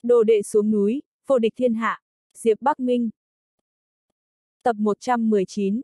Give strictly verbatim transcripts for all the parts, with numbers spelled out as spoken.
Đồ đệ xuống núi, vô địch thiên hạ. Diệp Bắc Minh. Tập một trăm mười chín.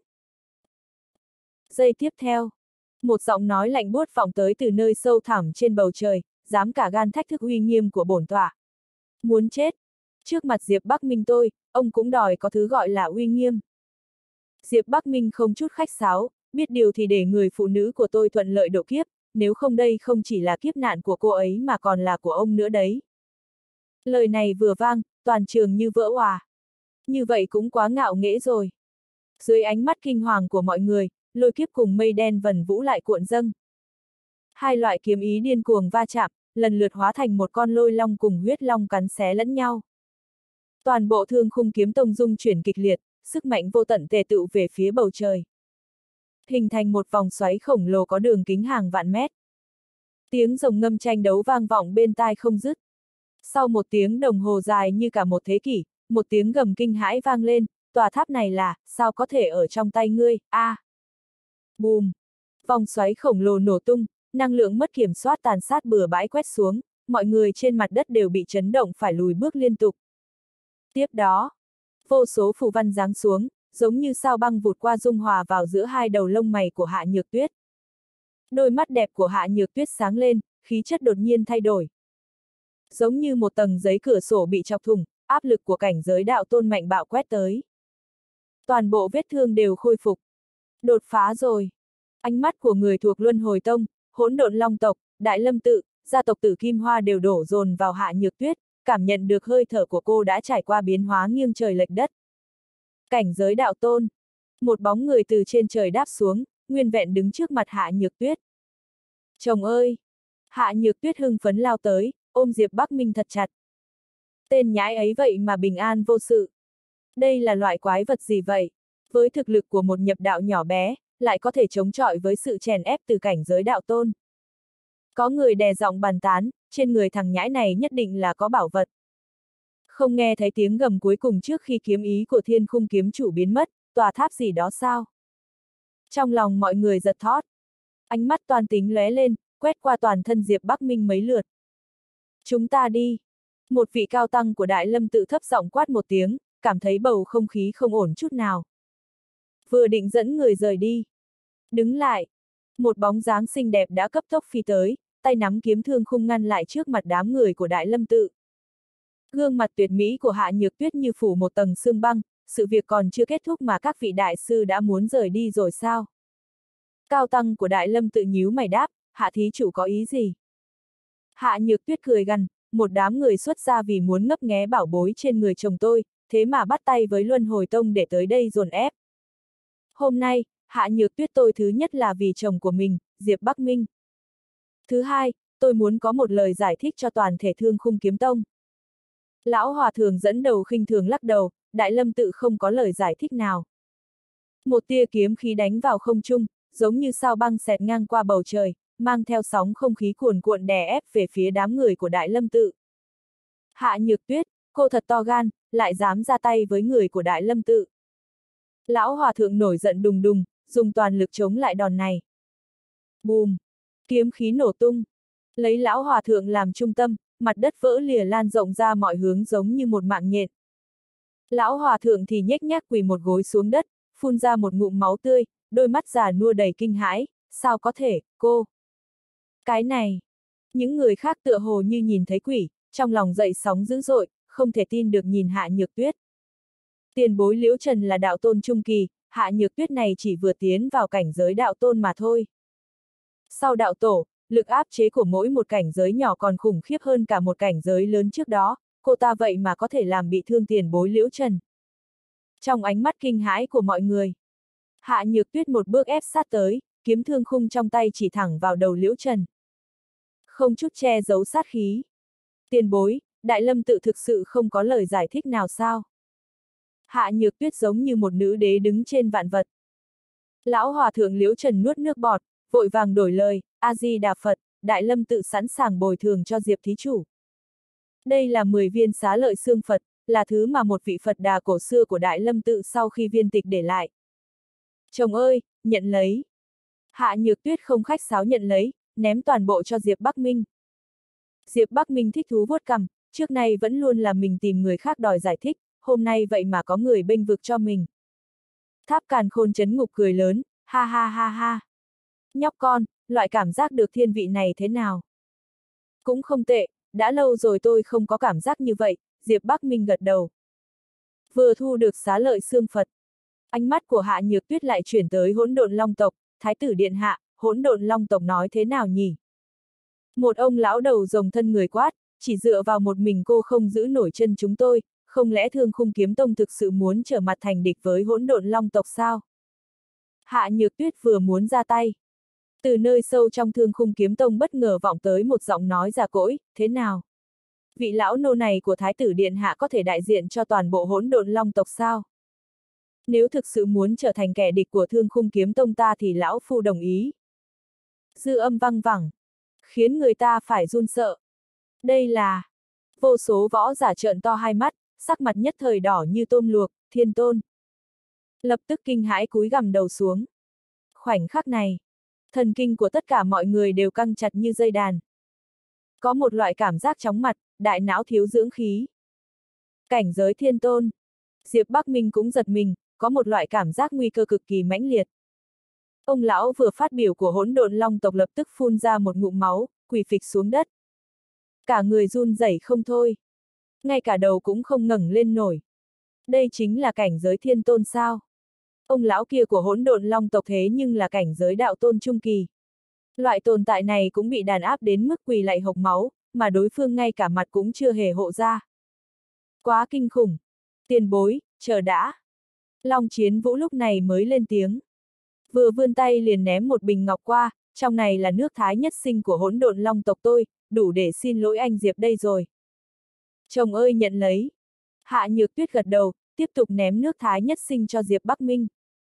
Giây tiếp theo, một giọng nói lạnh buốt vọng tới từ nơi sâu thẳm trên bầu trời, dám cả gan thách thức uy nghiêm của bổn tọa. Muốn chết. Trước mặt Diệp Bắc Minh tôi, ông cũng đòi có thứ gọi là uy nghiêm. Diệp Bắc Minh không chút khách sáo, biết điều thì để người phụ nữ của tôi thuận lợi độ kiếp, nếu không đây không chỉ là kiếp nạn của cô ấy mà còn là của ông nữa đấy. Lời này vừa vang, toàn trường như vỡ òa. Như vậy cũng quá ngạo nghễ rồi. Dưới ánh mắt kinh hoàng của mọi người, lôi kiếp cùng mây đen vần vũ lại cuộn dâng. Hai loại kiếm ý điên cuồng va chạm, lần lượt hóa thành một con lôi long cùng huyết long cắn xé lẫn nhau. Toàn bộ Thương Khung Kiếm Tông rung chuyển kịch liệt, sức mạnh vô tận tề tựu về phía bầu trời. Hình thành một vòng xoáy khổng lồ có đường kính hàng vạn mét. Tiếng rồng ngâm tranh đấu vang vọng bên tai không dứt. Sau một tiếng đồng hồ dài như cả một thế kỷ, một tiếng gầm kinh hãi vang lên, tòa tháp này là, sao có thể ở trong tay ngươi, a à. Bùm! Vòng xoáy khổng lồ nổ tung, năng lượng mất kiểm soát tàn sát bừa bãi quét xuống, mọi người trên mặt đất đều bị chấn động phải lùi bước liên tục. Tiếp đó, vô số phù văn giáng xuống, giống như sao băng vụt qua dung hòa vào giữa hai đầu lông mày của Hạ Nhược Tuyết. Đôi mắt đẹp của Hạ Nhược Tuyết sáng lên, khí chất đột nhiên thay đổi. Giống như một tầng giấy cửa sổ bị chọc thủng, áp lực của cảnh giới đạo tôn mạnh bạo quét tới. Toàn bộ vết thương đều khôi phục. Đột phá rồi. Ánh mắt của người thuộc Luân Hồi Tông, Hỗn Độn Long tộc, Đại Lâm tự, gia tộc Tử Kim Hoa đều đổ dồn vào Hạ Nhược Tuyết, cảm nhận được hơi thở của cô đã trải qua biến hóa nghiêng trời lệch đất. Cảnh giới đạo tôn. Một bóng người từ trên trời đáp xuống, nguyên vẹn đứng trước mặt Hạ Nhược Tuyết. Chồng ơi! Hạ Nhược Tuyết hưng phấn lao tới, ôm Diệp Bắc Minh thật chặt. Tên nhãi ấy vậy mà bình an vô sự. Đây là loại quái vật gì vậy? Với thực lực của một nhập đạo nhỏ bé, lại có thể chống chọi với sự chèn ép từ cảnh giới đạo tôn. Có người đè giọng bàn tán, trên người thằng nhãi này nhất định là có bảo vật. Không nghe thấy tiếng gầm cuối cùng trước khi kiếm ý của Thiên Khung kiếm chủ biến mất, tòa tháp gì đó sao? Trong lòng mọi người giật thót. Ánh mắt toan tính lóe lên, quét qua toàn thân Diệp Bắc Minh mấy lượt. Chúng ta đi. Một vị cao tăng của Đại Lâm tự thấp giọng quát một tiếng, cảm thấy bầu không khí không ổn chút nào. Vừa định dẫn người rời đi. Đứng lại. Một bóng dáng xinh đẹp đã cấp tốc phi tới, tay nắm kiếm thương khung ngăn lại trước mặt đám người của Đại Lâm tự. Gương mặt tuyệt mỹ của Hạ Nhược Tuyết như phủ một tầng sương băng, sự việc còn chưa kết thúc mà các vị đại sư đã muốn rời đi rồi sao? Cao tăng của Đại Lâm tự nhíu mày đáp, Hạ thí chủ có ý gì? Hạ Nhược Tuyết cười gằn, một đám người xuất gia vì muốn ngấp nghé bảo bối trên người chồng tôi, thế mà bắt tay với Luân Hồi Tông để tới đây dồn ép. Hôm nay, Hạ Nhược Tuyết tôi thứ nhất là vì chồng của mình, Diệp Bắc Minh. Thứ hai, tôi muốn có một lời giải thích cho toàn thể Thương Khung Kiếm Tông. Lão Hòa Thượng dẫn đầu khinh thường lắc đầu, Đại Lâm tự không có lời giải thích nào. Một tia kiếm khí đánh vào không trung, giống như sao băng xẹt ngang qua bầu trời, mang theo sóng không khí cuồn cuộn đè ép về phía đám người của Đại Lâm tự. Hạ Nhược Tuyết, cô thật to gan, lại dám ra tay với người của Đại Lâm tự. Lão Hòa Thượng nổi giận đùng đùng, dùng toàn lực chống lại đòn này. Bùm! Kiếm khí nổ tung. Lấy Lão Hòa Thượng làm trung tâm, mặt đất vỡ lìa lan rộng ra mọi hướng giống như một mạng nhện. Lão Hòa Thượng thì nhếch nhác quỳ một gối xuống đất, phun ra một ngụm máu tươi, đôi mắt già nua đầy kinh hãi, sao có thể, cô? Cái này! Những người khác tựa hồ như nhìn thấy quỷ, trong lòng dậy sóng dữ dội, không thể tin được nhìn Hạ Nhược Tuyết. Tiền bối Liễu Trần là đạo tôn trung kỳ, Hạ Nhược Tuyết này chỉ vừa tiến vào cảnh giới đạo tôn mà thôi. Sau đạo tổ, lực áp chế của mỗi một cảnh giới nhỏ còn khủng khiếp hơn cả một cảnh giới lớn trước đó, cô ta vậy mà có thể làm bị thương tiền bối Liễu Trần. Trong ánh mắt kinh hãi của mọi người, Hạ Nhược Tuyết một bước ép sát tới, kiếm thương khung trong tay chỉ thẳng vào đầu Liễu Trần. Không chút che giấu sát khí. Tiền bối, Đại Lâm tự thực sự không có lời giải thích nào sao? Hạ Nhược Tuyết giống như một nữ đế đứng trên vạn vật. Lão Hòa Thượng Liễu Trần nuốt nước bọt, vội vàng đổi lời, A-di-đà Phật, Đại Lâm tự sẵn sàng bồi thường cho Diệp thí chủ. Đây là mười viên xá lợi xương Phật, là thứ mà một vị Phật đà cổ xưa của Đại Lâm tự sau khi viên tịch để lại. Chồng ơi, nhận lấy. Hạ Nhược Tuyết không khách sáo nhận lấy, ném toàn bộ cho Diệp Bắc Minh. Diệp Bắc Minh thích thú vuốt cằm, trước nay vẫn luôn là mình tìm người khác đòi giải thích, hôm nay vậy mà có người bênh vực cho mình. Tháp Càn Khôn chấn ngục cười lớn, ha ha ha ha. Nhóc con, loại cảm giác được thiên vị này thế nào? Cũng không tệ, đã lâu rồi tôi không có cảm giác như vậy, Diệp Bắc Minh gật đầu. Vừa thu được xá lợi xương Phật. Ánh mắt của Hạ Nhược Tuyết lại chuyển tới Hỗn Độn Long tộc, Thái tử điện hạ, Hỗn Độn Long tộc nói thế nào nhỉ? Một ông lão đầu rồng thân người quát, chỉ dựa vào một mình cô không giữ nổi chân chúng tôi, không lẽ Thương Khung Kiếm Tông thực sự muốn trở mặt thành địch với Hỗn Độn Long tộc sao? Hạ Nhược Tuyết vừa muốn ra tay. Từ nơi sâu trong Thương Khung Kiếm Tông bất ngờ vọng tới một giọng nói già cỗi, thế nào? Vị lão nô này của Thái tử điện hạ có thể đại diện cho toàn bộ Hỗn Độn Long tộc sao? Nếu thực sự muốn trở thành kẻ địch của Thương Khung Kiếm Tông ta thì lão phu đồng ý. Dư âm văng vẳng, khiến người ta phải run sợ. Đây là... Vô số võ giả trợn to hai mắt, sắc mặt nhất thời đỏ như tôm luộc, Thiên Tôn. Lập tức kinh hãi cúi gằm đầu xuống. Khoảnh khắc này, thần kinh của tất cả mọi người đều căng chặt như dây đàn. Có một loại cảm giác chóng mặt, đại não thiếu dưỡng khí. Cảnh giới Thiên Tôn. Diệp Bắc Minh cũng giật mình, có một loại cảm giác nguy cơ cực kỳ mãnh liệt. Ông lão vừa phát biểu của Hỗn Độn Long tộc lập tức phun ra một ngụm máu, quỳ phịch xuống đất. Cả người run rẩy không thôi. Ngay cả đầu cũng không ngẩng lên nổi. Đây chính là cảnh giới Thiên Tôn sao? Ông lão kia của Hỗn Độn Long tộc thế nhưng là cảnh giới đạo tôn trung kỳ. Loại tồn tại này cũng bị đàn áp đến mức quỳ lạy hộc máu, mà đối phương ngay cả mặt cũng chưa hề hộ ra. Quá kinh khủng. Tiền bối, chờ đã. Long Chiến Vũ lúc này mới lên tiếng. Vừa vươn tay liền ném một bình ngọc qua, trong này là nước thái nhất sinh của Hỗn Độn Long tộc tôi, đủ để xin lỗi anh Diệp đây rồi. Chồng ơi nhận lấy. Hạ Nhược Tuyết gật đầu, tiếp tục ném nước thái nhất sinh cho Diệp Bắc Minh.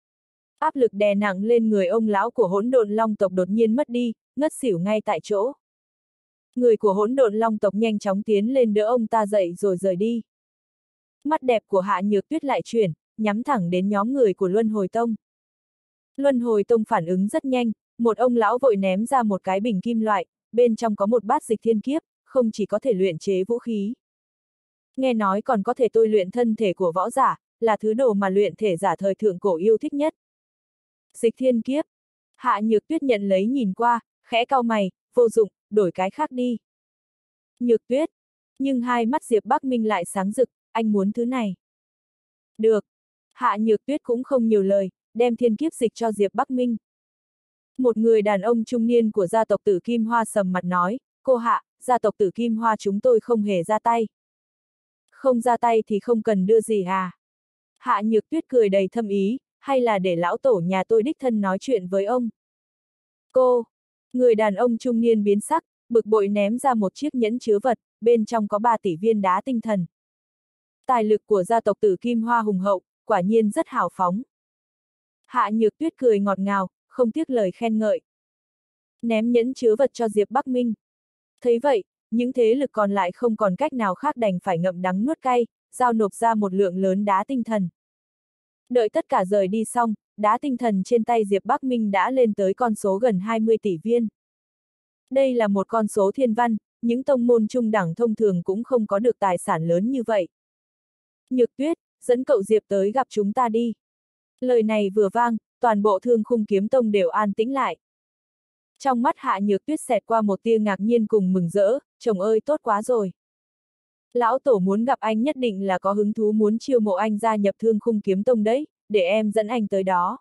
Áp lực đè nặng lên người ông lão của Hỗn Độn Long tộc đột nhiên mất đi, ngất xỉu ngay tại chỗ. Người của Hỗn Độn Long tộc nhanh chóng tiến lên đỡ ông ta dậy rồi rời đi. Mắt đẹp của Hạ Nhược Tuyết lại chuyển, nhắm thẳng đến nhóm người của Luân Hồi Tông. Luân Hồi Tông phản ứng rất nhanh, một ông lão vội ném ra một cái bình kim loại, bên trong có một bát dịch thiên kiếp, không chỉ có thể luyện chế vũ khí. Nghe nói còn có thể tôi luyện thân thể của võ giả, là thứ đồ mà luyện thể giả thời thượng cổ yêu thích nhất. Dịch thiên kiếp. Hạ Nhược Tuyết nhận lấy nhìn qua, khẽ cau mày, vô dụng, đổi cái khác đi. Nhược Tuyết. Nhưng hai mắt Diệp Bắc Minh lại sáng rực, anh muốn thứ này. Được. Hạ Nhược Tuyết cũng không nhiều lời, đem thiên kiếp dịch cho Diệp Bắc Minh. Một người đàn ông trung niên của gia tộc Tử Kim Hoa sầm mặt nói, cô Hạ, gia tộc Tử Kim Hoa chúng tôi không hề ra tay. Không ra tay thì không cần đưa gì à? Hạ Nhược Tuyết cười đầy thâm ý, hay là để lão tổ nhà tôi đích thân nói chuyện với ông? Cô! Người đàn ông trung niên biến sắc, bực bội ném ra một chiếc nhẫn chứa vật, bên trong có ba tỷ viên đá tinh thần. Tài lực của gia tộc Tử Kim Hoa hùng hậu, quả nhiên rất hào phóng. Hạ Nhược Tuyết cười ngọt ngào, không tiếc lời khen ngợi. Ném nhẫn chứa vật cho Diệp Bắc Minh. Thấy vậy, những thế lực còn lại không còn cách nào khác đành phải ngậm đắng nuốt cay, giao nộp ra một lượng lớn đá tinh thần. Đợi tất cả rời đi xong, đá tinh thần trên tay Diệp Bắc Minh đã lên tới con số gần hai mươi tỷ viên. Đây là một con số thiên văn, những tông môn trung đẳng thông thường cũng không có được tài sản lớn như vậy. Nhược Tuyết, dẫn cậu Diệp tới gặp chúng ta đi. Lời này vừa vang, toàn bộ Thương Khung Kiếm Tông đều an tĩnh lại. Trong mắt Hạ Nhược Tuyết xẹt qua một tia ngạc nhiên cùng mừng rỡ, chồng ơi tốt quá rồi. Lão tổ muốn gặp anh nhất định là có hứng thú muốn chiêu mộ anh gia nhập Thương Khung Kiếm Tông đấy, để em dẫn anh tới đó.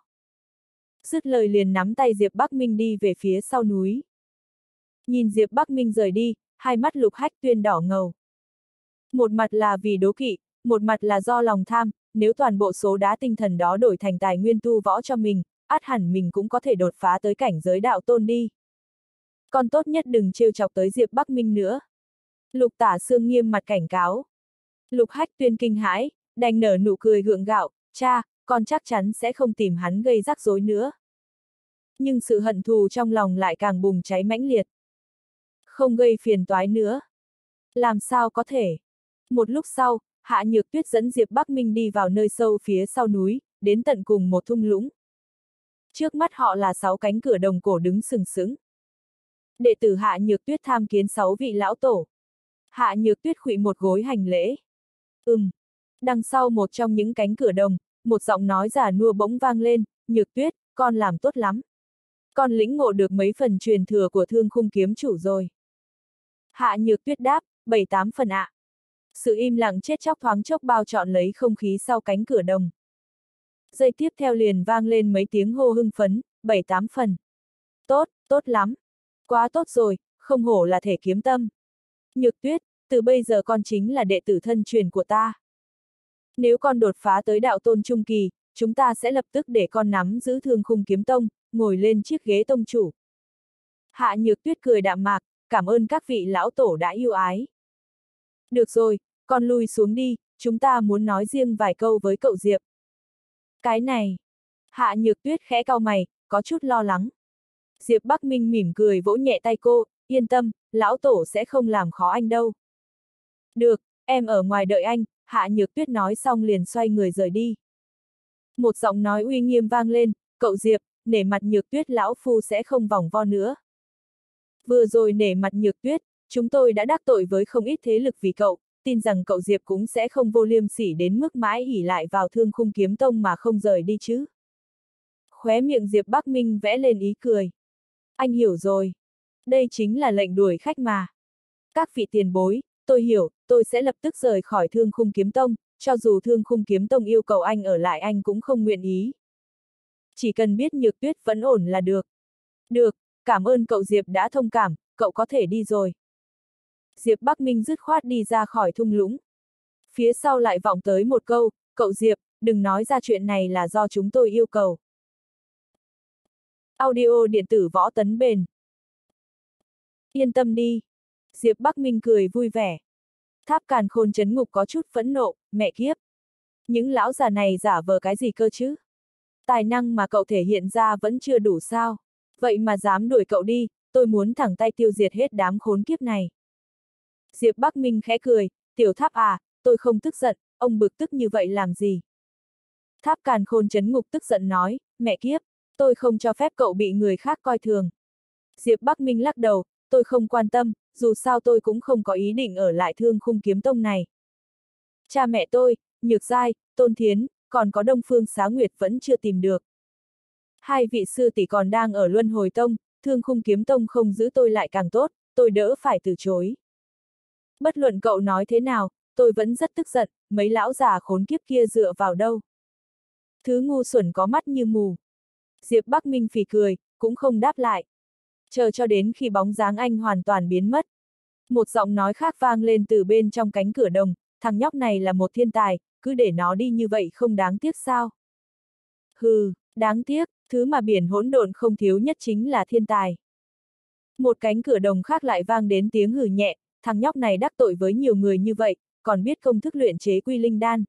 Dứt lời liền nắm tay Diệp Bắc Minh đi về phía sau núi. Nhìn Diệp Bắc Minh rời đi, hai mắt Lục Hách Tuyên đỏ ngầu. Một mặt là vì đố kỵ, một mặt là do lòng tham, nếu toàn bộ số đá tinh thần đó đổi thành tài nguyên tu võ cho mình, ắt hẳn mình cũng có thể đột phá tới cảnh giới đạo tôn đi. Còn tốt nhất đừng trêu chọc tới Diệp Bắc Minh nữa. Lục Tả Sương nghiêm mặt cảnh cáo. Lục Hách Tuyên kinh hãi, đành nở nụ cười gượng gạo, cha, con chắc chắn sẽ không tìm hắn gây rắc rối nữa. Nhưng sự hận thù trong lòng lại càng bùng cháy mãnh liệt. Không gây phiền toái nữa. Làm sao có thể? Một lúc sau, Hạ Nhược Tuyết dẫn Diệp Bắc Minh đi vào nơi sâu phía sau núi, đến tận cùng một thung lũng. Trước mắt họ là sáu cánh cửa đồng cổ đứng sừng sững. Đệ tử Hạ Nhược Tuyết tham kiến sáu vị lão tổ. Hạ Nhược Tuyết khuỵu một gối hành lễ. Ừm. Đằng sau một trong những cánh cửa đồng, một giọng nói già nua bỗng vang lên, Nhược Tuyết, con làm tốt lắm. Con lĩnh ngộ được mấy phần truyền thừa của Thương Khung kiếm chủ rồi. Hạ Nhược Tuyết đáp, bảy tám phần ạ. Sự im lặng chết chóc thoáng chốc bao trọn lấy không khí sau cánh cửa đồng. Giây tiếp theo liền vang lên mấy tiếng hô hưng phấn, bảy tám phần. Tốt, tốt lắm. Quá tốt rồi, không hổ là thể kiếm tâm. Nhược Tuyết, từ bây giờ con chính là đệ tử thân truyền của ta. Nếu con đột phá tới đạo tôn trung kỳ, chúng ta sẽ lập tức để con nắm giữ Thương Khung kiếm tông, ngồi lên chiếc ghế tông chủ. Hạ Nhược Tuyết cười đạm mạc, cảm ơn các vị lão tổ đã yêu ái. Được rồi, con lui xuống đi, chúng ta muốn nói riêng vài câu với cậu Diệp. Cái này. Hạ Nhược Tuyết khẽ cau mày, có chút lo lắng. Diệp Bắc Minh mỉm cười vỗ nhẹ tay cô, yên tâm, lão tổ sẽ không làm khó anh đâu. Được, em ở ngoài đợi anh, Hạ Nhược Tuyết nói xong liền xoay người rời đi. Một giọng nói uy nghiêm vang lên, cậu Diệp, nể mặt Nhược Tuyết lão phu sẽ không vòng vo nữa. Vừa rồi nể mặt Nhược Tuyết, chúng tôi đã đắc tội với không ít thế lực vì cậu, tin rằng cậu Diệp cũng sẽ không vô liêm sỉ đến mức mãi ỷ lại vào Thương Khung kiếm tông mà không rời đi chứ. Khóe miệng Diệp Bắc Minh vẽ lên ý cười. Anh hiểu rồi. Đây chính là lệnh đuổi khách mà. Các vị tiền bối, tôi hiểu, tôi sẽ lập tức rời khỏi Thương Khung kiếm tông, cho dù Thương Khung kiếm tông yêu cầu anh ở lại anh cũng không nguyện ý. Chỉ cần biết Nhược Tuyết vẫn ổn là được. Được, cảm ơn cậu Diệp đã thông cảm, cậu có thể đi rồi. Diệp Bắc Minh dứt khoát đi ra khỏi thung lũng. Phía sau lại vọng tới một câu, cậu Diệp, đừng nói ra chuyện này là do chúng tôi yêu cầu. Audio điện tử Võ Tấn Bền. Yên tâm đi. Diệp Bắc Minh cười vui vẻ. Tháp Càn Khôn Trấn Ngục có chút phẫn nộ, mẹ kiếp. Những lão già này giả vờ cái gì cơ chứ? Tài năng mà cậu thể hiện ra vẫn chưa đủ sao? Vậy mà dám đuổi cậu đi, tôi muốn thẳng tay tiêu diệt hết đám khốn kiếp này. Diệp Bắc Minh khẽ cười, Tiểu Tháp à, tôi không tức giận, ông bực tức như vậy làm gì? Tháp Càn Khôn Trấn Ngục tức giận nói, mẹ kiếp, tôi không cho phép cậu bị người khác coi thường. Diệp Bắc Minh lắc đầu, tôi không quan tâm, dù sao tôi cũng không có ý định ở lại Thương Khung kiếm tông này. Cha mẹ tôi, Nhược Giai, Tôn Thiến, còn có Đông Phương Xá Nguyệt vẫn chưa tìm được. Hai vị sư tỷ còn đang ở Luân Hồi Tông, Thương Khung kiếm tông không giữ tôi lại càng tốt, tôi đỡ phải từ chối. Bất luận cậu nói thế nào, tôi vẫn rất tức giận, mấy lão già khốn kiếp kia dựa vào đâu. Thứ ngu xuẩn có mắt như mù. Diệp Bắc Minh phì cười, cũng không đáp lại. Chờ cho đến khi bóng dáng anh hoàn toàn biến mất. Một giọng nói khác vang lên từ bên trong cánh cửa đồng, thằng nhóc này là một thiên tài, cứ để nó đi như vậy không đáng tiếc sao? Hừ, đáng tiếc, thứ mà biển hỗn độn không thiếu nhất chính là thiên tài. Một cánh cửa đồng khác lại vang đến tiếng hừ nhẹ, thằng nhóc này đắc tội với nhiều người như vậy, còn biết công thức luyện chế quy linh đan.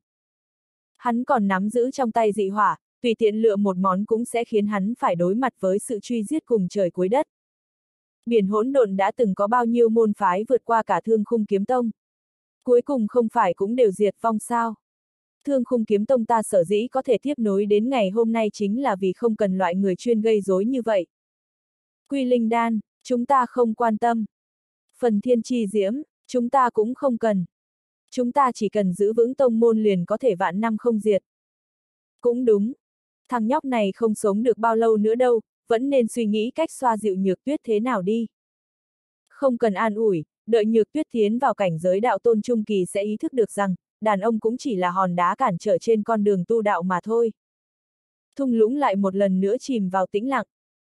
Hắn còn nắm giữ trong tay dị hỏa, tùy tiện lựa một món cũng sẽ khiến hắn phải đối mặt với sự truy giết cùng trời cuối đất. Biển hỗn độn đã từng có bao nhiêu môn phái vượt qua cả Thương Khung kiếm tông. Cuối cùng không phải cũng đều diệt vong sao. Thương Khung kiếm tông ta sở dĩ có thể tiếp nối đến ngày hôm nay chính là vì không cần loại người chuyên gây rối như vậy. Quy linh đan, chúng ta không quan tâm. Phần thiên chi diễm, chúng ta cũng không cần. Chúng ta chỉ cần giữ vững tông môn liền có thể vạn năm không diệt. Cũng đúng. Thằng nhóc này không sống được bao lâu nữa đâu, vẫn nên suy nghĩ cách xoa dịu Nhược Tuyết thế nào đi. Không cần an ủi, đợi Nhược Tuyết tiến vào cảnh giới đạo tôn trung kỳ sẽ ý thức được rằng, đàn ông cũng chỉ là hòn đá cản trở trên con đường tu đạo mà thôi. Thung lũng lại một lần nữa chìm vào tĩnh lặng.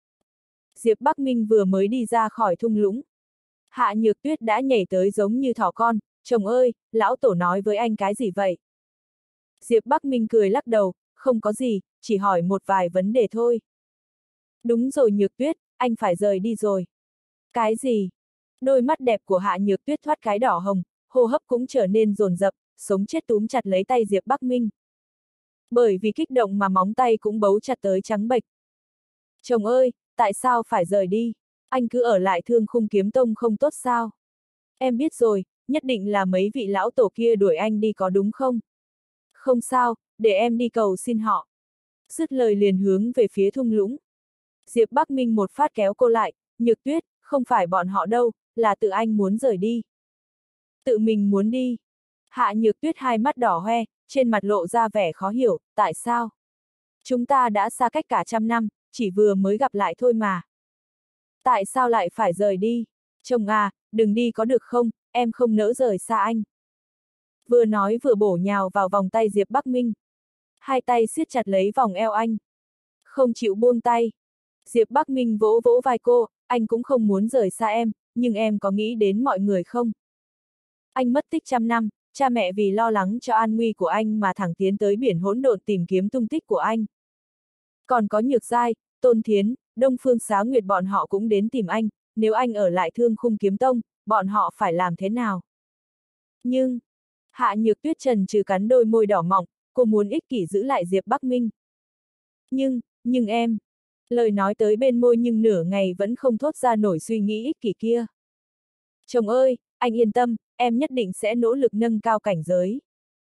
Diệp Bắc Minh vừa mới đi ra khỏi thung lũng. Hạ Nhược Tuyết đã nhảy tới giống như thỏ con, chồng ơi, lão tổ nói với anh cái gì vậy? Diệp Bắc Minh cười lắc đầu, không có gì, chỉ hỏi một vài vấn đề thôi. Đúng rồi Nhược Tuyết, anh phải rời đi rồi. Cái gì? Đôi mắt đẹp của Hạ Nhược Tuyết thoát cái đỏ hồng, hô hấp cũng trở nên dồn dập, sống chết túm chặt lấy tay Diệp Bắc Minh. Bởi vì kích động mà móng tay cũng bấu chặt tới trắng bệch. Chồng ơi, tại sao phải rời đi? Anh cứ ở lại Thương Khung kiếm tông không tốt sao? Em biết rồi, nhất định là mấy vị lão tổ kia đuổi anh đi có đúng không? Không sao, để em đi cầu xin họ. Dứt lời liền hướng về phía thung lũng. Diệp Bắc Minh một phát kéo cô lại, Nhược Tuyết, không phải bọn họ đâu, là tự anh muốn rời đi. Tự mình muốn đi. Hạ Nhược Tuyết hai mắt đỏ hoe, trên mặt lộ ra vẻ khó hiểu, tại sao? Chúng ta đã xa cách cả trăm năm, chỉ vừa mới gặp lại thôi mà. Tại sao lại phải rời đi? Chồng à, đừng đi có được không, em không nỡ rời xa anh. Vừa nói vừa bổ nhào vào vòng tay Diệp Bắc Minh. Hai tay siết chặt lấy vòng eo anh. Không chịu buông tay. Diệp Bắc Minh vỗ vỗ vai cô, anh cũng không muốn rời xa em, nhưng em có nghĩ đến mọi người không? Anh mất tích trăm năm, cha mẹ vì lo lắng cho an nguy của anh mà thẳng tiến tới biển hỗn độn tìm kiếm tung tích của anh. Còn có Nhược Giai, Tôn Thiến, Đông Phương Xá Nguyệt bọn họ cũng đến tìm anh, nếu anh ở lại Thương Khung Kiếm Tông, bọn họ phải làm thế nào? Nhưng, Hạ Nhược Tuyết trần trừ cắn đôi môi đỏ mọng, cô muốn ích kỷ giữ lại Diệp Bắc Minh. Nhưng, nhưng em, lời nói tới bên môi nhưng nửa ngày vẫn không thốt ra nổi suy nghĩ ích kỷ kia. Chồng ơi, anh yên tâm, em nhất định sẽ nỗ lực nâng cao cảnh giới.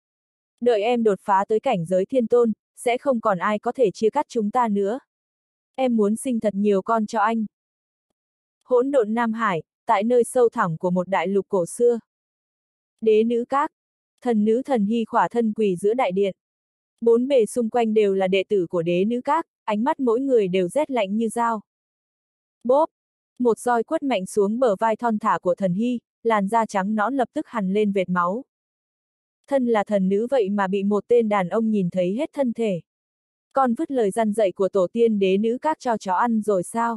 Đợi em đột phá tới cảnh giới thiên tôn, sẽ không còn ai có thể chia cắt chúng ta nữa. Em muốn sinh thật nhiều con cho anh. Hỗn độn Nam Hải, tại nơi sâu thẳm của một đại lục cổ xưa. Đế nữ các, thần nữ thần hy khỏa thân quỳ giữa đại điện. Bốn bề xung quanh đều là đệ tử của đế nữ các, ánh mắt mỗi người đều rét lạnh như dao. Bốp! Một roi quất mạnh xuống bờ vai thon thả của thần hy, làn da trắng nõn lập tức hằn lên vệt máu. Thân là thần nữ vậy mà bị một tên đàn ông nhìn thấy hết thân thể. Con vứt lời răn dạy của tổ tiên đế nữ các cho chó ăn rồi sao?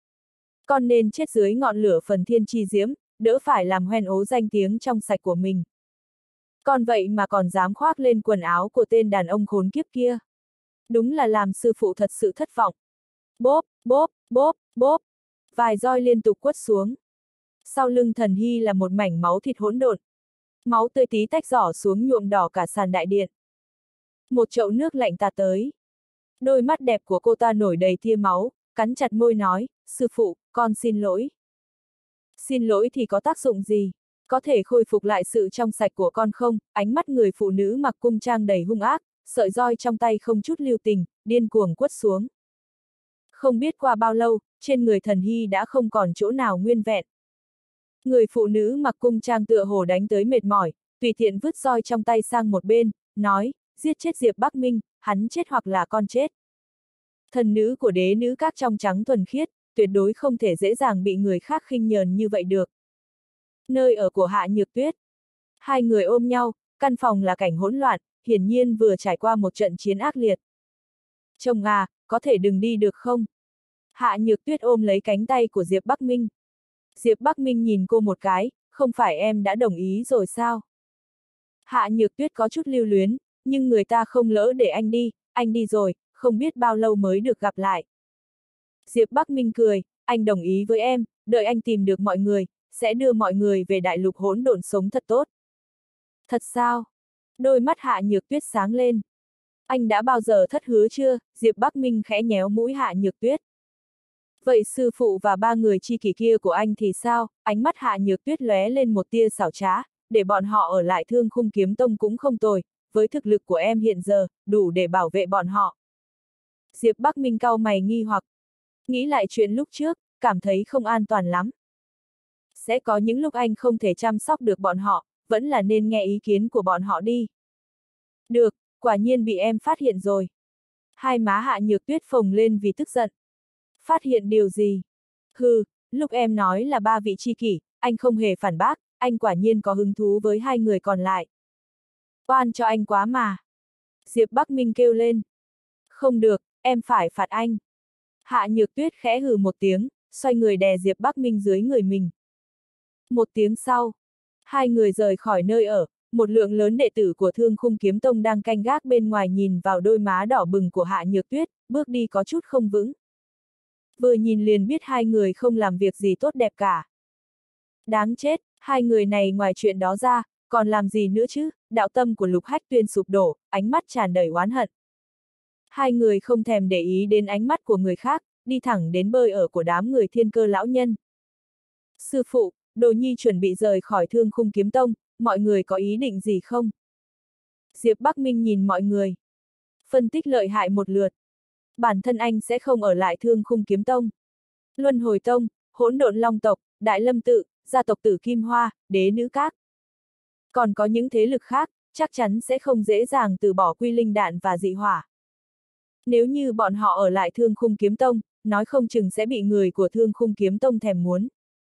Con nên chết dưới ngọn lửa phần thiên chi diễm, đỡ phải làm hoen ố danh tiếng trong sạch của mình. Con vậy mà còn dám khoác lên quần áo của tên đàn ông khốn kiếp kia. Đúng là làm sư phụ thật sự thất vọng. Bốp, bốp, bốp, bốp. Vài roi liên tục quất xuống. Sau lưng thần hy là một mảnh máu thịt hỗn độn. Máu tươi tí tách rỏ xuống nhuộm đỏ cả sàn đại điện. Một chậu nước lạnh tạt tới. Đôi mắt đẹp của cô ta nổi đầy tia máu, cắn chặt môi nói, sư phụ, con xin lỗi. Xin lỗi thì có tác dụng gì? Có thể khôi phục lại sự trong sạch của con không? Ánh mắt người phụ nữ mặc cung trang đầy hung ác, sợi roi trong tay không chút lưu tình, điên cuồng quất xuống. Không biết qua bao lâu, trên người thần hy đã không còn chỗ nào nguyên vẹn. Người phụ nữ mặc cung trang tựa hồ đánh tới mệt mỏi, tùy tiện vứt roi trong tay sang một bên, nói, giết chết Diệp Bắc Minh, hắn chết hoặc là con chết. Thần nữ của đế nữ các trong trắng thuần khiết, tuyệt đối không thể dễ dàng bị người khác khinh nhờn như vậy được. Nơi ở của Hạ Nhược Tuyết. Hai người ôm nhau, căn phòng là cảnh hỗn loạn, hiển nhiên vừa trải qua một trận chiến ác liệt. Chồng à, có thể đừng đi được không? Hạ Nhược Tuyết ôm lấy cánh tay của Diệp Bắc Minh. Diệp Bắc Minh nhìn cô một cái, không phải em đã đồng ý rồi sao? Hạ Nhược Tuyết có chút lưu luyến, nhưng người ta không lỡ để anh đi, anh đi rồi, không biết bao lâu mới được gặp lại. Diệp Bắc Minh cười, anh đồng ý với em, đợi anh tìm được mọi người, sẽ đưa mọi người về đại lục hỗn độn sống thật tốt. Thật sao? Đôi mắt Hạ Nhược Tuyết sáng lên. Anh đã bao giờ thất hứa chưa? Diệp Bắc Minh khẽ nhéo mũi Hạ Nhược Tuyết. Vậy sư phụ và ba người chi kỷ kia của anh thì sao? Ánh mắt Hạ Nhược Tuyết lóe lên một tia xảo trá, để bọn họ ở lại Thương Khung Kiếm Tông cũng không tồi, với thực lực của em hiện giờ, đủ để bảo vệ bọn họ. Diệp Bắc Minh cau mày nghi hoặc. Nghĩ lại chuyện lúc trước, cảm thấy không an toàn lắm. Sẽ có những lúc anh không thể chăm sóc được bọn họ, vẫn là nên nghe ý kiến của bọn họ đi. Được, quả nhiên bị em phát hiện rồi. Hai má Hạ Nhược Tuyết phồng lên vì tức giận. Phát hiện điều gì? Hừ, lúc em nói là ba vị tri kỷ, anh không hề phản bác, anh quả nhiên có hứng thú với hai người còn lại. Oan cho anh quá mà. Diệp Bắc Minh kêu lên. Không được, em phải phạt anh. Hạ Nhược Tuyết khẽ hừ một tiếng, xoay người đè Diệp Bắc Minh dưới người mình. Một tiếng sau, hai người rời khỏi nơi ở, một lượng lớn đệ tử của Thương Khung Kiếm Tông đang canh gác bên ngoài nhìn vào đôi má đỏ bừng của Hạ Nhược Tuyết, bước đi có chút không vững. Vừa nhìn liền biết hai người không làm việc gì tốt đẹp cả. Đáng chết, hai người này ngoài chuyện đó ra, còn làm gì nữa chứ? Đạo tâm của Lục Hách Tuyên sụp đổ, ánh mắt tràn đầy oán hận. Hai người không thèm để ý đến ánh mắt của người khác, đi thẳng đến bơi ở của đám người Thiên Cơ lão nhân. Sư phụ, Đồ Nhi chuẩn bị rời khỏi Thương Khung Kiếm Tông, mọi người có ý định gì không? Diệp Bắc Minh nhìn mọi người. Phân tích lợi hại một lượt. Bản thân anh sẽ không ở lại Thương Khung Kiếm Tông. Luân Hồi Tông, Hỗn Độn Long tộc, Đại Lâm tự, gia tộc Tử Kim Hoa, Đế Nữ các. Còn có những thế lực khác, chắc chắn sẽ không dễ dàng từ bỏ quy linh đạn và dị hỏa. Nếu như bọn họ ở lại Thương Khung Kiếm Tông, nói không chừng sẽ bị người của Thương Khung Kiếm Tông thèm muốn.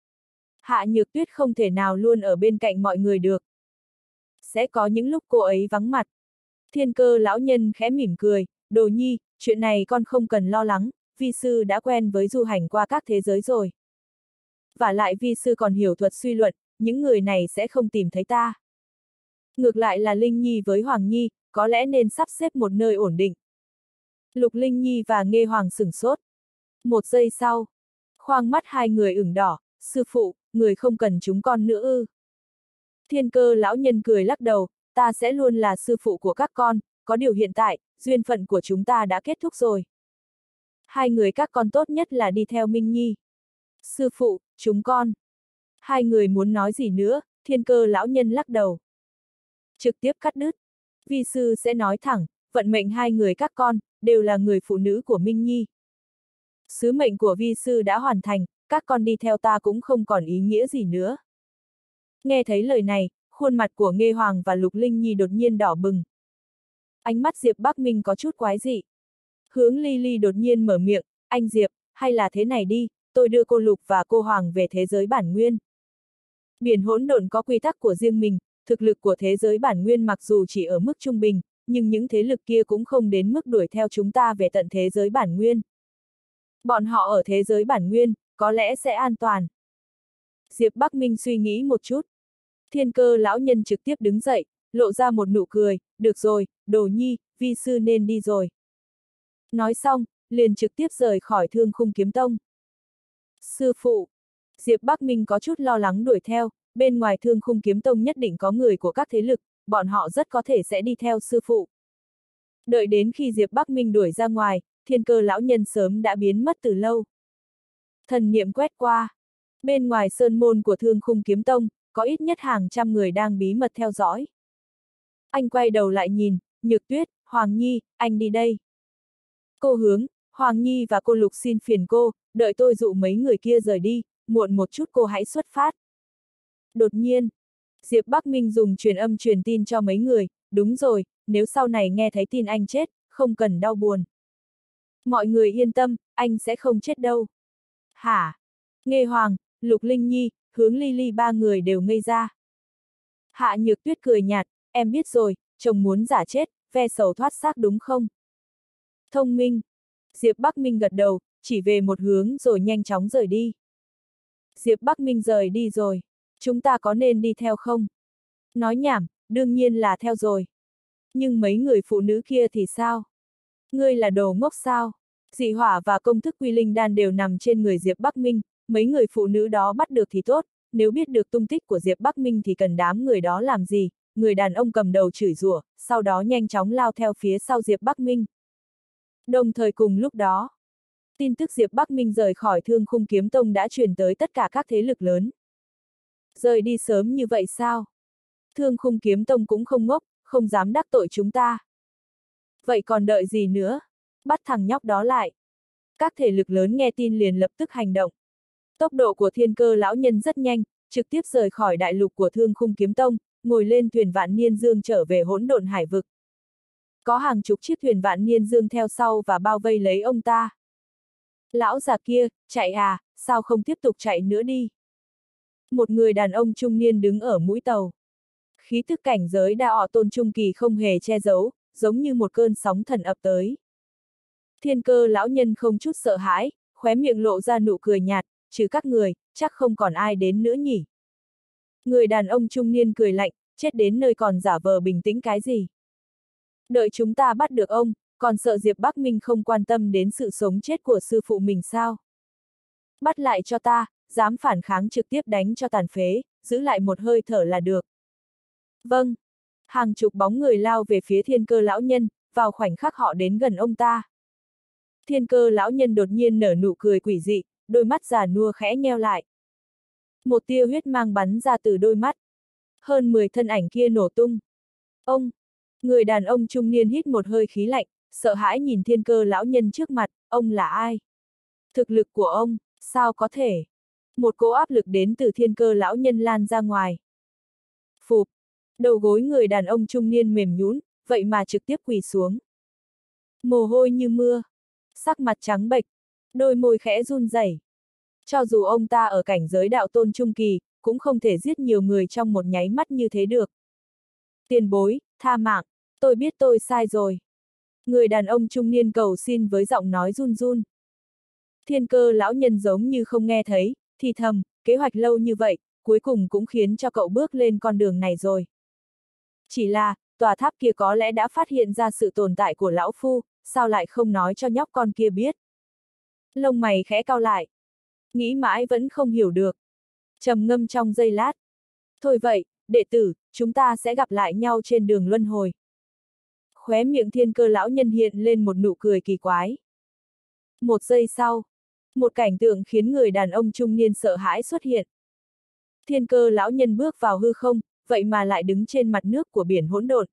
Hạ Nhược Tuyết không thể nào luôn ở bên cạnh mọi người được. Sẽ có những lúc cô ấy vắng mặt. Thiên Cơ lão nhân khẽ mỉm cười, Đồ Nhi, chuyện này con không cần lo lắng, vi sư đã quen với du hành qua các thế giới rồi. Và lại vi sư còn hiểu thuật suy luận, những người này sẽ không tìm thấy ta. Ngược lại là Linh Nhi với Hoàng Nhi, có lẽ nên sắp xếp một nơi ổn định. Lục Linh Nhi và Nghê Hoàng sửng sốt. Một giây sau, khoang mắt hai người ửng đỏ, sư phụ, người không cần chúng con nữa ư. Thiên Cơ lão nhân cười lắc đầu, ta sẽ luôn là sư phụ của các con, có điều hiện tại, duyên phận của chúng ta đã kết thúc rồi. Hai người các con tốt nhất là đi theo Minh Nhi. Sư phụ, chúng con. Hai người muốn nói gì nữa, Thiên Cơ lão nhân lắc đầu. Trực tiếp cắt đứt. Vi sư sẽ nói thẳng, vận mệnh hai người các con, đều là người phụ nữ của Minh Nhi. Sứ mệnh của vi sư đã hoàn thành, các con đi theo ta cũng không còn ý nghĩa gì nữa. Nghe thấy lời này, khuôn mặt của Nghê Hoàng và Lục Linh Nhi đột nhiên đỏ bừng. Ánh mắt Diệp Bắc Minh có chút quái dị. Hướng Ly Ly đột nhiên mở miệng, anh Diệp, hay là thế này đi, tôi đưa cô Lục và cô Hoàng về thế giới bản nguyên. Biển hỗn độn có quy tắc của riêng mình, thực lực của thế giới bản nguyên mặc dù chỉ ở mức trung bình, nhưng những thế lực kia cũng không đến mức đuổi theo chúng ta về tận thế giới bản nguyên. Bọn họ ở thế giới bản nguyên, có lẽ sẽ an toàn. Diệp Bắc Minh suy nghĩ một chút. Thiên Cơ lão nhân trực tiếp đứng dậy, lộ ra một nụ cười, được rồi, Đồ Nhi, vi sư nên đi rồi. Nói xong, liền trực tiếp rời khỏi Thương Khung Kiếm Tông. Sư phụ. Diệp Bắc Minh có chút lo lắng đuổi theo, bên ngoài Thương Khung Kiếm Tông nhất định có người của các thế lực, bọn họ rất có thể sẽ đi theo sư phụ. Đợi đến khi Diệp Bắc Minh đuổi ra ngoài, Thiên Cơ lão nhân sớm đã biến mất từ lâu. Thần niệm quét qua. Bên ngoài sơn môn của Thương Khung Kiếm Tông, có ít nhất hàng trăm người đang bí mật theo dõi. Anh quay đầu lại nhìn, Nhược Tuyết, Hoàng Nhi, anh đi đây. Cô Hướng, Hoàng Nhi và cô Lục xin phiền cô, đợi tôi dụ mấy người kia rời đi, muộn một chút cô hãy xuất phát. Đột nhiên, Diệp Bắc Minh dùng truyền âm truyền tin cho mấy người, đúng rồi, nếu sau này nghe thấy tin anh chết, không cần đau buồn. Mọi người yên tâm, anh sẽ không chết đâu. Hả? Nghê Hoàng, Lục Linh Nhi, Hướng Ly Ly ba người đều ngây ra. Hạ Nhược Tuyết cười nhạt, em biết rồi, chồng muốn giả chết, ve sầu thoát xác đúng không? Thông minh. Diệp Bắc Minh gật đầu, chỉ về một hướng rồi nhanh chóng rời đi. Diệp Bắc Minh rời đi rồi, chúng ta có nên đi theo không? Nói nhảm, đương nhiên là theo rồi. Nhưng mấy người phụ nữ kia thì sao? Ngươi là đồ ngốc sao? Dị hỏa và công thức quy linh đan đều nằm trên người Diệp Bắc Minh, mấy người phụ nữ đó bắt được thì tốt, nếu biết được tung tích của Diệp Bắc Minh thì cần đám người đó làm gì? Người đàn ông cầm đầu chửi rủa, sau đó nhanh chóng lao theo phía sau Diệp Bắc Minh. Đồng thời cùng lúc đó, tin tức Diệp Bắc Minh rời khỏi Thương Khung Kiếm Tông đã truyền tới tất cả các thế lực lớn. Rời đi sớm như vậy sao? Thương Khung Kiếm Tông cũng không ngốc, không dám đắc tội chúng ta. Vậy còn đợi gì nữa? Bắt thằng nhóc đó lại. Các thể lực lớn nghe tin liền lập tức hành động. Tốc độ của Thiên Cơ lão nhân rất nhanh, trực tiếp rời khỏi đại lục của Thương Khung Kiếm Tông, ngồi lên thuyền Vạn Niên Dương trở về hỗn độn hải vực. Có hàng chục chiếc thuyền Vạn Niên Dương theo sau và bao vây lấy ông ta. Lão già kia, chạy à, sao không tiếp tục chạy nữa đi? Một người đàn ông trung niên đứng ở mũi tàu. Khí tức cảnh giới đa ọ tôn trung kỳ không hề che giấu, giống như một cơn sóng thần ập tới. Thiên Cơ lão nhân không chút sợ hãi, khóe miệng lộ ra nụ cười nhạt, trừ các người, chắc không còn ai đến nữa nhỉ. Người đàn ông trung niên cười lạnh, chết đến nơi còn giả vờ bình tĩnh cái gì. Đợi chúng ta bắt được ông, còn sợ Diệp Bắc Minh không quan tâm đến sự sống chết của sư phụ mình sao? Bắt lại cho ta, dám phản kháng trực tiếp đánh cho tàn phế, giữ lại một hơi thở là được. Vâng. Hàng chục bóng người lao về phía Thiên Cơ lão nhân, vào khoảnh khắc họ đến gần ông ta. Thiên Cơ lão nhân đột nhiên nở nụ cười quỷ dị, đôi mắt già nua khẽ nheo lại. Một tia huyết mang bắn ra từ đôi mắt. Hơn mười thân ảnh kia nổ tung. Ông! Người đàn ông trung niên hít một hơi khí lạnh, sợ hãi nhìn Thiên Cơ lão nhân trước mặt, ông là ai? Thực lực của ông, sao có thể? Một cỗ áp lực đến từ Thiên Cơ lão nhân lan ra ngoài. Phụp! Đầu gối người đàn ông trung niên mềm nhũn, vậy mà trực tiếp quỳ xuống. Mồ hôi như mưa, sắc mặt trắng bệch, đôi môi khẽ run rẩy. Cho dù ông ta ở cảnh giới đạo tôn trung kỳ, cũng không thể giết nhiều người trong một nháy mắt như thế được. Tiền bối, tha mạng, tôi biết tôi sai rồi. Người đàn ông trung niên cầu xin với giọng nói run run. Thiên Cơ lão nhân giống như không nghe thấy, thì thầm, kế hoạch lâu như vậy, cuối cùng cũng khiến cho cậu bước lên con đường này rồi. Chỉ là, tòa tháp kia có lẽ đã phát hiện ra sự tồn tại của lão phu, sao lại không nói cho nhóc con kia biết. Lông mày khẽ cau lại. Nghĩ mãi vẫn không hiểu được. Trầm ngâm trong giây lát. Thôi vậy, đệ tử, chúng ta sẽ gặp lại nhau trên đường luân hồi. Khóe miệng Thiên Cơ lão nhân hiện lên một nụ cười kỳ quái. Một giây sau, một cảnh tượng khiến người đàn ông trung niên sợ hãi xuất hiện. Thiên Cơ lão nhân bước vào hư không, vậy mà lại đứng trên mặt nước của biển hỗn độn.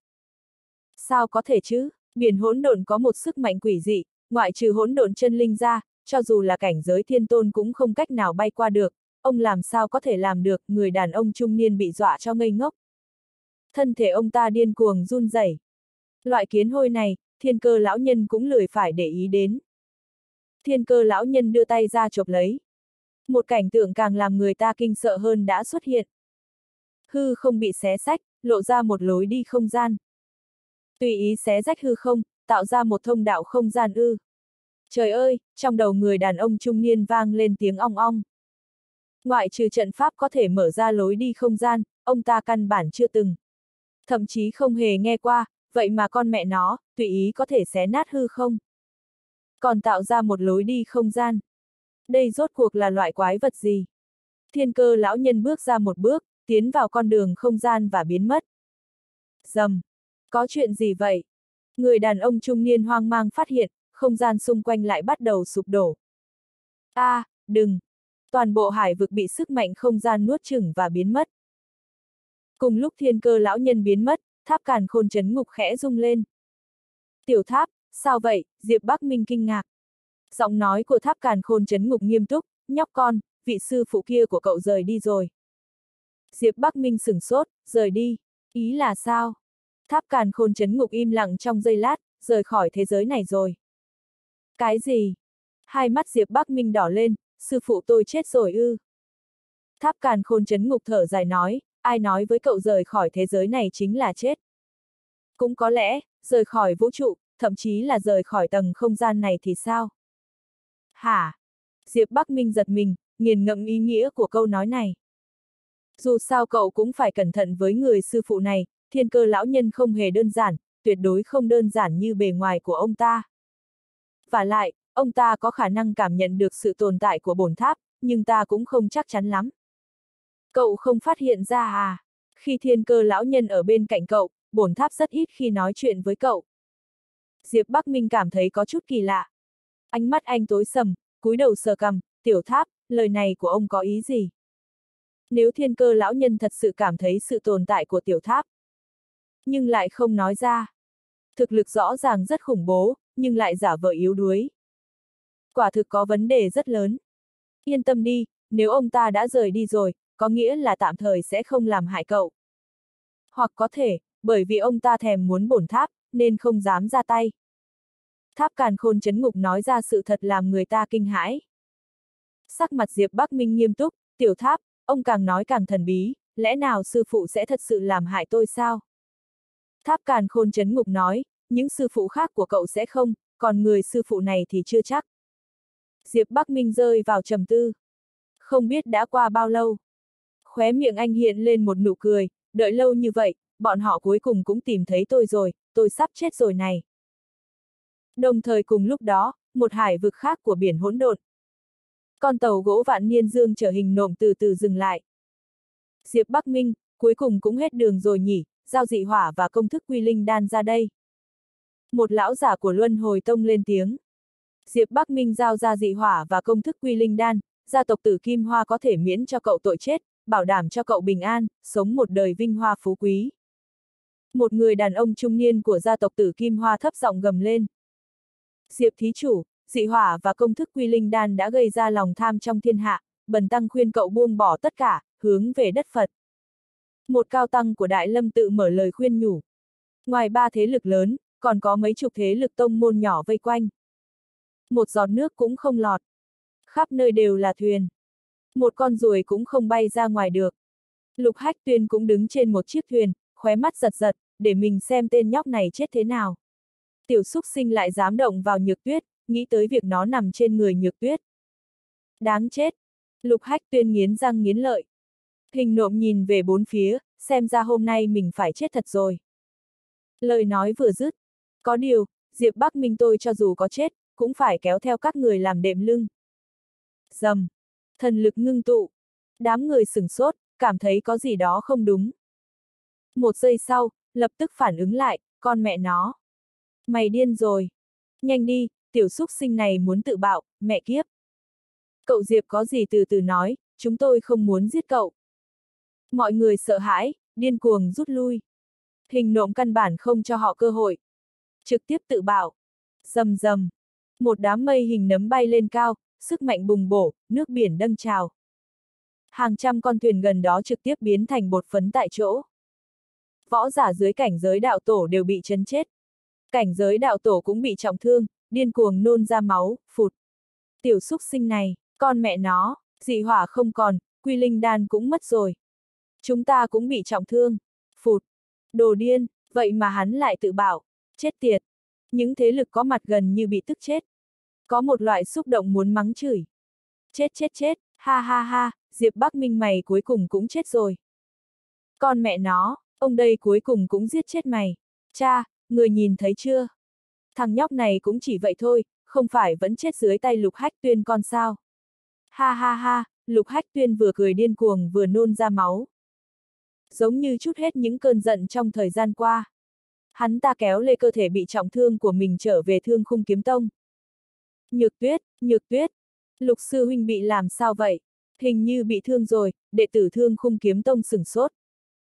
Sao có thể chứ? Biển hỗn độn có một sức mạnh quỷ dị, ngoại trừ hỗn độn chân linh ra, cho dù là cảnh giới thiên tôn cũng không cách nào bay qua được. Ông làm sao có thể làm được? Người đàn ông trung niên bị dọa cho ngây ngốc. Thân thể ông ta điên cuồng run rẩy. Loại kiến hôi này, Thiên Cơ lão nhân cũng lười phải để ý đến. Thiên Cơ lão nhân đưa tay ra chộp lấy. Một cảnh tượng càng làm người ta kinh sợ hơn đã xuất hiện. Hư không bị xé rách, lộ ra một lối đi không gian. Tùy ý xé rách hư không, tạo ra một thông đạo không gian ư. Trời ơi, trong đầu người đàn ông trung niên vang lên tiếng ong ong. Ngoại trừ trận pháp có thể mở ra lối đi không gian, ông ta căn bản chưa từng. Thậm chí không hề nghe qua, vậy mà con mẹ nó, tùy ý có thể xé nát hư không. Còn tạo ra một lối đi không gian. Đây rốt cuộc là loại quái vật gì? Thiên Cơ lão nhân bước ra một bước, tiến vào con đường không gian và biến mất. Rầm! Có chuyện gì vậy? Người đàn ông trung niên hoang mang phát hiện, không gian xung quanh lại bắt đầu sụp đổ. A, à, đừng! Toàn bộ hải vực bị sức mạnh không gian nuốt chửng và biến mất. Cùng lúc Thiên Cơ lão nhân biến mất, tháp Càn Khôn Chấn Ngục khẽ rung lên. Tiểu tháp, sao vậy? Diệp Bắc Minh kinh ngạc. Giọng nói của tháp Càn Khôn Chấn Ngục nghiêm túc, nhóc con, vị sư phụ kia của cậu rời đi rồi. Diệp Bắc Minh sửng sốt, rời đi, ý là sao? Tháp Càn Khôn Chấn Ngục im lặng trong giây lát, rời khỏi thế giới này rồi. Cái gì? Hai mắt Diệp Bắc Minh đỏ lên, sư phụ tôi chết rồi ư? Tháp Càn Khôn Chấn Ngục thở dài nói, ai nói với cậu rời khỏi thế giới này chính là chết? Cũng có lẽ, rời khỏi vũ trụ, thậm chí là rời khỏi tầng không gian này thì sao? Hả? Diệp Bắc Minh giật mình, nghiền ngẫm ý nghĩa của câu nói này. Dù sao cậu cũng phải cẩn thận với người sư phụ này, Thiên Cơ lão nhân không hề đơn giản, tuyệt đối không đơn giản như bề ngoài của ông ta. Và lại, ông ta có khả năng cảm nhận được sự tồn tại của bổn tháp, nhưng ta cũng không chắc chắn lắm. Cậu không phát hiện ra à? Khi Thiên Cơ lão nhân ở bên cạnh cậu, bổn tháp rất ít khi nói chuyện với cậu. Diệp Bắc Minh cảm thấy có chút kỳ lạ. Ánh mắt anh tối sầm, cúi đầu sờ cằm, tiểu tháp, lời này của ông có ý gì? Nếu Thiên Cơ lão nhân thật sự cảm thấy sự tồn tại của tiểu tháp, nhưng lại không nói ra. Thực lực rõ ràng rất khủng bố, nhưng lại giả vờ yếu đuối. Quả thực có vấn đề rất lớn. Yên tâm đi, nếu ông ta đã rời đi rồi, có nghĩa là tạm thời sẽ không làm hại cậu. Hoặc có thể, bởi vì ông ta thèm muốn bổn tháp, nên không dám ra tay. Tháp Càn Khôn Chấn Ngục nói ra sự thật làm người ta kinh hãi. Sắc mặt Diệp Bắc Minh nghiêm túc, tiểu tháp, ông càng nói càng thần bí, lẽ nào sư phụ sẽ thật sự làm hại tôi sao? Tháp Càn Khôn Chấn Ngục nói, những sư phụ khác của cậu sẽ không, còn người sư phụ này thì chưa chắc. Diệp Bắc Minh rơi vào trầm tư. Không biết đã qua bao lâu. Khóe miệng anh hiện lên một nụ cười, đợi lâu như vậy, bọn họ cuối cùng cũng tìm thấy tôi rồi, tôi sắp chết rồi này. Đồng thời cùng lúc đó, một hải vực khác của biển hỗn độn. Con tàu gỗ vạn niên dương chở hình nộm từ từ dừng lại. Diệp Bắc Minh, cuối cùng cũng hết đường rồi nhỉ, giao dị hỏa và công thức quy linh đan ra đây. Một lão giả của Luân Hồi Tông lên tiếng. Diệp Bắc Minh giao ra dị hỏa và công thức quy linh đan, gia tộc Tử Kim Hoa có thể miễn cho cậu tội chết, bảo đảm cho cậu bình an, sống một đời vinh hoa phú quý. Một người đàn ông trung niên của gia tộc Tử Kim Hoa thấp giọng gầm lên. Diệp thí chủ, dị hỏa và công thức quy linh đan đã gây ra lòng tham trong thiên hạ, bần tăng khuyên cậu buông bỏ tất cả, hướng về đất Phật. Một cao tăng của Đại Lâm tự mở lời khuyên nhủ. Ngoài ba thế lực lớn, còn có mấy chục thế lực tông môn nhỏ vây quanh. Một giọt nước cũng không lọt. Khắp nơi đều là thuyền. Một con ruồi cũng không bay ra ngoài được. Lục Hách Tuyên cũng đứng trên một chiếc thuyền, khóe mắt giật giật, để mình xem tên nhóc này chết thế nào. Tiểu xúc sinh lại dám động vào Nhược Tuyết, nghĩ tới việc nó nằm trên người Nhược Tuyết. Đáng chết! Lục Hách Tuyên nghiến răng nghiến lợi. Hình nộm nhìn về bốn phía, xem ra hôm nay mình phải chết thật rồi. Lời nói vừa dứt. Có điều, Diệp Bắc Minh tôi cho dù có chết, cũng phải kéo theo các người làm đệm lưng. Rầm! Thần lực ngưng tụ. Đám người sửng sốt, cảm thấy có gì đó không đúng. Một giây sau, lập tức phản ứng lại, con mẹ nó. Mày điên rồi. Nhanh đi, tiểu xúc sinh này muốn tự bạo, mẹ kiếp. Cậu Diệp có gì từ từ nói, chúng tôi không muốn giết cậu. Mọi người sợ hãi, điên cuồng rút lui. Hình nộm căn bản không cho họ cơ hội. Trực tiếp tự bạo. Rầm rầm. Một đám mây hình nấm bay lên cao, sức mạnh bùng bổ, nước biển dâng trào. Hàng trăm con thuyền gần đó trực tiếp biến thành bột phấn tại chỗ. Võ giả dưới cảnh giới đạo tổ đều bị chấn chết. Cảnh giới đạo tổ cũng bị trọng thương, điên cuồng nôn ra máu, phụt. Tiểu xúc sinh này, con mẹ nó, dị hỏa không còn, quy linh đan cũng mất rồi. Chúng ta cũng bị trọng thương, phụt. Đồ điên, vậy mà hắn lại tự bảo, chết tiệt. Những thế lực có mặt gần như bị tức chết. Có một loại xúc động muốn mắng chửi. Chết chết chết, ha ha ha, Diệp Bắc Minh mày cuối cùng cũng chết rồi. Con mẹ nó, ông đây cuối cùng cũng giết chết mày. Cha, người nhìn thấy chưa? Thằng nhóc này cũng chỉ vậy thôi, không phải vẫn chết dưới tay Lục Hách Tuyên con sao? Ha ha ha, Lục Hách Tuyên vừa cười điên cuồng vừa nôn ra máu. Giống như trút hết những cơn giận trong thời gian qua. Hắn ta kéo lê cơ thể bị trọng thương của mình trở về Thương Khung Kiếm Tông. Nhược Tuyết, Nhược Tuyết, Lục sư huynh bị làm sao vậy? Hình như bị thương rồi, đệ tử Thương Khung Kiếm Tông sửng sốt.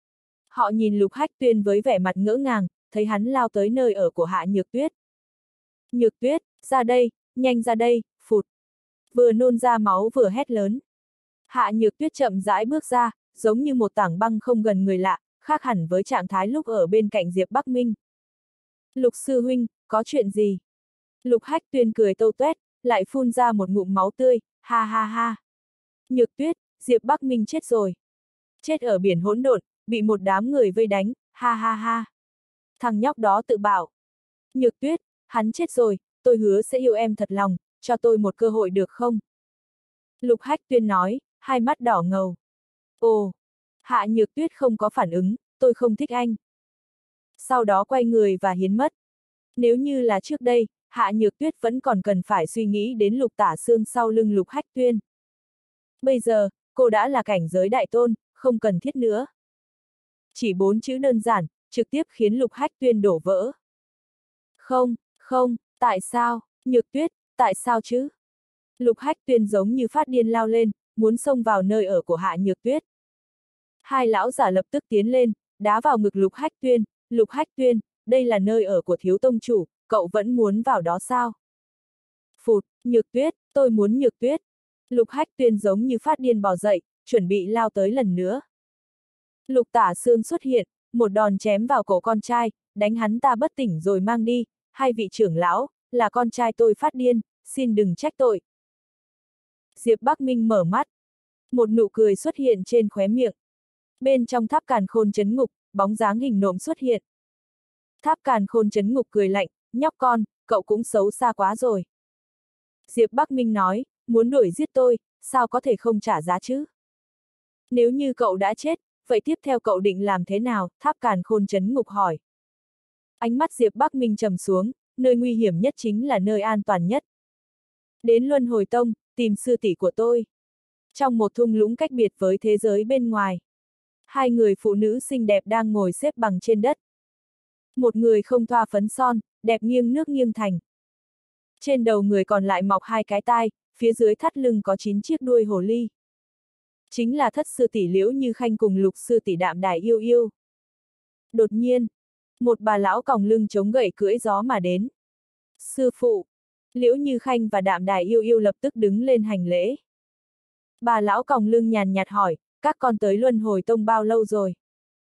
Họ nhìn Lục Hách Tuyên với vẻ mặt ngỡ ngàng, thấy hắn lao tới nơi ở của Hạ Nhược Tuyết. Nhược Tuyết, ra đây, nhanh ra đây, phụt. Vừa nôn ra máu vừa hét lớn. Hạ Nhược Tuyết chậm rãi bước ra, giống như một tảng băng không gần người lạ, khác hẳn với trạng thái lúc ở bên cạnh Diệp Bắc Minh. Lục sư huynh, có chuyện gì? Lục Hách Tuyên cười tâu tuét, lại phun ra một ngụm máu tươi, ha ha ha. Nhược Tuyết, Diệp Bắc Minh chết rồi. Chết ở biển hỗn độn, bị một đám người vây đánh, ha ha ha. Thằng nhóc đó tự bảo. Nhược Tuyết, hắn chết rồi, tôi hứa sẽ yêu em thật lòng, cho tôi một cơ hội được không? Lục Hách Tuyên nói, hai mắt đỏ ngầu. Ồ, Hạ Nhược Tuyết không có phản ứng, tôi không thích anh. Sau đó quay người và hiến mất. Nếu như là trước đây, Hạ Nhược Tuyết vẫn còn cần phải suy nghĩ đến Lục Tả Xương sau lưng Lục Hách Tuyên. Bây giờ, cô đã là cảnh giới đại tôn, không cần thiết nữa. Chỉ bốn chữ đơn giản, trực tiếp khiến Lục Hách Tuyên đổ vỡ. Không, không, tại sao, Nhược Tuyết, tại sao chứ? Lục Hách Tuyên giống như phát điên lao lên, muốn xông vào nơi ở của Hạ Nhược Tuyết. Hai lão giả lập tức tiến lên, đá vào ngực Lục Hách Tuyên, Lục Hách Tuyên, đây là nơi ở của thiếu tông chủ, cậu vẫn muốn vào đó sao? Phụt, Nhược Tuyết, tôi muốn Nhược Tuyết. Lục Hách Tuyên giống như phát điên bò dậy, chuẩn bị lao tới lần nữa. Lục Tả Xương xuất hiện, một đòn chém vào cổ con trai, đánh hắn ta bất tỉnh rồi mang đi, hai vị trưởng lão, là con trai tôi phát điên, xin đừng trách tội. Diệp Bắc Minh mở mắt. Một nụ cười xuất hiện trên khóe miệng. Bên trong tháp càn khôn trấn ngục, bóng dáng hình nộm xuất hiện. Tháp càn khôn trấn ngục cười lạnh, nhóc con, cậu cũng xấu xa quá rồi. Diệp Bắc Minh nói, muốn đuổi giết tôi, sao có thể không trả giá chứ? Nếu như cậu đã chết, vậy tiếp theo cậu định làm thế nào? Tháp càn khôn trấn ngục hỏi. Ánh mắt Diệp Bắc Minh trầm xuống, nơi nguy hiểm nhất chính là nơi an toàn nhất. Đến Luân Hồi Tông, tìm sư tỷ của tôi. Trong một thung lũng cách biệt với thế giới bên ngoài. Hai người phụ nữ xinh đẹp đang ngồi xếp bằng trên đất. Một người không thoa phấn son, đẹp nghiêng nước nghiêng thành. Trên đầu người còn lại mọc hai cái tai, phía dưới thắt lưng có chín chiếc đuôi hồ ly. Chính là thất sư tỷ Liễu Như Khanh cùng lục sư tỷ Đạm Đài Yêu Yêu. Đột nhiên, một bà lão còng lưng chống gậy cưỡi gió mà đến. Sư phụ! Liễu Như Khanh và Đạm Đài Yêu Yêu lập tức đứng lên hành lễ. Bà lão còng lưng nhàn nhạt hỏi, các con tới Luân Hồi Tông bao lâu rồi?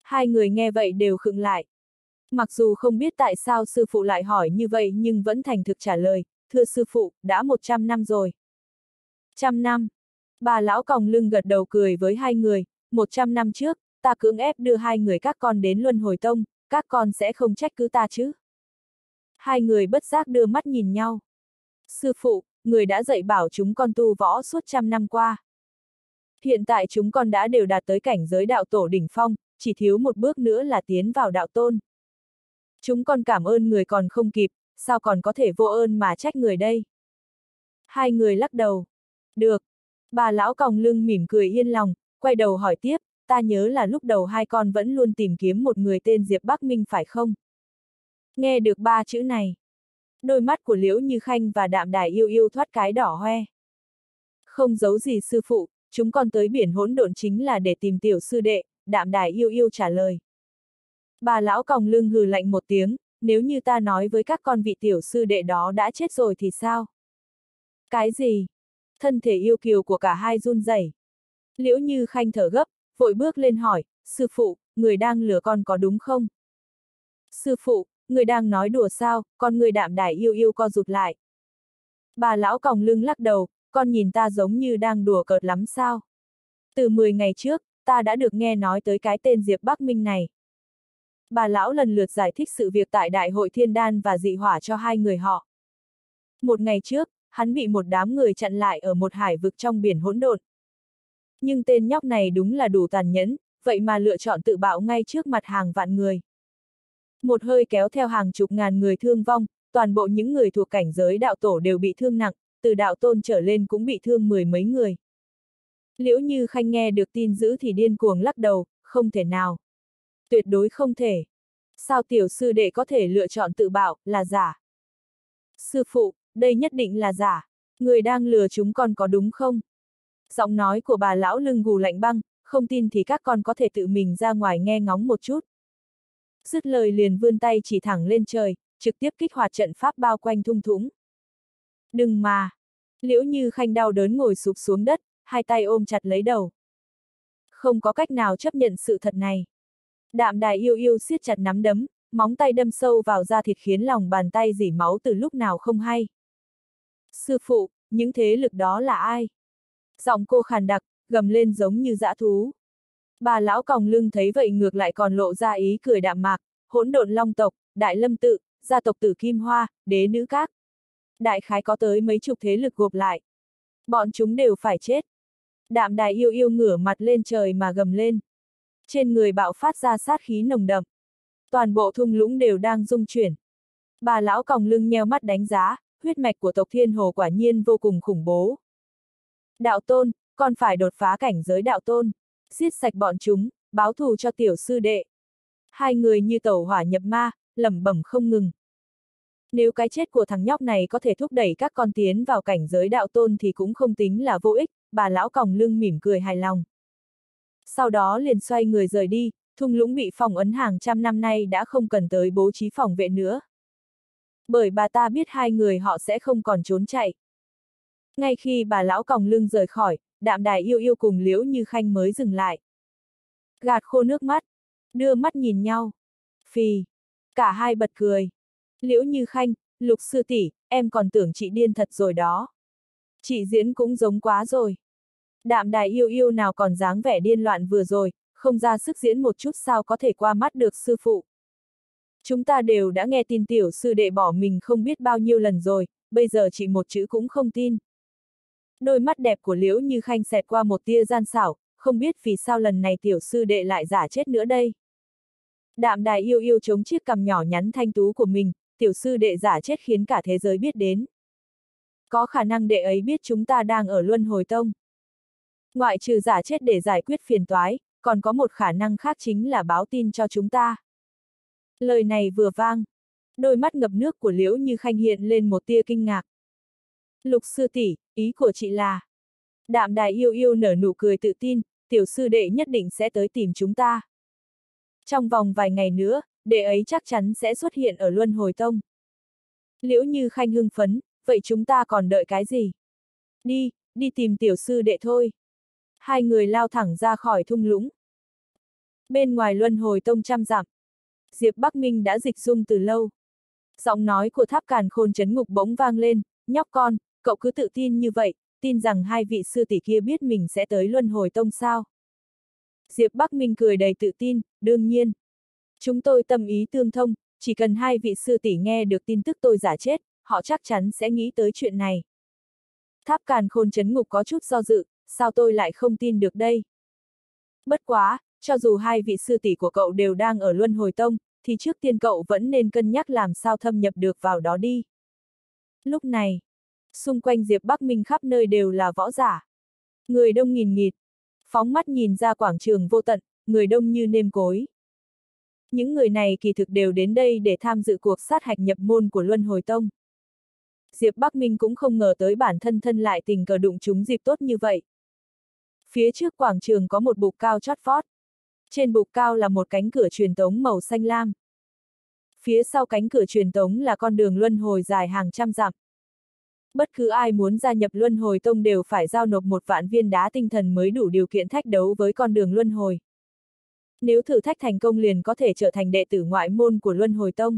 Hai người nghe vậy đều khựng lại. Mặc dù không biết tại sao sư phụ lại hỏi như vậy nhưng vẫn thành thực trả lời, thưa sư phụ, đã một trăm năm rồi. Trăm năm. Bà lão còng lưng gật đầu cười với hai người, một trăm năm trước, ta cưỡng ép đưa hai người các con đến Luân Hồi Tông, các con sẽ không trách cứ ta chứ. Hai người bất giác đưa mắt nhìn nhau. Sư phụ, người đã dạy bảo chúng con tu võ suốt trăm năm qua. Hiện tại chúng con đã đều đạt tới cảnh giới đạo tổ đỉnh phong, chỉ thiếu một bước nữa là tiến vào đạo tôn. Chúng con cảm ơn người còn không kịp, sao còn có thể vô ơn mà trách người đây? Hai người lắc đầu. Được. Bà lão còng lưng mỉm cười yên lòng, quay đầu hỏi tiếp, ta nhớ là lúc đầu hai con vẫn luôn tìm kiếm một người tên Diệp Bắc Minh phải không? Nghe được ba chữ này. Đôi mắt của Liễu Như Khanh và Đạm Đài Yêu Yêu thoát cái đỏ hoe. Không giấu gì sư phụ, chúng con tới biển hỗn độn chính là để tìm tiểu sư đệ, Đạm Đài Yêu Yêu trả lời. Bà lão còng lưng hừ lạnh một tiếng, nếu như ta nói với các con vị tiểu sư đệ đó đã chết rồi thì sao? Cái gì? Thân thể yêu kiều của cả hai run rẩy. Liễu Như Khanh thở gấp, vội bước lên hỏi, sư phụ, người đang lừa con có đúng không? Sư phụ, người đang nói đùa sao, con người Đạm Đài Yêu Yêu co rụt lại. Bà lão còng lưng lắc đầu, con nhìn ta giống như đang đùa cợt lắm sao? Từ mười ngày trước, ta đã được nghe nói tới cái tên Diệp Bắc Minh này. Bà lão lần lượt giải thích sự việc tại Đại hội Thiên Đan và dị hỏa cho hai người họ. Một ngày trước, hắn bị một đám người chặn lại ở một hải vực trong biển hỗn độn. Nhưng tên nhóc này đúng là đủ tàn nhẫn, vậy mà lựa chọn tự bạo ngay trước mặt hàng vạn người. Một hơi kéo theo hàng chục ngàn người thương vong, toàn bộ những người thuộc cảnh giới đạo tổ đều bị thương nặng, từ đạo tôn trở lên cũng bị thương mười mấy người. Liễu Như Khanh nghe được tin dữ thì điên cuồng lắc đầu, không thể nào. Tuyệt đối không thể. Sao tiểu sư đệ có thể lựa chọn tự bạo, là giả? Sư phụ, đây nhất định là giả. Người đang lừa chúng con có đúng không? Giọng nói của bà lão lưng gù lạnh băng, không tin thì các con có thể tự mình ra ngoài nghe ngóng một chút. Dứt lời liền vươn tay chỉ thẳng lên trời, trực tiếp kích hoạt trận pháp bao quanh thung thũng. Đừng mà! Liễu Như Khanh đau đớn ngồi sụp xuống đất, hai tay ôm chặt lấy đầu. Không có cách nào chấp nhận sự thật này. Đạm Đài Yêu Yêu siết chặt nắm đấm, móng tay đâm sâu vào da thịt khiến lòng bàn tay rỉ máu từ lúc nào không hay. Sư phụ, những thế lực đó là ai? Giọng cô khàn đặc, gầm lên giống như dã thú. Bà lão còng lưng thấy vậy ngược lại còn lộ ra ý cười đạm mạc, hỗn độn long tộc, Đại Lâm tự, gia tộc Tử Kim Hoa, đế nữ các. Đại khái có tới mấy chục thế lực gộp lại. Bọn chúng đều phải chết. Đạm Đài Yêu Yêu ngửa mặt lên trời mà gầm lên. Trên người bạo phát ra sát khí nồng đậm. Toàn bộ thung lũng đều đang rung chuyển. Bà lão còng lưng nheo mắt đánh giá, huyết mạch của tộc Thiên Hồ quả nhiên vô cùng khủng bố. Đạo tôn, còn phải đột phá cảnh giới đạo tôn. Giết sạch bọn chúng, báo thù cho tiểu sư đệ. Hai người như tẩu hỏa nhập ma, lẩm bẩm không ngừng. Nếu cái chết của thằng nhóc này có thể thúc đẩy các con tiến vào cảnh giới đạo tôn thì cũng không tính là vô ích, bà lão còng lưng mỉm cười hài lòng. Sau đó liền xoay người rời đi, thung lũng bị phong ấn hàng trăm năm nay đã không cần tới bố trí phòng vệ nữa. Bởi bà ta biết hai người họ sẽ không còn trốn chạy. Ngay khi bà lão còng lưng rời khỏi, Đạm Đài Yêu Yêu cùng Liễu Như Khanh mới dừng lại. Gạt khô nước mắt, đưa mắt nhìn nhau. Phì, cả hai bật cười. Liễu Như Khanh, Lục sư tỷ, em còn tưởng chị điên thật rồi đó. Chị diễn cũng giống quá rồi. Đạm Đài Yêu Yêu nào còn dáng vẻ điên loạn vừa rồi, không ra sức diễn một chút sao có thể qua mắt được sư phụ. Chúng ta đều đã nghe tin tiểu sư đệ bỏ mình không biết bao nhiêu lần rồi, bây giờ chị một chữ cũng không tin. Đôi mắt đẹp của Liễu Như Khanh xẹt qua một tia gian xảo, không biết vì sao lần này tiểu sư đệ lại giả chết nữa đây. Đạm Đài Yêu Yêu chống chiếc cằm nhỏ nhắn thanh tú của mình, tiểu sư đệ giả chết khiến cả thế giới biết đến. Có khả năng đệ ấy biết chúng ta đang ở Luân Hồi Tông. Ngoại trừ giả chết để giải quyết phiền toái, còn có một khả năng khác chính là báo tin cho chúng ta. Lời này vừa vang, đôi mắt ngập nước của Liễu Như Khanh hiện lên một tia kinh ngạc. Lục sư tỷ, ý của chị là... Đạm Đài Yêu Yêu nở nụ cười tự tin, tiểu sư đệ nhất định sẽ tới tìm chúng ta. Trong vòng vài ngày nữa, đệ ấy chắc chắn sẽ xuất hiện ở Luân Hồi Tông. Liễu Như Khanh hưng phấn, vậy chúng ta còn đợi cái gì? Đi, đi tìm tiểu sư đệ thôi. Hai người lao thẳng ra khỏi thung lũng. Bên ngoài Luân Hồi Tông trăm dặm, Diệp Bắc Minh đã dịch dung từ lâu. Giọng nói của Tháp Càn Khôn Chấn Ngục bỗng vang lên, nhóc con, cậu cứ tự tin như vậy, tin rằng hai vị sư tỷ kia biết mình sẽ tới Luân Hồi Tông sao? Diệp Bắc Minh cười đầy tự tin, đương nhiên. Chúng tôi tâm ý tương thông, chỉ cần hai vị sư tỷ nghe được tin tức tôi giả chết, họ chắc chắn sẽ nghĩ tới chuyện này. Tháp Càn Khôn Chấn Ngục có chút do dự, sao tôi lại không tin được đây? Bất quá, cho dù hai vị sư tỷ của cậu đều đang ở Luân Hồi Tông, thì trước tiên cậu vẫn nên cân nhắc làm sao thâm nhập được vào đó đi. Lúc này, xung quanh Diệp Bắc Minh khắp nơi đều là võ giả. Người đông nghìn nghịt, phóng mắt nhìn ra quảng trường vô tận, người đông như nêm cối. Những người này kỳ thực đều đến đây để tham dự cuộc sát hạch nhập môn của Luân Hồi Tông. Diệp Bắc Minh cũng không ngờ tới bản thân thân lại tình cờ đụng trúng dịp tốt như vậy. Phía trước quảng trường có một bục cao chót vót. Trên bục cao là một cánh cửa truyền tống màu xanh lam. Phía sau cánh cửa truyền tống là con đường luân hồi dài hàng trăm dặm. Bất cứ ai muốn gia nhập Luân Hồi Tông đều phải giao nộp một vạn viên đá tinh thần mới đủ điều kiện thách đấu với con đường luân hồi. Nếu thử thách thành công liền có thể trở thành đệ tử ngoại môn của Luân Hồi Tông.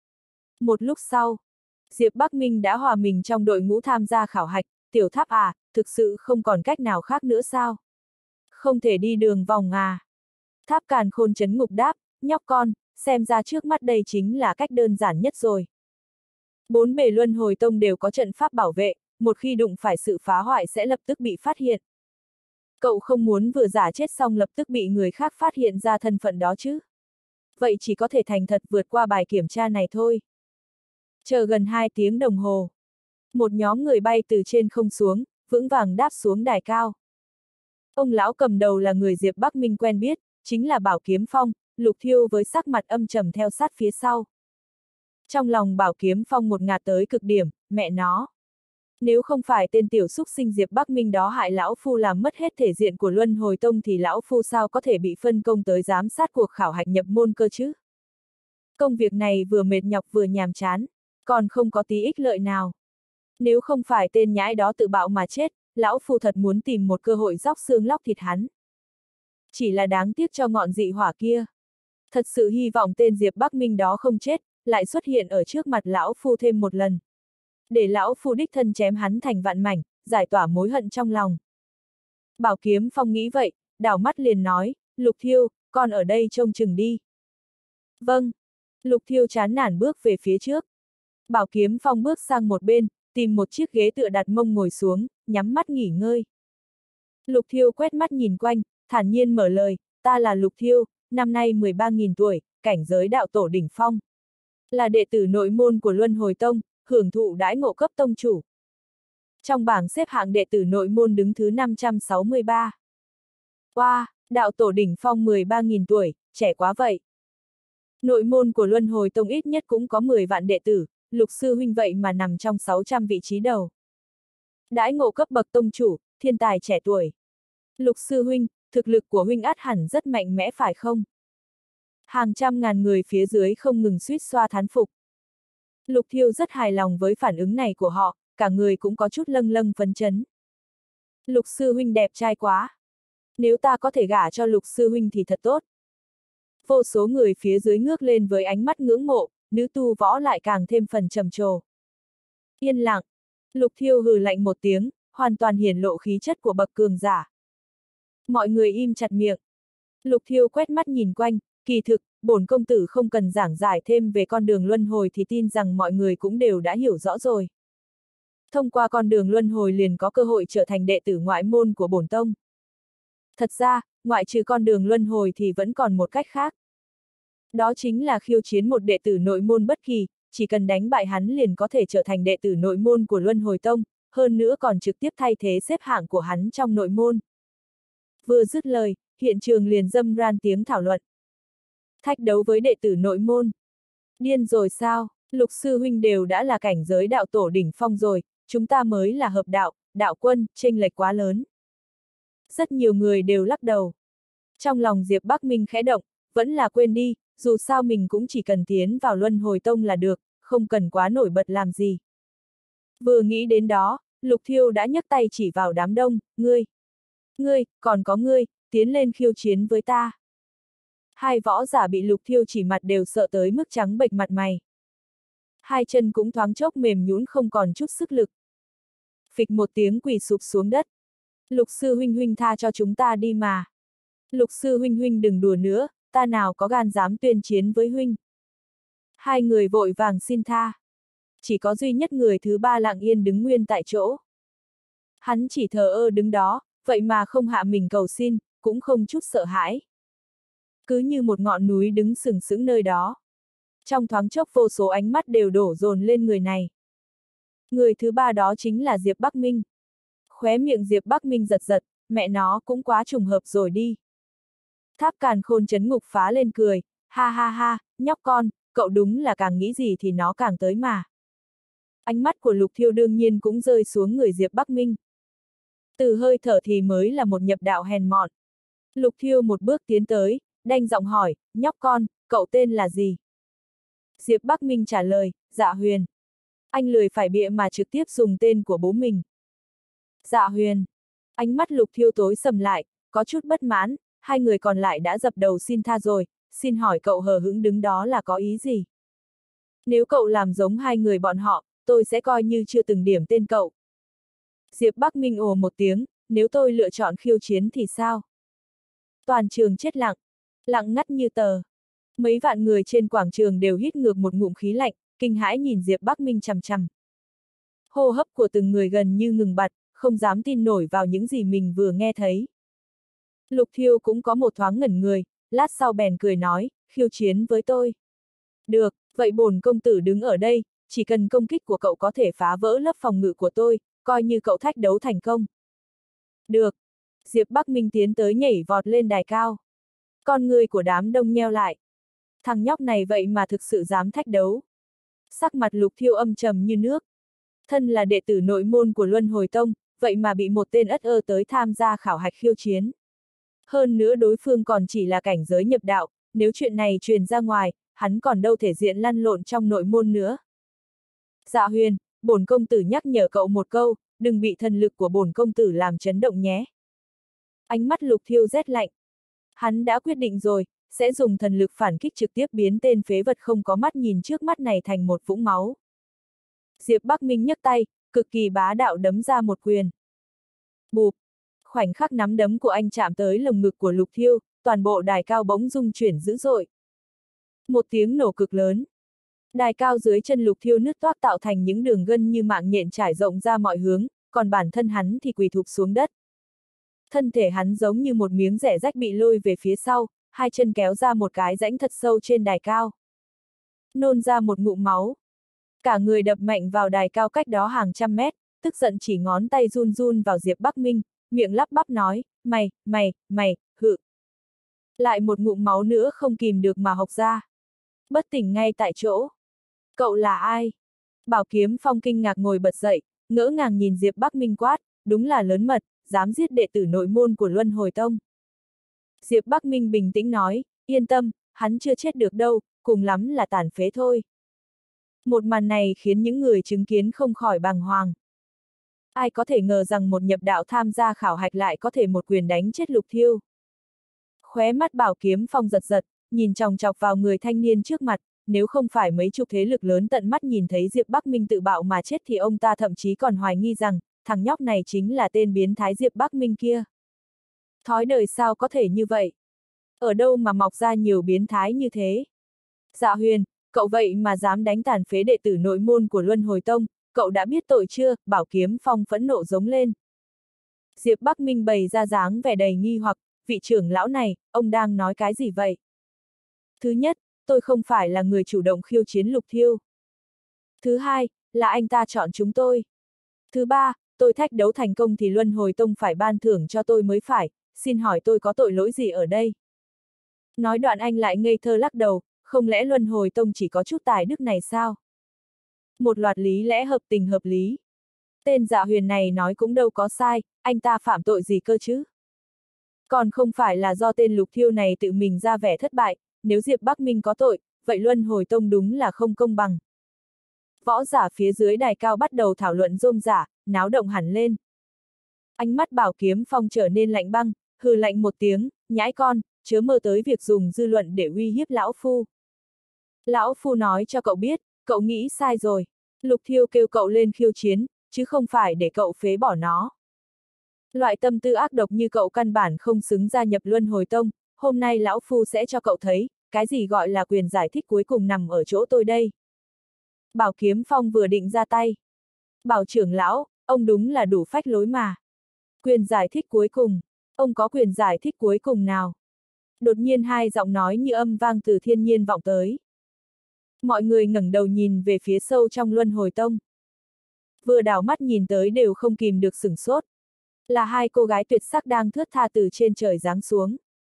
Một lúc sau, Diệp Bắc Minh đã hòa mình trong đội ngũ tham gia khảo hạch. Tiểu Tháp à, thực sự không còn cách nào khác nữa sao? Không thể đi đường vòng à? Tháp Càn Khôn Chấn Ngục đáp, nhóc con, xem ra trước mắt đây chính là cách đơn giản nhất rồi. Bốn bề Luân Hồi Tông đều có trận pháp bảo vệ, một khi đụng phải sự phá hoại sẽ lập tức bị phát hiện. Cậu không muốn vừa giả chết xong lập tức bị người khác phát hiện ra thân phận đó chứ? Vậy chỉ có thể thành thật vượt qua bài kiểm tra này thôi. Chờ gần hai tiếng đồng hồ. Một nhóm người bay từ trên không xuống, vững vàng đáp xuống đài cao. Ông lão cầm đầu là người Diệp Bắc Minh quen biết, chính là Bảo Kiếm Phong, Lục Thiêu với sắc mặt âm trầm theo sát phía sau. Trong lòng Bảo Kiếm Phong một ngạt tới cực điểm, mẹ nó. Nếu không phải tên tiểu xúc sinh Diệp Bắc Minh đó hại lão phu làm mất hết thể diện của Luân Hồi Tông thì lão phu sao có thể bị phân công tới giám sát cuộc khảo hạch nhập môn cơ chứ? Công việc này vừa mệt nhọc vừa nhàm chán, còn không có tí ích lợi nào. Nếu không phải tên nhãi đó tự bạo mà chết, lão phu thật muốn tìm một cơ hội róc xương lóc thịt hắn. Chỉ là đáng tiếc cho ngọn dị hỏa kia. Thật sự hy vọng tên Diệp Bắc Minh đó không chết, lại xuất hiện ở trước mặt lão phu thêm một lần. Để lão phu đích thân chém hắn thành vạn mảnh, giải tỏa mối hận trong lòng. Bảo Kiếm Phong nghĩ vậy, đảo mắt liền nói, Lục Thiêu, con ở đây trông chừng đi. Vâng. Lục Thiêu chán nản bước về phía trước. Bảo Kiếm Phong bước sang một bên, tìm một chiếc ghế tựa đặt mông ngồi xuống, nhắm mắt nghỉ ngơi. Lục Thiêu quét mắt nhìn quanh, thản nhiên mở lời, ta là Lục Thiêu, năm nay mười ba nghìn tuổi, cảnh giới đạo tổ đỉnh phong. Là đệ tử nội môn của Luân Hồi Tông, hưởng thụ đãi ngộ cấp tông chủ. Trong bảng xếp hạng đệ tử nội môn đứng thứ năm trăm sáu mươi ba. Wow, đạo tổ đỉnh phong mười ba nghìn tuổi, trẻ quá vậy. Nội môn của Luân Hồi Tông ít nhất cũng có mười vạn đệ tử, Lục sư huynh vậy mà nằm trong sáu trăm vị trí đầu. Đãi ngộ cấp bậc tông chủ, thiên tài trẻ tuổi. Lục sư huynh, thực lực của huynh ắt hẳn rất mạnh mẽ phải không? Hàng trăm ngàn người phía dưới không ngừng suýt xoa thán phục. Lục Thiêu rất hài lòng với phản ứng này của họ, cả người cũng có chút lâng lâng phấn chấn. Lục sư huynh đẹp trai quá. Nếu ta có thể gả cho Lục sư huynh thì thật tốt. Vô số người phía dưới ngước lên với ánh mắt ngưỡng mộ, nữ tu võ lại càng thêm phần trầm trồ. Yên lặng, Lục Thiêu hừ lạnh một tiếng, hoàn toàn hiển lộ khí chất của bậc cường giả. Mọi người im chặt miệng. Lục Thiêu quét mắt nhìn quanh, kỳ thực, bổn công tử không cần giảng giải thêm về con đường luân hồi thì tin rằng mọi người cũng đều đã hiểu rõ rồi. Thông qua con đường luân hồi liền có cơ hội trở thành đệ tử ngoại môn của bổn tông. Thật ra, ngoại trừ con đường luân hồi thì vẫn còn một cách khác. Đó chính là khiêu chiến một đệ tử nội môn bất kỳ, chỉ cần đánh bại hắn liền có thể trở thành đệ tử nội môn của Luân Hồi Tông, hơn nữa còn trực tiếp thay thế xếp hạng của hắn trong nội môn. Vừa dứt lời, hiện trường liền râm ran tiếng thảo luận. Thách đấu với đệ tử nội môn. Điên rồi sao, Lục sư huynh đều đã là cảnh giới đạo tổ đỉnh phong rồi, chúng ta mới là hợp đạo, đạo quân, chênh lệch quá lớn. Rất nhiều người đều lắc đầu. Trong lòng Diệp Bắc Minh khẽ động, vẫn là quên đi, dù sao mình cũng chỉ cần tiến vào Luân Hồi Tông là được, không cần quá nổi bật làm gì. Vừa nghĩ đến đó, Lục Thiêu đã nhấc tay chỉ vào đám đông, ngươi, ngươi, còn có ngươi, tiến lên khiêu chiến với ta. Hai võ giả bị Lục Thiêu chỉ mặt đều sợ tới mức trắng bệch mặt mày. Hai chân cũng thoáng chốc mềm nhũn không còn chút sức lực. Phịch một tiếng quỳ sụp xuống đất. Lục sư huynh huynh tha cho chúng ta đi mà. Lục sư huynh huynh đừng đùa nữa, ta nào có gan dám tuyên chiến với huynh. Hai người vội vàng xin tha. Chỉ có duy nhất người thứ ba lặng yên đứng nguyên tại chỗ. Hắn chỉ thờ ơ đứng đó, vậy mà không hạ mình cầu xin, cũng không chút sợ hãi. Cứ như một ngọn núi đứng sừng sững nơi đó. Trong thoáng chốc vô số ánh mắt đều đổ dồn lên người này. Người thứ ba đó chính là Diệp Bắc Minh. Khóe miệng Diệp Bắc Minh giật giật, mẹ nó cũng quá trùng hợp rồi đi. Tháp Càn Khôn chấn ngục phá lên cười, ha ha ha, nhóc con, cậu đúng là càng nghĩ gì thì nó càng tới mà. Ánh mắt của Lục Thiêu đương nhiên cũng rơi xuống người Diệp Bắc Minh. Từ hơi thở thì mới là một nhập đạo hèn mọn. Lục Thiêu một bước tiến tới, đanh giọng hỏi, nhóc con, cậu tên là gì? Diệp Bắc Minh trả lời, Dạ Huyền. Anh lười phải bịa mà trực tiếp dùng tên của bố mình. Dạ Huyền. Ánh mắt Lục Thiêu tối sầm lại, có chút bất mãn, hai người còn lại đã dập đầu xin tha rồi, xin hỏi cậu hờ hững đứng đó là có ý gì? Nếu cậu làm giống hai người bọn họ, tôi sẽ coi như chưa từng điểm tên cậu. Diệp Bắc Minh ồ một tiếng, nếu tôi lựa chọn khiêu chiến thì sao? Toàn trường chết lặng, lặng ngắt như tờ. Mấy vạn người trên quảng trường đều hít ngược một ngụm khí lạnh, kinh hãi nhìn Diệp Bắc Minh chằm chằm. Hô hấp của từng người gần như ngừng bặt, không dám tin nổi vào những gì mình vừa nghe thấy. Lục Thiêu cũng có một thoáng ngẩn người, lát sau bèn cười nói, khiêu chiến với tôi. Được, vậy bổn công tử đứng ở đây, chỉ cần công kích của cậu có thể phá vỡ lớp phòng ngự của tôi, coi như cậu thách đấu thành công. Được. Diệp Bắc Minh tiến tới nhảy vọt lên đài cao. Con người của đám đông nheo lại. Thằng nhóc này vậy mà thực sự dám thách đấu. Sắc mặt Lục Thiêu âm trầm như nước. Thân là đệ tử nội môn của Luân Hồi Tông, vậy mà bị một tên ất ơ tới tham gia khảo hạch khiêu chiến. Hơn nữa đối phương còn chỉ là cảnh giới nhập đạo, nếu chuyện này truyền ra ngoài, hắn còn đâu thể diện lăn lộn trong nội môn nữa. Dạ Huyền, bổn công tử nhắc nhở cậu một câu, đừng bị thần lực của bổn công tử làm chấn động nhé. Ánh mắt Lục Thiêu rét lạnh. Hắn đã quyết định rồi, sẽ dùng thần lực phản kích trực tiếp biến tên phế vật không có mắt nhìn trước mắt này thành một vũng máu. Diệp Bắc Minh nhấc tay, cực kỳ bá đạo đấm ra một quyền. Bụp! Khoảnh khắc nắm đấm của anh chạm tới lồng ngực của Lục Thiêu, toàn bộ đài cao bỗng rung chuyển dữ dội. Một tiếng nổ cực lớn. Đài cao dưới chân Lục Thiêu nứt toác tạo thành những đường gân như mạng nhện trải rộng ra mọi hướng, còn bản thân hắn thì quỳ thụp xuống đất. Thân thể hắn giống như một miếng rẻ rách bị lôi về phía sau, hai chân kéo ra một cái rãnh thật sâu trên đài cao. Nôn ra một ngụm máu. Cả người đập mạnh vào đài cao cách đó hàng trăm mét, tức giận chỉ ngón tay run run vào Diệp Bắc Minh, miệng lắp bắp nói, mày, mày, mày, hự. Lại một ngụm máu nữa không kìm được mà hộc ra. Bất tỉnh ngay tại chỗ. Cậu là ai? Bảo Kiếm Phong kinh ngạc ngồi bật dậy, ngỡ ngàng nhìn Diệp Bắc Minh quát, đúng là lớn mật, dám giết đệ tử nội môn của Luân Hồi Tông. Diệp Bắc Minh bình tĩnh nói, yên tâm, hắn chưa chết được đâu, cùng lắm là tàn phế thôi. Một màn này khiến những người chứng kiến không khỏi bàng hoàng. Ai có thể ngờ rằng một nhập đạo tham gia khảo hạch lại có thể một quyền đánh chết Lục Thiêu. Khóe mắt Bảo Kiếm Phong giật giật, nhìn chòng chọc vào người thanh niên trước mặt, nếu không phải mấy chục thế lực lớn tận mắt nhìn thấy Diệp Bắc Minh tự bạo mà chết thì ông ta thậm chí còn hoài nghi rằng, thằng nhóc này chính là tên biến thái Diệp Bắc Minh kia. Thói đời sao có thể như vậy? Ở đâu mà mọc ra nhiều biến thái như thế? Dạ Huyền, cậu vậy mà dám đánh tàn phế đệ tử nội môn của Luân Hồi Tông, cậu đã biết tội chưa? Bảo Kiếm Phong phẫn nộ giống lên. Diệp Bắc Minh bày ra dáng vẻ đầy nghi hoặc, vị trưởng lão này, ông đang nói cái gì vậy? Thứ nhất, tôi không phải là người chủ động khiêu chiến Lục Thiêu. Thứ hai, là anh ta chọn chúng tôi. Thứ ba, tôi thách đấu thành công thì Luân Hồi Tông phải ban thưởng cho tôi mới phải, xin hỏi tôi có tội lỗi gì ở đây? Nói đoạn anh lại ngây thơ lắc đầu, không lẽ Luân Hồi Tông chỉ có chút tài đức này sao? Một loạt lý lẽ hợp tình hợp lý. Tên Dạ Huyền này nói cũng đâu có sai, anh ta phạm tội gì cơ chứ? Còn không phải là do tên Lục Thiêu này tự mình ra vẻ thất bại, nếu Diệp Bắc Minh có tội, vậy Luân Hồi Tông đúng là không công bằng. Võ giả phía dưới đài cao bắt đầu thảo luận rôm rả, náo động hẳn lên. Ánh mắt Bảo Kiếm Phong trở nên lạnh băng, hừ lạnh một tiếng, nhãi con, chớ mơ tới việc dùng dư luận để uy hiếp lão phu. Lão phu nói cho cậu biết, cậu nghĩ sai rồi. Lục Thiêu kêu cậu lên khiêu chiến, chứ không phải để cậu phế bỏ nó. Loại tâm tư ác độc như cậu căn bản không xứng gia nhập Luân Hồi Tông, hôm nay lão phu sẽ cho cậu thấy, cái gì gọi là quyền giải thích cuối cùng nằm ở chỗ tôi đây. Bảo Kiếm Phong vừa định ra tay. Bảo trưởng lão, ông đúng là đủ phách lối mà. Quyền giải thích cuối cùng, ông có quyền giải thích cuối cùng nào? Đột nhiên hai giọng nói như âm vang từ thiên nhiên vọng tới. Mọi người ngẩng đầu nhìn về phía sâu trong Luân Hồi Tông. Vừa đảo mắt nhìn tới đều không kìm được sửng sốt. Là hai cô gái tuyệt sắc đang thướt tha từ trên trời giáng xuống.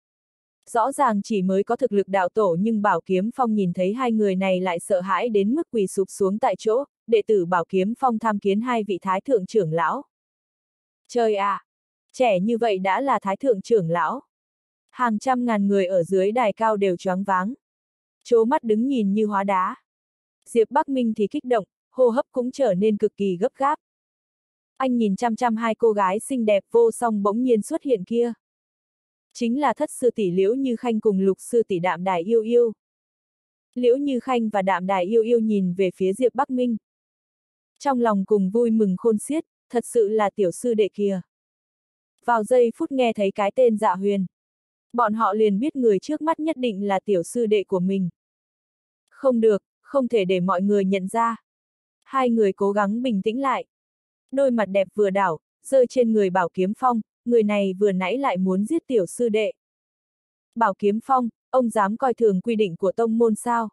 Rõ ràng chỉ mới có thực lực đạo tổ nhưng Bảo Kiếm Phong nhìn thấy hai người này lại sợ hãi đến mức quỳ sụp xuống tại chỗ, đệ tử Bảo Kiếm Phong tham kiến hai vị thái thượng trưởng lão. Trời ạ! À, trẻ như vậy đã là thái thượng trưởng lão. Hàng trăm ngàn người ở dưới đài cao đều choáng váng. Chố mắt đứng nhìn như hóa đá. Diệp Bắc Minh thì kích động, hô hấp cũng trở nên cực kỳ gấp gáp. Anh nhìn chăm chăm hai cô gái xinh đẹp vô song bỗng nhiên xuất hiện kia. Chính là thất sư tỷ Liễu Như Khanh cùng lục sư tỷ Đạm Đài Yêu Yêu. Liễu Như Khanh và Đạm Đài Yêu Yêu nhìn về phía Diệp Bắc Minh. Trong lòng cùng vui mừng khôn xiết, thật sự là tiểu sư đệ kìa. Vào giây phút nghe thấy cái tên Dạ Huyền, bọn họ liền biết người trước mắt nhất định là tiểu sư đệ của mình. Không được, không thể để mọi người nhận ra. Hai người cố gắng bình tĩnh lại. Đôi mặt đẹp vừa đảo, rơi trên người Bảo Kiếm Phong, người này vừa nãy lại muốn giết tiểu sư đệ. Bảo Kiếm Phong, ông dám coi thường quy định của tông môn sao?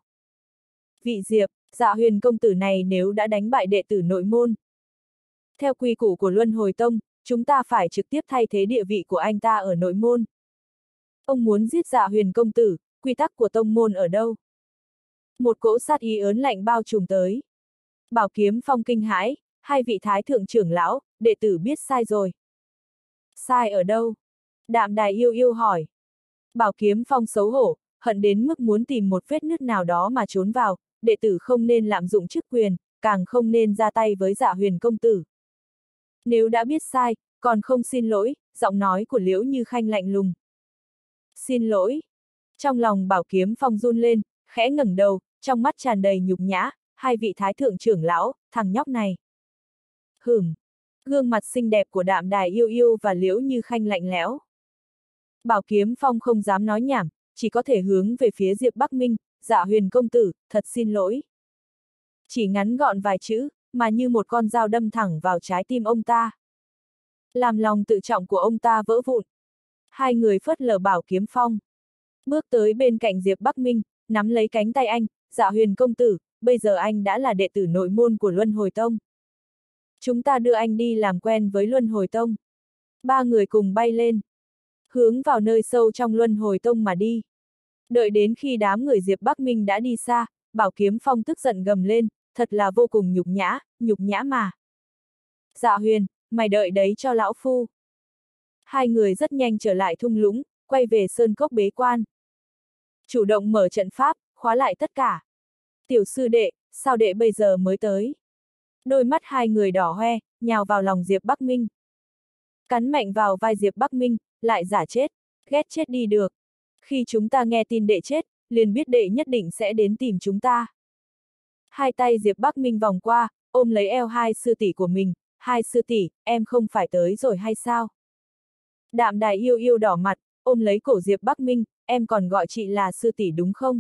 Vị Diệp, Dạ Huyền công tử này nếu đã đánh bại đệ tử nội môn. Theo quy củ của Luân Hồi Tông, chúng ta phải trực tiếp thay thế địa vị của anh ta ở nội môn. Ông muốn giết Dạ Huyền công tử, quy tắc của tông môn ở đâu? Một cỗ sát ý ớn lạnh bao trùm tới. Bảo Kiếm Phong kinh hãi, hai vị thái thượng trưởng lão, đệ tử biết sai rồi. Sai ở đâu? Đạm Đài Yêu Yêu hỏi. Bảo Kiếm Phong xấu hổ, hận đến mức muốn tìm một vết nứt nào đó mà trốn vào, đệ tử không nên lạm dụng chức quyền, càng không nên ra tay với Dạ Huyền công tử. Nếu đã biết sai, còn không xin lỗi, giọng nói của Liễu Như Khanh lạnh lùng. Xin lỗi. Trong lòng Bảo Kiếm Phong run lên, khẽ ngẩng đầu, trong mắt tràn đầy nhục nhã, hai vị thái thượng trưởng lão, thằng nhóc này. Hửm. Gương mặt xinh đẹp của Đạm Đài Yêu Yêu và Liễu Như Khanh lạnh lẽo. Bảo Kiếm Phong không dám nói nhảm, chỉ có thể hướng về phía Diệp Bắc Minh, Dạ Huyền công tử, thật xin lỗi. Chỉ ngắn gọn vài chữ, mà như một con dao đâm thẳng vào trái tim ông ta. Làm lòng tự trọng của ông ta vỡ vụn. Hai người phớt lờ Bảo Kiếm Phong. Bước tới bên cạnh Diệp Bắc Minh, nắm lấy cánh tay anh, Dạ Huyền công tử, bây giờ anh đã là đệ tử nội môn của Luân Hồi Tông. Chúng ta đưa anh đi làm quen với Luân Hồi Tông. Ba người cùng bay lên. Hướng vào nơi sâu trong Luân Hồi Tông mà đi. Đợi đến khi đám người Diệp Bắc Minh đã đi xa, Bảo Kiếm Phong tức giận gầm lên, thật là vô cùng nhục nhã, nhục nhã mà. Dạ Huyền, mày đợi đấy cho lão phu. Hai người rất nhanh trở lại thung lũng, quay về sơn cốc bế quan. Chủ động mở trận pháp, khóa lại tất cả. Tiểu sư đệ, sao đệ bây giờ mới tới? Đôi mắt hai người đỏ hoe, nhào vào lòng Diệp Bắc Minh. Cắn mạnh vào vai Diệp Bắc Minh, lại giả chết, ghét chết đi được. Khi chúng ta nghe tin đệ chết, liền biết đệ nhất định sẽ đến tìm chúng ta. Hai tay Diệp Bắc Minh vòng qua, ôm lấy eo hai sư tỷ của mình, hai sư tỷ, em không phải tới rồi hay sao? Đạm Đài Yêu Yêu đỏ mặt, ôm lấy cổ Diệp Bắc Minh, em còn gọi chị là sư tỷ đúng không?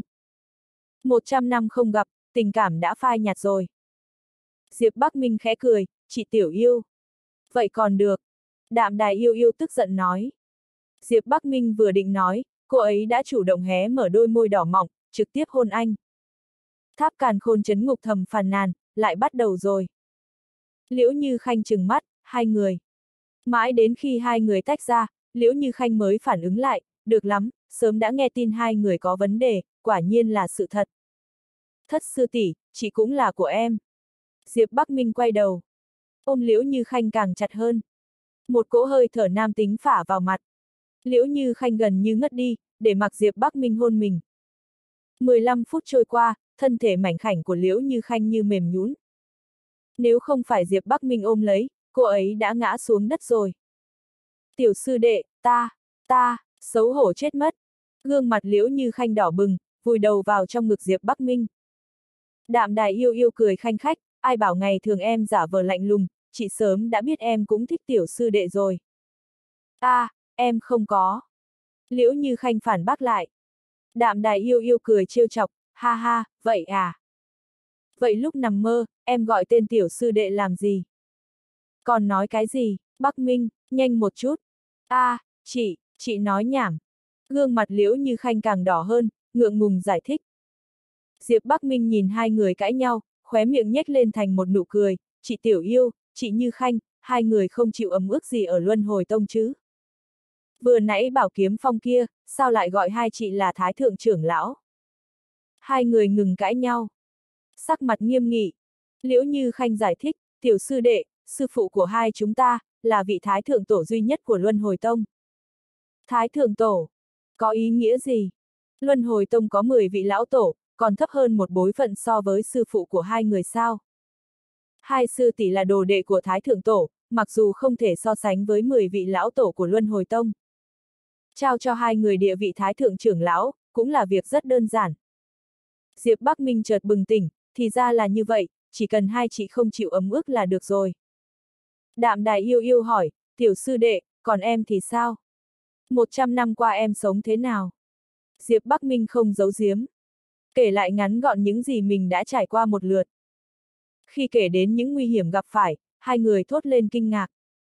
Một trăm năm không gặp, tình cảm đã phai nhạt rồi. Diệp Bắc Minh khẽ cười, chị Tiểu Yêu. Vậy còn được. Đạm Đài Yêu Yêu tức giận nói. Diệp Bắc Minh vừa định nói, cô ấy đã chủ động hé mở đôi môi đỏ mọng, trực tiếp hôn anh. Tháp Càn Khôn chấn ngục thầm phàn nàn, lại bắt đầu rồi. Liễu Như Khanh trừng mắt, hai người. Mãi đến khi hai người tách ra, Liễu Như Khanh mới phản ứng lại, được lắm, sớm đã nghe tin hai người có vấn đề, quả nhiên là sự thật. Thất sư tỷ, chị cũng là của em. Diệp Bắc Minh quay đầu. Ôm Liễu Như Khanh càng chặt hơn. Một cỗ hơi thở nam tính phả vào mặt. Liễu Như Khanh gần như ngất đi, để mặc Diệp Bắc Minh hôn mình. mười lăm phút trôi qua, thân thể mảnh khảnh của Liễu Như Khanh như mềm nhũn. Nếu không phải Diệp Bắc Minh ôm lấy, cô ấy đã ngã xuống đất rồi. Tiểu sư đệ, ta, ta, Xấu hổ chết mất. Gương mặt Liễu Như Khanh đỏ bừng, vùi đầu vào trong ngực Diệp Bắc Minh. Đạm Đài yêu yêu cười khanh khách, ai bảo ngày thường em giả vờ lạnh lùng, chị sớm đã biết em cũng thích tiểu sư đệ rồi. À, em không có. Liễu Như Khanh phản bác lại. Đạm Đài yêu yêu cười trêu chọc, ha ha, vậy à? Vậy lúc nằm mơ, em gọi tên tiểu sư đệ làm gì? Còn nói cái gì? Bắc Minh, nhanh một chút. À, chị, chị nói nhảm. Gương mặt Liễu Như Khanh càng đỏ hơn, ngượng ngùng giải thích. Diệp Bắc Minh nhìn hai người cãi nhau, khóe miệng nhếch lên thành một nụ cười, chị Tiểu Yêu, chị Như Khanh, hai người không chịu ấm ức gì ở Luân Hồi Tông chứ. Vừa nãy Bảo Kiếm Phong kia, sao lại gọi hai chị là Thái Thượng trưởng lão? Hai người ngừng cãi nhau. Sắc mặt nghiêm nghị. Liễu Như Khanh giải thích, tiểu sư đệ, sư phụ của hai chúng ta, là vị Thái Thượng Tổ duy nhất của Luân Hồi Tông. Thái Thượng Tổ? Có ý nghĩa gì? Luân Hồi Tông có mười vị lão tổ, còn thấp hơn một bối phận so với sư phụ của hai người sao? Hai sư tỷ là đồ đệ của Thái Thượng Tổ, mặc dù không thể so sánh với mười vị lão tổ của Luân Hồi Tông. Trao cho hai người địa vị Thái Thượng trưởng lão, cũng là việc rất đơn giản. Diệp Bắc Minh chợt bừng tỉnh, thì ra là như vậy, chỉ cần hai chị không chịu ấm ức là được rồi. Đạm Đài yêu yêu hỏi, tiểu sư đệ, còn em thì sao? Một trăm năm qua em sống thế nào? Diệp Bắc Minh không giấu giếm. Kể lại ngắn gọn những gì mình đã trải qua một lượt. Khi kể đến những nguy hiểm gặp phải, hai người thốt lên kinh ngạc.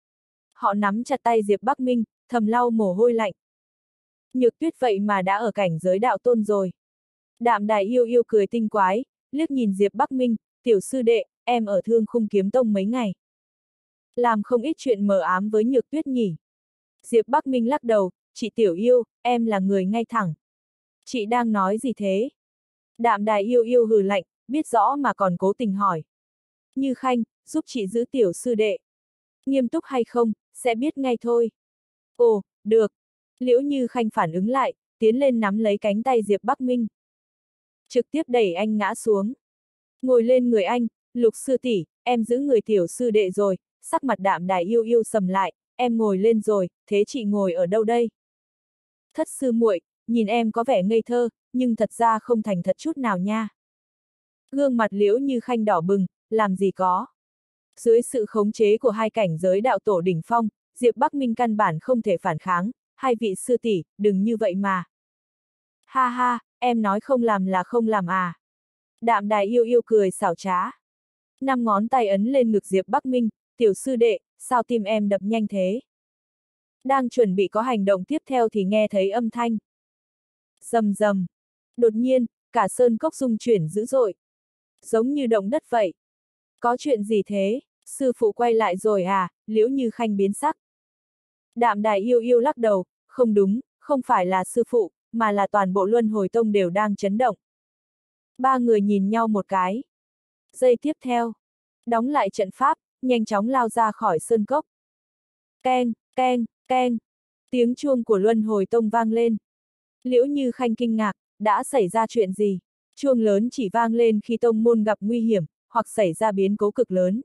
Họ nắm chặt tay Diệp Bắc Minh, thầm lau mồ hôi lạnh. Nhược Tuyết vậy mà đã ở cảnh giới đạo tôn rồi. Đạm Đài yêu yêu cười tinh quái, liếc nhìn Diệp Bắc Minh, tiểu sư đệ, em ở Thương Khung Kiếm Tông mấy ngày. Làm không ít chuyện mờ ám với Nhược Tuyết nhỉ. Diệp Bắc Minh lắc đầu, chị Tiểu Yêu, em là người ngay thẳng. Chị đang nói gì thế? Đạm Đài yêu yêu hừ lạnh, biết rõ mà còn cố tình hỏi. Như Khanh, giúp chị giữ tiểu sư đệ. Nghiêm túc hay không, sẽ biết ngay thôi. Ồ, được. Liễu Như Khanh phản ứng lại, tiến lên nắm lấy cánh tay Diệp Bắc Minh. Trực tiếp đẩy anh ngã xuống. Ngồi lên người anh, Lục sư tỷ, em giữ người tiểu sư đệ rồi, sắc mặt Đạm Đài yêu yêu sầm lại, em ngồi lên rồi, thế chị ngồi ở đâu đây? Thất sư muội, nhìn em có vẻ ngây thơ, nhưng thật ra không thành thật chút nào nha. Gương mặt Liễu Như Khanh đỏ bừng, làm gì có. Dưới sự khống chế của hai cảnh giới đạo tổ đỉnh phong, Diệp Bắc Minh căn bản không thể phản kháng, hai vị sư tỷ, đừng như vậy mà. Ha ha, em nói không làm là không làm à. Đạm Đài yêu yêu cười xảo trá. Năm ngón tay ấn lên ngực Diệp Bắc Minh, tiểu sư đệ, sao tim em đập nhanh thế? Đang chuẩn bị có hành động tiếp theo thì nghe thấy âm thanh. Rầm rầm. Đột nhiên, cả sơn cốc rung chuyển dữ dội. Giống như động đất vậy. Có chuyện gì thế? Sư phụ quay lại rồi à? Liễu Như Khanh biến sắc. Đạm Đài yêu yêu lắc đầu, không đúng, không phải là sư phụ, mà là toàn bộ Luân Hồi Tông đều đang chấn động. Ba người nhìn nhau một cái. Giây tiếp theo, đóng lại trận pháp, nhanh chóng lao ra khỏi sơn cốc. Keng, keng, keng. Tiếng chuông của Luân Hồi Tông vang lên. Liễu Như Khanh kinh ngạc, đã xảy ra chuyện gì? Chuông lớn chỉ vang lên khi tông môn gặp nguy hiểm, hoặc xảy ra biến cố cực lớn.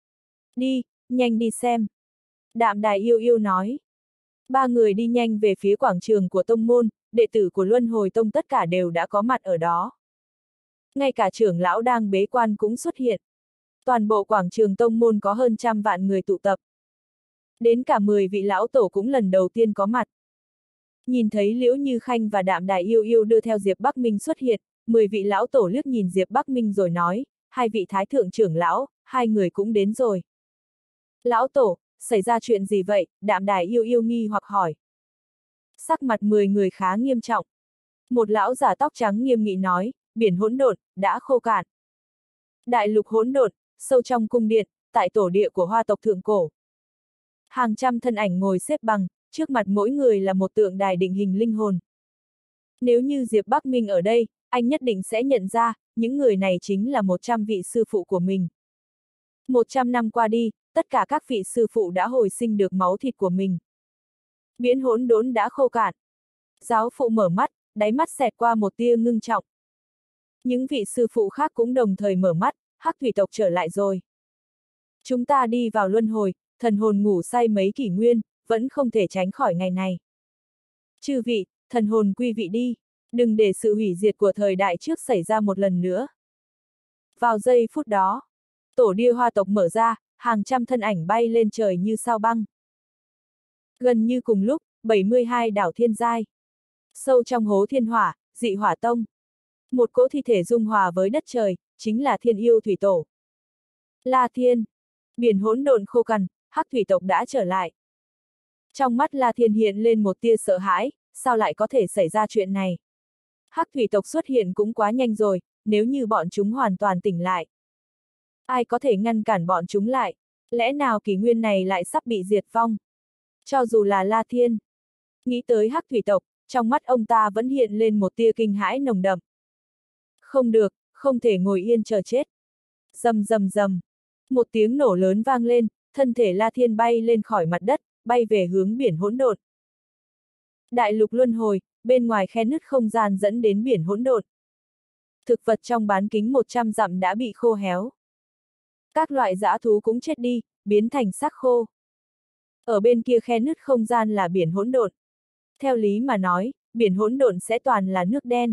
Đi, nhanh đi xem. Đạm Đài yêu yêu nói. Ba người đi nhanh về phía quảng trường của tông môn, đệ tử của Luân Hồi Tông tất cả đều đã có mặt ở đó. Ngay cả trưởng lão đang bế quan cũng xuất hiện. Toàn bộ quảng trường tông môn có hơn trăm vạn người tụ tập. Đến cả mười vị lão tổ cũng lần đầu tiên có mặt. Nhìn thấy Liễu Như Khanh và Đạm Đài yêu yêu đưa theo Diệp Bắc Minh xuất hiện, mười vị lão tổ liếc nhìn Diệp Bắc Minh rồi nói, hai vị thái thượng trưởng lão, hai người cũng đến rồi. Lão tổ, xảy ra chuyện gì vậy? Đạm Đài yêu yêu nghi hoặc hỏi. Sắc mặt mười người khá nghiêm trọng. Một lão giả tóc trắng nghiêm nghị nói, biển hỗn độn đã khô cạn. Đại lục hỗn độn, sâu trong cung điện, tại tổ địa của Hoa tộc thượng cổ. Hàng trăm thân ảnh ngồi xếp bằng, trước mặt mỗi người là một tượng đài định hình linh hồn. Nếu như Diệp Bắc Minh ở đây, anh nhất định sẽ nhận ra, những người này chính là một trăm vị sư phụ của mình. Một trăm năm qua đi, tất cả các vị sư phụ đã hồi sinh được máu thịt của mình. Biển hỗn độn đã khô cạn. Giáo phụ mở mắt, đáy mắt xẹt qua một tia ngưng trọng. Những vị sư phụ khác cũng đồng thời mở mắt, Hắc thủy tộc trở lại rồi. Chúng ta đi vào luân hồi, thần hồn ngủ say mấy kỷ nguyên, vẫn không thể tránh khỏi ngày này. Chư vị, thần hồn quy vị đi, đừng để sự hủy diệt của thời đại trước xảy ra một lần nữa. Vào giây phút đó, tổ điêu hoa tộc mở ra, hàng trăm thân ảnh bay lên trời như sao băng. Gần như cùng lúc, bảy mươi hai đảo thiên giai. Sâu trong hố thiên hỏa, dị hỏa tông. Một cỗ thi thể dung hòa với đất trời, chính là thiên yêu thủy tổ. La Thiên. Biển hỗn độn khô cằn, hắc thủy tộc đã trở lại. Trong mắt La Thiên hiện lên một tia sợ hãi, sao lại có thể xảy ra chuyện này? Hắc thủy tộc xuất hiện cũng quá nhanh rồi, nếu như bọn chúng hoàn toàn tỉnh lại. Ai có thể ngăn cản bọn chúng lại? Lẽ nào kỷ nguyên này lại sắp bị diệt vong? Cho dù là La Thiên. Nghĩ tới hắc thủy tộc, trong mắt ông ta vẫn hiện lên một tia kinh hãi nồng đậm. Không được, không thể ngồi yên chờ chết. Rầm rầm rầm. Một tiếng nổ lớn vang lên, thân thể La Thiên bay lên khỏi mặt đất, bay về hướng biển hỗn độn. Đại lục luân hồi, bên ngoài khe nứt không gian dẫn đến biển hỗn độn. Thực vật trong bán kính một trăm dặm đã bị khô héo. Các loại dã thú cũng chết đi, biến thành xác khô. Ở bên kia khe nứt không gian là biển hỗn độn. Theo lý mà nói, biển hỗn độn sẽ toàn là nước đen.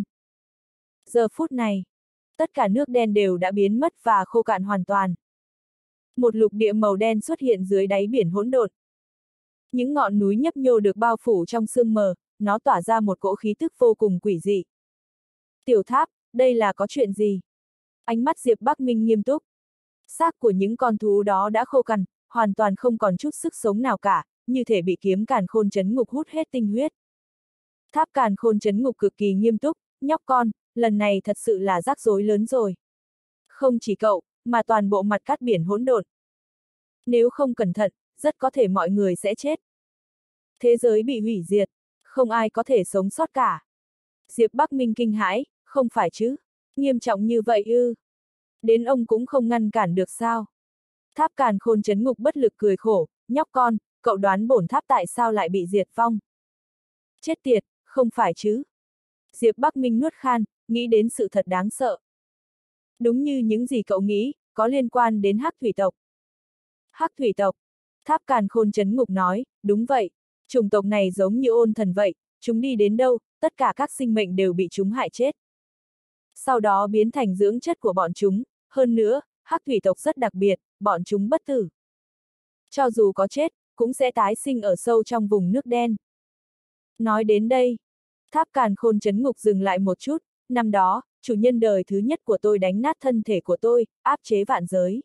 Giờ phút này, tất cả nước đen đều đã biến mất và khô cạn hoàn toàn. Một lục địa màu đen xuất hiện dưới đáy biển hỗn độn. Những ngọn núi nhấp nhô được bao phủ trong sương mờ, nó tỏa ra một cỗ khí tức vô cùng quỷ dị. Tiểu Tháp, đây là có chuyện gì? Ánh mắt Diệp Bắc Minh nghiêm túc. Xác của những con thú đó đã khô cằn, hoàn toàn không còn chút sức sống nào cả, như thể bị kiếm càn khôn trấn ngục hút hết tinh huyết. Tháp càn khôn trấn ngục cực kỳ nghiêm túc, nhóc con, lần này thật sự là rắc rối lớn rồi. Không chỉ cậu, mà toàn bộ mặt cát biển hỗn độn. Nếu không cẩn thận, rất có thể mọi người sẽ chết. Thế giới bị hủy diệt, không ai có thể sống sót cả. Diệp Bắc Minh kinh hãi, không phải chứ? Nghiêm trọng như vậy ư? Đến ông cũng không ngăn cản được sao? Tháp càn khôn trấn ngục bất lực cười khổ, nhóc con, cậu đoán bổn tháp tại sao lại bị diệt vong? Chết tiệt, không phải chứ? Diệp Bắc Minh nuốt khan, nghĩ đến sự thật đáng sợ. Đúng như những gì cậu nghĩ, có liên quan đến hắc thủy tộc. Hắc thủy tộc. Tháp càn khôn trấn ngục nói, đúng vậy, chủng tộc này giống như ôn thần vậy, chúng đi đến đâu, tất cả các sinh mệnh đều bị chúng hại chết. Sau đó biến thành dưỡng chất của bọn chúng, hơn nữa, hắc thủy tộc rất đặc biệt, bọn chúng bất tử. Cho dù có chết, cũng sẽ tái sinh ở sâu trong vùng nước đen. Nói đến đây, tháp càn khôn trấn ngục dừng lại một chút, năm đó, chủ nhân đời thứ nhất của tôi đánh nát thân thể của tôi, áp chế vạn giới.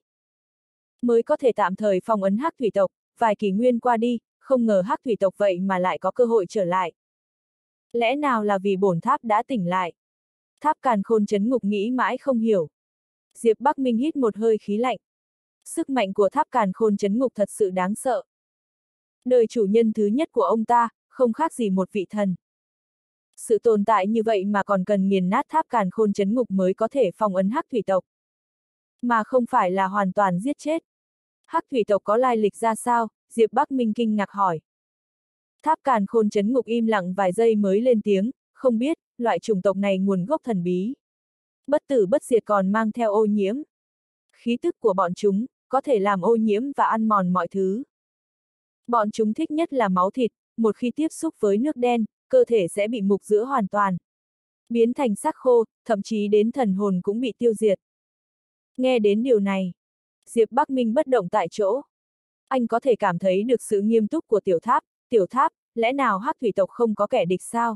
Mới có thể tạm thời phong ấn hắc thủy tộc, vài kỷ nguyên qua đi, không ngờ hắc thủy tộc vậy mà lại có cơ hội trở lại. Lẽ nào là vì bổn tháp đã tỉnh lại? Tháp càn khôn trấn ngục nghĩ mãi không hiểu. Diệp Bắc Minh hít một hơi khí lạnh. Sức mạnh của tháp càn khôn trấn ngục thật sự đáng sợ. Đời chủ nhân thứ nhất của ông ta, không khác gì một vị thần. Sự tồn tại như vậy mà còn cần nghiền nát tháp càn khôn trấn ngục mới có thể phong ấn hắc thủy tộc. Mà không phải là hoàn toàn giết chết. Hắc thủy tộc có lai lịch ra sao? Diệp Bắc Minh kinh ngạc hỏi. Tháp càn khôn trấn ngục im lặng vài giây mới lên tiếng, không biết, loại chủng tộc này nguồn gốc thần bí. Bất tử bất diệt còn mang theo ô nhiễm. Khí tức của bọn chúng, có thể làm ô nhiễm và ăn mòn mọi thứ. Bọn chúng thích nhất là máu thịt, một khi tiếp xúc với nước đen, cơ thể sẽ bị mục rữa hoàn toàn. Biến thành xác khô, thậm chí đến thần hồn cũng bị tiêu diệt. Nghe đến điều này, Diệp Bắc Minh bất động tại chỗ. Anh có thể cảm thấy được sự nghiêm túc của tiểu tháp, tiểu tháp, lẽ nào hắc thủy tộc không có kẻ địch sao?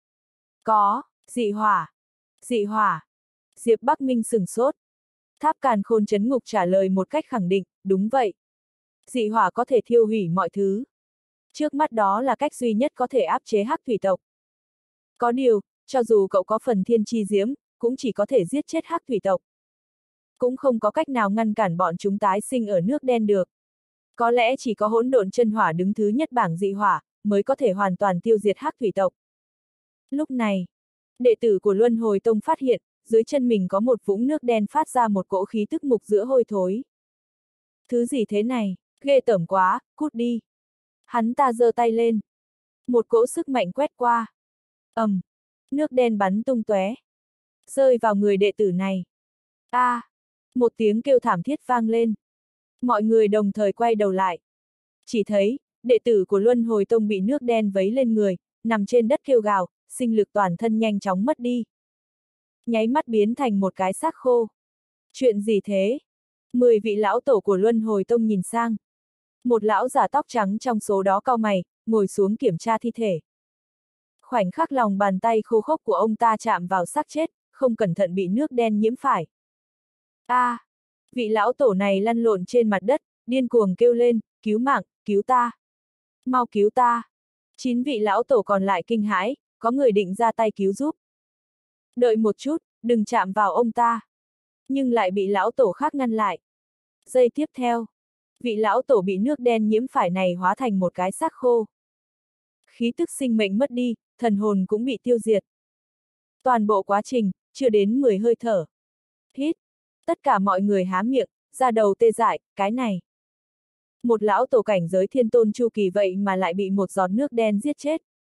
Có, dị hỏa. Dị hỏa. Diệp Bắc Minh sửng sốt. Tháp càn khôn trấn ngục trả lời một cách khẳng định, đúng vậy. Dị hỏa có thể thiêu hủy mọi thứ. Trước mắt đó là cách duy nhất có thể áp chế hắc thủy tộc. Có điều, cho dù cậu có phần thiên chi diễm, cũng chỉ có thể giết chết hắc thủy tộc. Cũng không có cách nào ngăn cản bọn chúng tái sinh ở nước đen được. Có lẽ chỉ có hỗn độn chân hỏa đứng thứ nhất bảng dị hỏa, mới có thể hoàn toàn tiêu diệt hắc thủy tộc. Lúc này, đệ tử của Luân Hồi Tông phát hiện, dưới chân mình có một vũng nước đen phát ra một cỗ khí tức mục giữa hôi thối. Thứ gì thế này, ghê tởm quá, cút đi. Hắn ta giơ tay lên. Một cỗ sức mạnh quét qua. ầm, um, nước đen bắn tung tóe, rơi vào người đệ tử này. A, à, một tiếng kêu thảm thiết vang lên. Mọi người đồng thời quay đầu lại. Chỉ thấy, đệ tử của Luân Hồi Tông bị nước đen vấy lên người, nằm trên đất kêu gào, sinh lực toàn thân nhanh chóng mất đi. Nháy mắt biến thành một cái xác khô. Chuyện gì thế? Mười vị lão tổ của Luân Hồi Tông nhìn sang. Một lão già tóc trắng trong số đó cau mày, ngồi xuống kiểm tra thi thể. Khoảnh khắc lòng bàn tay khô khốc của ông ta chạm vào xác chết, không cẩn thận bị nước đen nhiễm phải. A! À, vị lão tổ này lăn lộn trên mặt đất, điên cuồng kêu lên, cứu mạng, cứu ta! Mau cứu ta! Chín vị lão tổ còn lại kinh hãi, có người định ra tay cứu giúp. Đợi một chút, đừng chạm vào ông ta. Nhưng lại bị lão tổ khác ngăn lại. Giây tiếp theo, vị lão tổ bị nước đen nhiễm phải này hóa thành một cái xác khô. Khí tức sinh mệnh mất đi, thần hồn cũng bị tiêu diệt. Toàn bộ quá trình, chưa đến mười hơi thở. Hít! Tất cả mọi người há miệng, ra đầu tê dại, cái này. Một lão tổ cảnh giới thiên tôn chu kỳ vậy mà lại bị một giọt nước đen giết chết.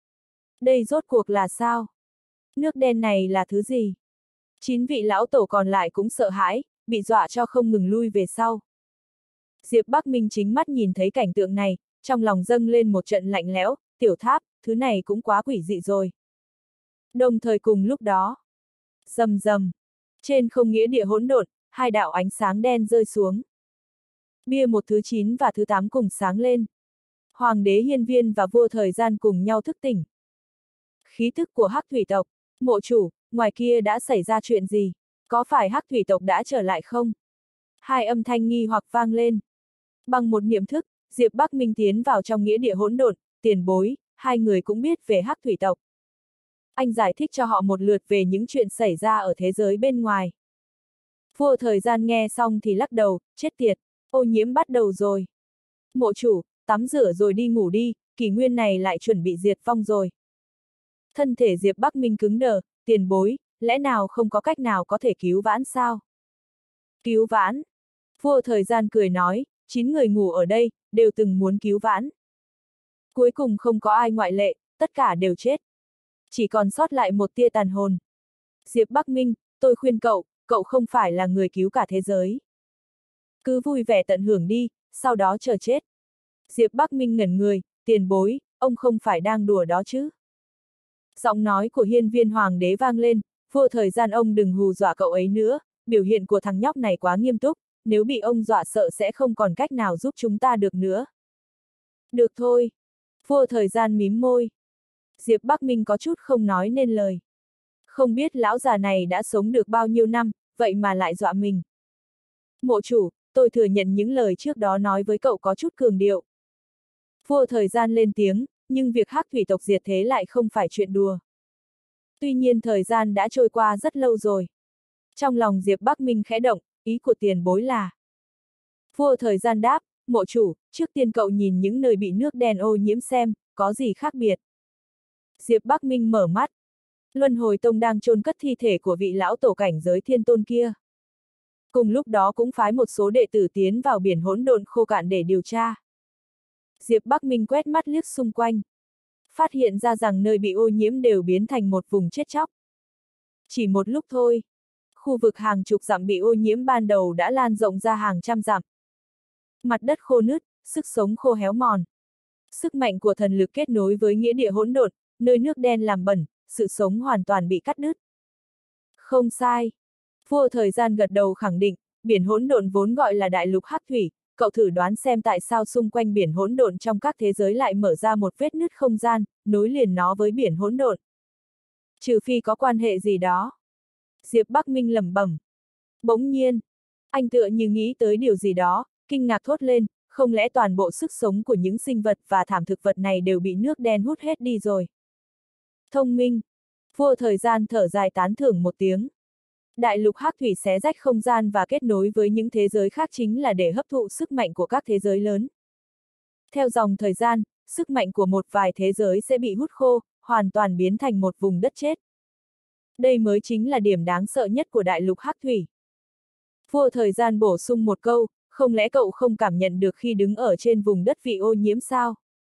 Đây rốt cuộc là sao? Nước đen này là thứ gì? Chín vị lão tổ còn lại cũng sợ hãi, bị dọa cho không ngừng lui về sau. Diệp Bắc Minh chính mắt nhìn thấy cảnh tượng này, trong lòng dâng lên một trận lạnh lẽo, tiểu tháp, thứ này cũng quá quỷ dị rồi. Đồng thời cùng lúc đó, rầm rầm, trên không nghĩa địa hỗn độn, hai đạo ánh sáng đen rơi xuống. Bia một thứ chín và thứ tám cùng sáng lên. Hoàng đế Hiên Viên và vua thời gian cùng nhau thức tỉnh. Khí tức của Hắc thủy tộc, mộ chủ, ngoài kia đã xảy ra chuyện gì? Có phải Hắc thủy tộc đã trở lại không? Hai âm thanh nghi hoặc vang lên. Bằng một niệm thức, Diệp Bắc Minh tiến vào trong nghĩa địa hỗn độn, tiền bối, hai người cũng biết về Hắc thủy tộc. Anh giải thích cho họ một lượt về những chuyện xảy ra ở thế giới bên ngoài. Vua thời gian nghe xong thì lắc đầu, chết tiệt, ô nhiễm bắt đầu rồi. Mộ chủ, tắm rửa rồi đi ngủ đi, kỷ nguyên này lại chuẩn bị diệt vong rồi. Thân thể Diệp Bắc Minh cứng đờ, tiền bối, lẽ nào không có cách nào có thể cứu vãn sao? Cứu vãn? Vua thời gian cười nói, chín người ngủ ở đây, đều từng muốn cứu vãn. Cuối cùng không có ai ngoại lệ, tất cả đều chết. Chỉ còn sót lại một tia tàn hồn. Diệp Bắc Minh, tôi khuyên cậu, cậu không phải là người cứu cả thế giới. Cứ vui vẻ tận hưởng đi, sau đó chờ chết. Diệp Bắc Minh ngẩn người, tiền bối, ông không phải đang đùa đó chứ? Giọng nói của Hiên Viên Hoàng đế vang lên, vua thời gian ông đừng hù dọa cậu ấy nữa, biểu hiện của thằng nhóc này quá nghiêm túc, nếu bị ông dọa sợ sẽ không còn cách nào giúp chúng ta được nữa. Được thôi. Vua thời gian mím môi. Diệp Bắc Minh có chút không nói nên lời. Không biết lão già này đã sống được bao nhiêu năm, vậy mà lại dọa mình. Mộ chủ, tôi thừa nhận những lời trước đó nói với cậu có chút cường điệu. Vua thời gian lên tiếng, nhưng việc Hắc thủy tộc diệt thế lại không phải chuyện đùa. Tuy nhiên thời gian đã trôi qua rất lâu rồi. Trong lòng Diệp Bắc Minh khẽ động, ý của tiền bối là. Vua thời gian đáp, mộ chủ, trước tiên cậu nhìn những nơi bị nước đen ô nhiễm xem, có gì khác biệt. Diệp Bắc Minh mở mắt. Luân Hồi Tông đang chôn cất thi thể của vị lão tổ cảnh giới thiên tôn kia. Cùng lúc đó cũng phái một số đệ tử tiến vào biển hỗn độn khô cạn để điều tra. Diệp Bắc Minh quét mắt liếc xung quanh. Phát hiện ra rằng nơi bị ô nhiễm đều biến thành một vùng chết chóc. Chỉ một lúc thôi, khu vực hàng chục dặm bị ô nhiễm ban đầu đã lan rộng ra hàng trăm dặm. Mặt đất khô nứt, sức sống khô héo mòn. Sức mạnh của thần lực kết nối với nghĩa địa hỗn độn, nơi nước đen làm bẩn, sự sống hoàn toàn bị cắt đứt. Không sai. Vua thời gian gật đầu khẳng định, biển hỗn độn vốn gọi là đại lục hắc thủy, cậu thử đoán xem tại sao xung quanh biển hỗn độn trong các thế giới lại mở ra một vết nứt không gian, nối liền nó với biển hỗn độn. Trừ phi có quan hệ gì đó. Diệp Bắc Minh lẩm bẩm. Bỗng nhiên, anh tựa như nghĩ tới điều gì đó, kinh ngạc thốt lên, không lẽ toàn bộ sức sống của những sinh vật và thảm thực vật này đều bị nước đen hút hết đi rồi. Thông minh. Vua thời gian thở dài tán thưởng một tiếng. Đại lục hắc thủy xé rách không gian và kết nối với những thế giới khác chính là để hấp thụ sức mạnh của các thế giới lớn. Theo dòng thời gian, sức mạnh của một vài thế giới sẽ bị hút khô, hoàn toàn biến thành một vùng đất chết. Đây mới chính là điểm đáng sợ nhất của đại lục hắc thủy. Vua thời gian bổ sung một câu, không lẽ cậu không cảm nhận được khi đứng ở trên vùng đất bị ô nhiễm sao?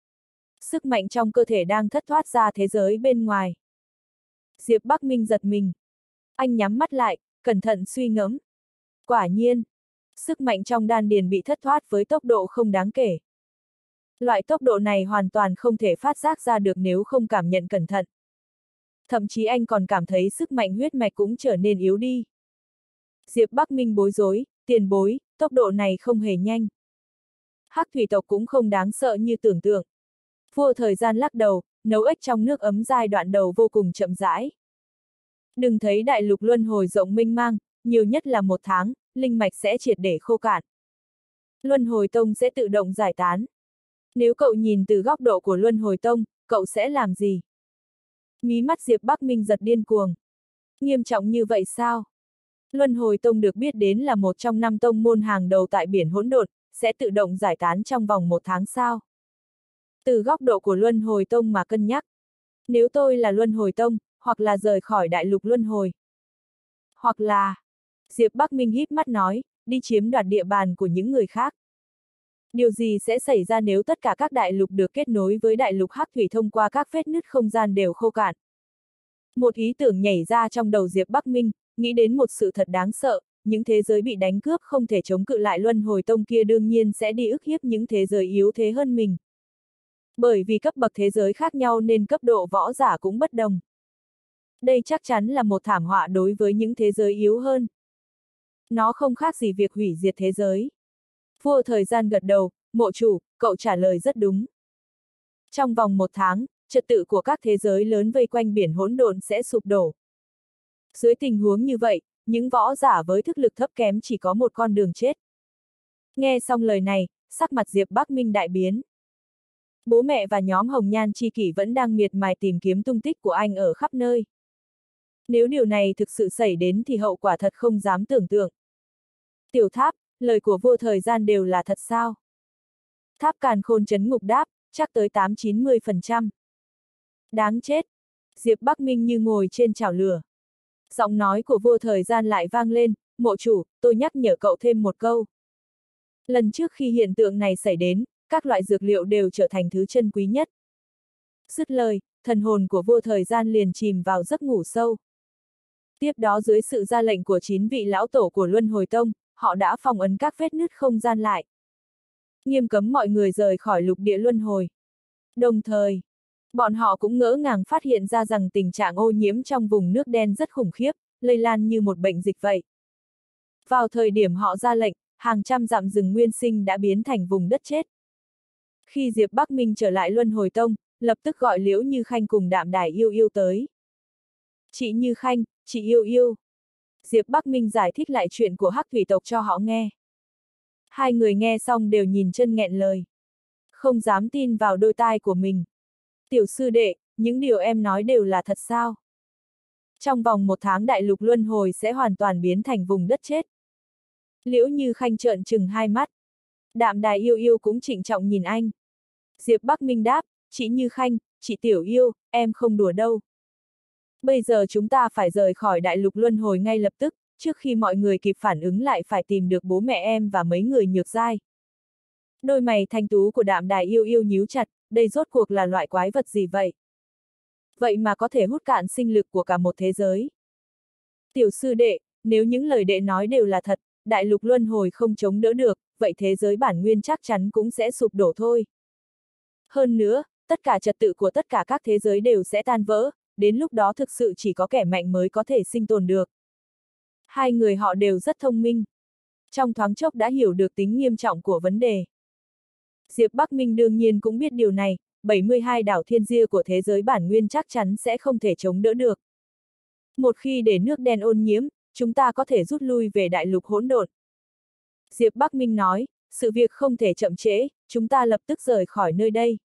Sức mạnh trong cơ thể đang thất thoát ra thế giới bên ngoài. Diệp Bắc Minh giật mình. Anh nhắm mắt lại, cẩn thận suy ngẫm. Quả nhiên, sức mạnh trong đan điền bị thất thoát với tốc độ không đáng kể. Loại tốc độ này hoàn toàn không thể phát giác ra được nếu không cảm nhận cẩn thận. Thậm chí anh còn cảm thấy sức mạnh huyết mạch cũng trở nên yếu đi. Diệp Bắc Minh bối rối, tiền bối, tốc độ này không hề nhanh. Hắc thủy tộc cũng không đáng sợ như tưởng tượng. Vua thời gian lắc đầu, nấu ếch trong nước ấm giai đoạn đầu vô cùng chậm rãi. Đừng thấy đại lục luân hồi rộng mênh mang, nhiều nhất là một tháng, linh mạch sẽ triệt để khô cạn. Luân hồi tông sẽ tự động giải tán. Nếu cậu nhìn từ góc độ của luân hồi tông, cậu sẽ làm gì? Mí mắt Diệp Bắc Minh giật điên cuồng. Nghiêm trọng như vậy sao? Luân hồi tông được biết đến là một trong năm tông môn hàng đầu tại biển hỗn độn, sẽ tự động giải tán trong vòng một tháng sao? Từ góc độ của luân hồi tông mà cân nhắc. Nếu tôi là luân hồi tông, hoặc là rời khỏi đại lục luân hồi. Hoặc là, Diệp Bắc Minh híp mắt nói, đi chiếm đoạt địa bàn của những người khác. Điều gì sẽ xảy ra nếu tất cả các đại lục được kết nối với đại lục hắc thủy thông qua các vết nứt không gian đều khô cạn? Một ý tưởng nhảy ra trong đầu Diệp Bắc Minh, nghĩ đến một sự thật đáng sợ, những thế giới bị đánh cướp không thể chống cự lại luân hồi tông kia đương nhiên sẽ đi ức hiếp những thế giới yếu thế hơn mình. Bởi vì cấp bậc thế giới khác nhau nên cấp độ võ giả cũng bất đồng. Đây chắc chắn là một thảm họa đối với những thế giới yếu hơn. Nó không khác gì việc hủy diệt thế giới. Vua thời gian gật đầu, mộ chủ, cậu trả lời rất đúng. Trong vòng một tháng, trật tự của các thế giới lớn vây quanh biển hỗn độn sẽ sụp đổ. Dưới tình huống như vậy, những võ giả với thức lực thấp kém chỉ có một con đường chết. Nghe xong lời này, sắc mặt Diệp Bắc Minh đại biến. Bố mẹ và nhóm Hồng Nhan Chi Kỷ vẫn đang miệt mài tìm kiếm tung tích của anh ở khắp nơi. Nếu điều này thực sự xảy đến thì hậu quả thật không dám tưởng tượng. Tiểu Tháp, lời của vua thời gian đều là thật sao? Tháp Càn Khôn trấn ngục đáp, chắc tới tám đến chín mươi phần trăm. Đáng chết! Diệp Bắc Minh như ngồi trên chảo lửa. Giọng nói của vua thời gian lại vang lên, mộ chủ, tôi nhắc nhở cậu thêm một câu. Lần trước khi hiện tượng này xảy đến, các loại dược liệu đều trở thành thứ chân quý nhất. Dứt lời, thần hồn của vua thời gian liền chìm vào giấc ngủ sâu. Tiếp đó dưới sự ra lệnh của chín vị lão tổ của Luân Hồi Tông, họ đã phong ấn các vết nứt không gian lại. Nghiêm cấm mọi người rời khỏi lục địa luân hồi. Đồng thời, bọn họ cũng ngỡ ngàng phát hiện ra rằng tình trạng ô nhiễm trong vùng nước đen rất khủng khiếp, lây lan như một bệnh dịch vậy. Vào thời điểm họ ra lệnh, hàng trăm dặm rừng nguyên sinh đã biến thành vùng đất chết. Khi Diệp Bắc Minh trở lại Luân Hồi Tông, lập tức gọi Liễu Như Khanh cùng Đạm Đài Yêu Yêu tới. Chị Như Khanh, chị Yêu Yêu. Diệp Bắc Minh giải thích lại chuyện của Hắc thủy tộc cho họ nghe. Hai người nghe xong đều nhìn chân nghẹn lời. Không dám tin vào đôi tai của mình. Tiểu sư đệ, những điều em nói đều là thật sao? Trong vòng một tháng đại lục luân hồi sẽ hoàn toàn biến thành vùng đất chết. Liễu Như Khanh trợn trừng hai mắt. Đạm Đài Yêu Yêu cũng trịnh trọng nhìn anh. Diệp Bắc Minh đáp, chị Như Khanh, chị Tiểu Yêu, em không đùa đâu. Bây giờ chúng ta phải rời khỏi đại lục luân hồi ngay lập tức, trước khi mọi người kịp phản ứng lại phải tìm được bố mẹ em và mấy người nhược giai. Đôi mày thanh tú của Đạm Đài Yêu Yêu nhíu chặt, đây rốt cuộc là loại quái vật gì vậy? Vậy mà có thể hút cạn sinh lực của cả một thế giới. Tiểu sư đệ, nếu những lời đệ nói đều là thật, đại lục luân hồi không chống đỡ được, vậy thế giới bản nguyên chắc chắn cũng sẽ sụp đổ thôi. Hơn nữa, tất cả trật tự của tất cả các thế giới đều sẽ tan vỡ, đến lúc đó thực sự chỉ có kẻ mạnh mới có thể sinh tồn được. Hai người họ đều rất thông minh. Trong thoáng chốc đã hiểu được tính nghiêm trọng của vấn đề. Diệp Bắc Minh đương nhiên cũng biết điều này, bảy mươi hai đảo thiên gia của thế giới bản nguyên chắc chắn sẽ không thể chống đỡ được. Một khi để nước đen ô nhiễm, chúng ta có thể rút lui về đại lục hỗn độn. Diệp Bắc Minh nói, sự việc không thể chậm trễ, chúng ta lập tức rời khỏi nơi đây.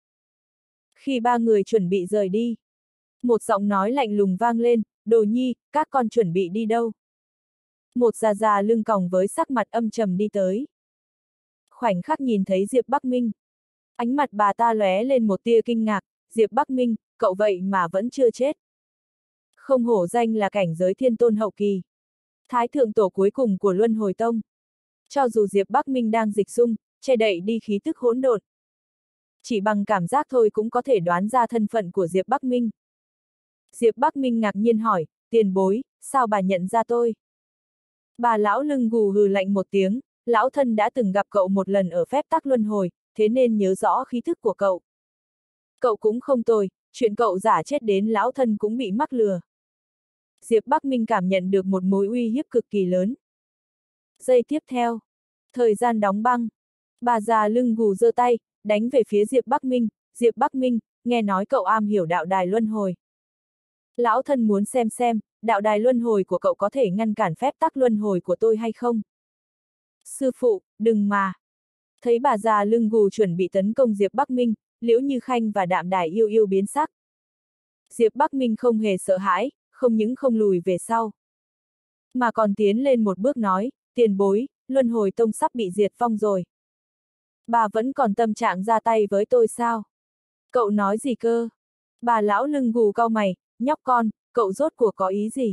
Khi ba người chuẩn bị rời đi, một giọng nói lạnh lùng vang lên, Đồ Nhi, các con chuẩn bị đi đâu? Một già già lưng còng với sắc mặt âm trầm đi tới. Khoảnh khắc nhìn thấy Diệp Bắc Minh, ánh mặt bà ta lóe lên một tia kinh ngạc, Diệp Bắc Minh, cậu vậy mà vẫn chưa chết. Không hổ danh là cảnh giới thiên tôn hậu kỳ. Thái thượng tổ cuối cùng của Luân Hồi Tông. Cho dù Diệp Bắc Minh đang dịch dung, che đậy đi khí tức hỗn độn, chỉ bằng cảm giác thôi cũng có thể đoán ra thân phận của Diệp Bắc Minh. Diệp Bắc Minh ngạc nhiên hỏi, tiền bối, sao bà nhận ra tôi? Bà lão lưng gù hừ lạnh một tiếng, lão thân đã từng gặp cậu một lần ở phép tắc luân hồi, thế nên nhớ rõ khí thức của cậu. Cậu cũng không tồi, chuyện cậu giả chết đến lão thân cũng bị mắc lừa. Diệp Bắc Minh cảm nhận được một mối uy hiếp cực kỳ lớn. Giây tiếp theo, thời gian đóng băng, bà già lưng gù giơ tay, đánh về phía Diệp Bắc Minh. Diệp Bắc Minh, nghe nói cậu am hiểu đạo đài luân hồi. Lão thân muốn xem xem, đạo đài luân hồi của cậu có thể ngăn cản phép tắc luân hồi của tôi hay không? Sư phụ, đừng mà. Thấy bà già lưng gù chuẩn bị tấn công Diệp Bắc Minh, Liễu Như Khanh và Đạm Đài yêu yêu biến sắc. Diệp Bắc Minh không hề sợ hãi, không những không lùi về sau, mà còn tiến lên một bước nói, tiền bối, luân hồi tông sắp bị diệt vong rồi. Bà vẫn còn tâm trạng ra tay với tôi sao? Cậu nói gì cơ? Bà lão lưng gù cau mày, nhóc con, cậu rốt cuộc có ý gì?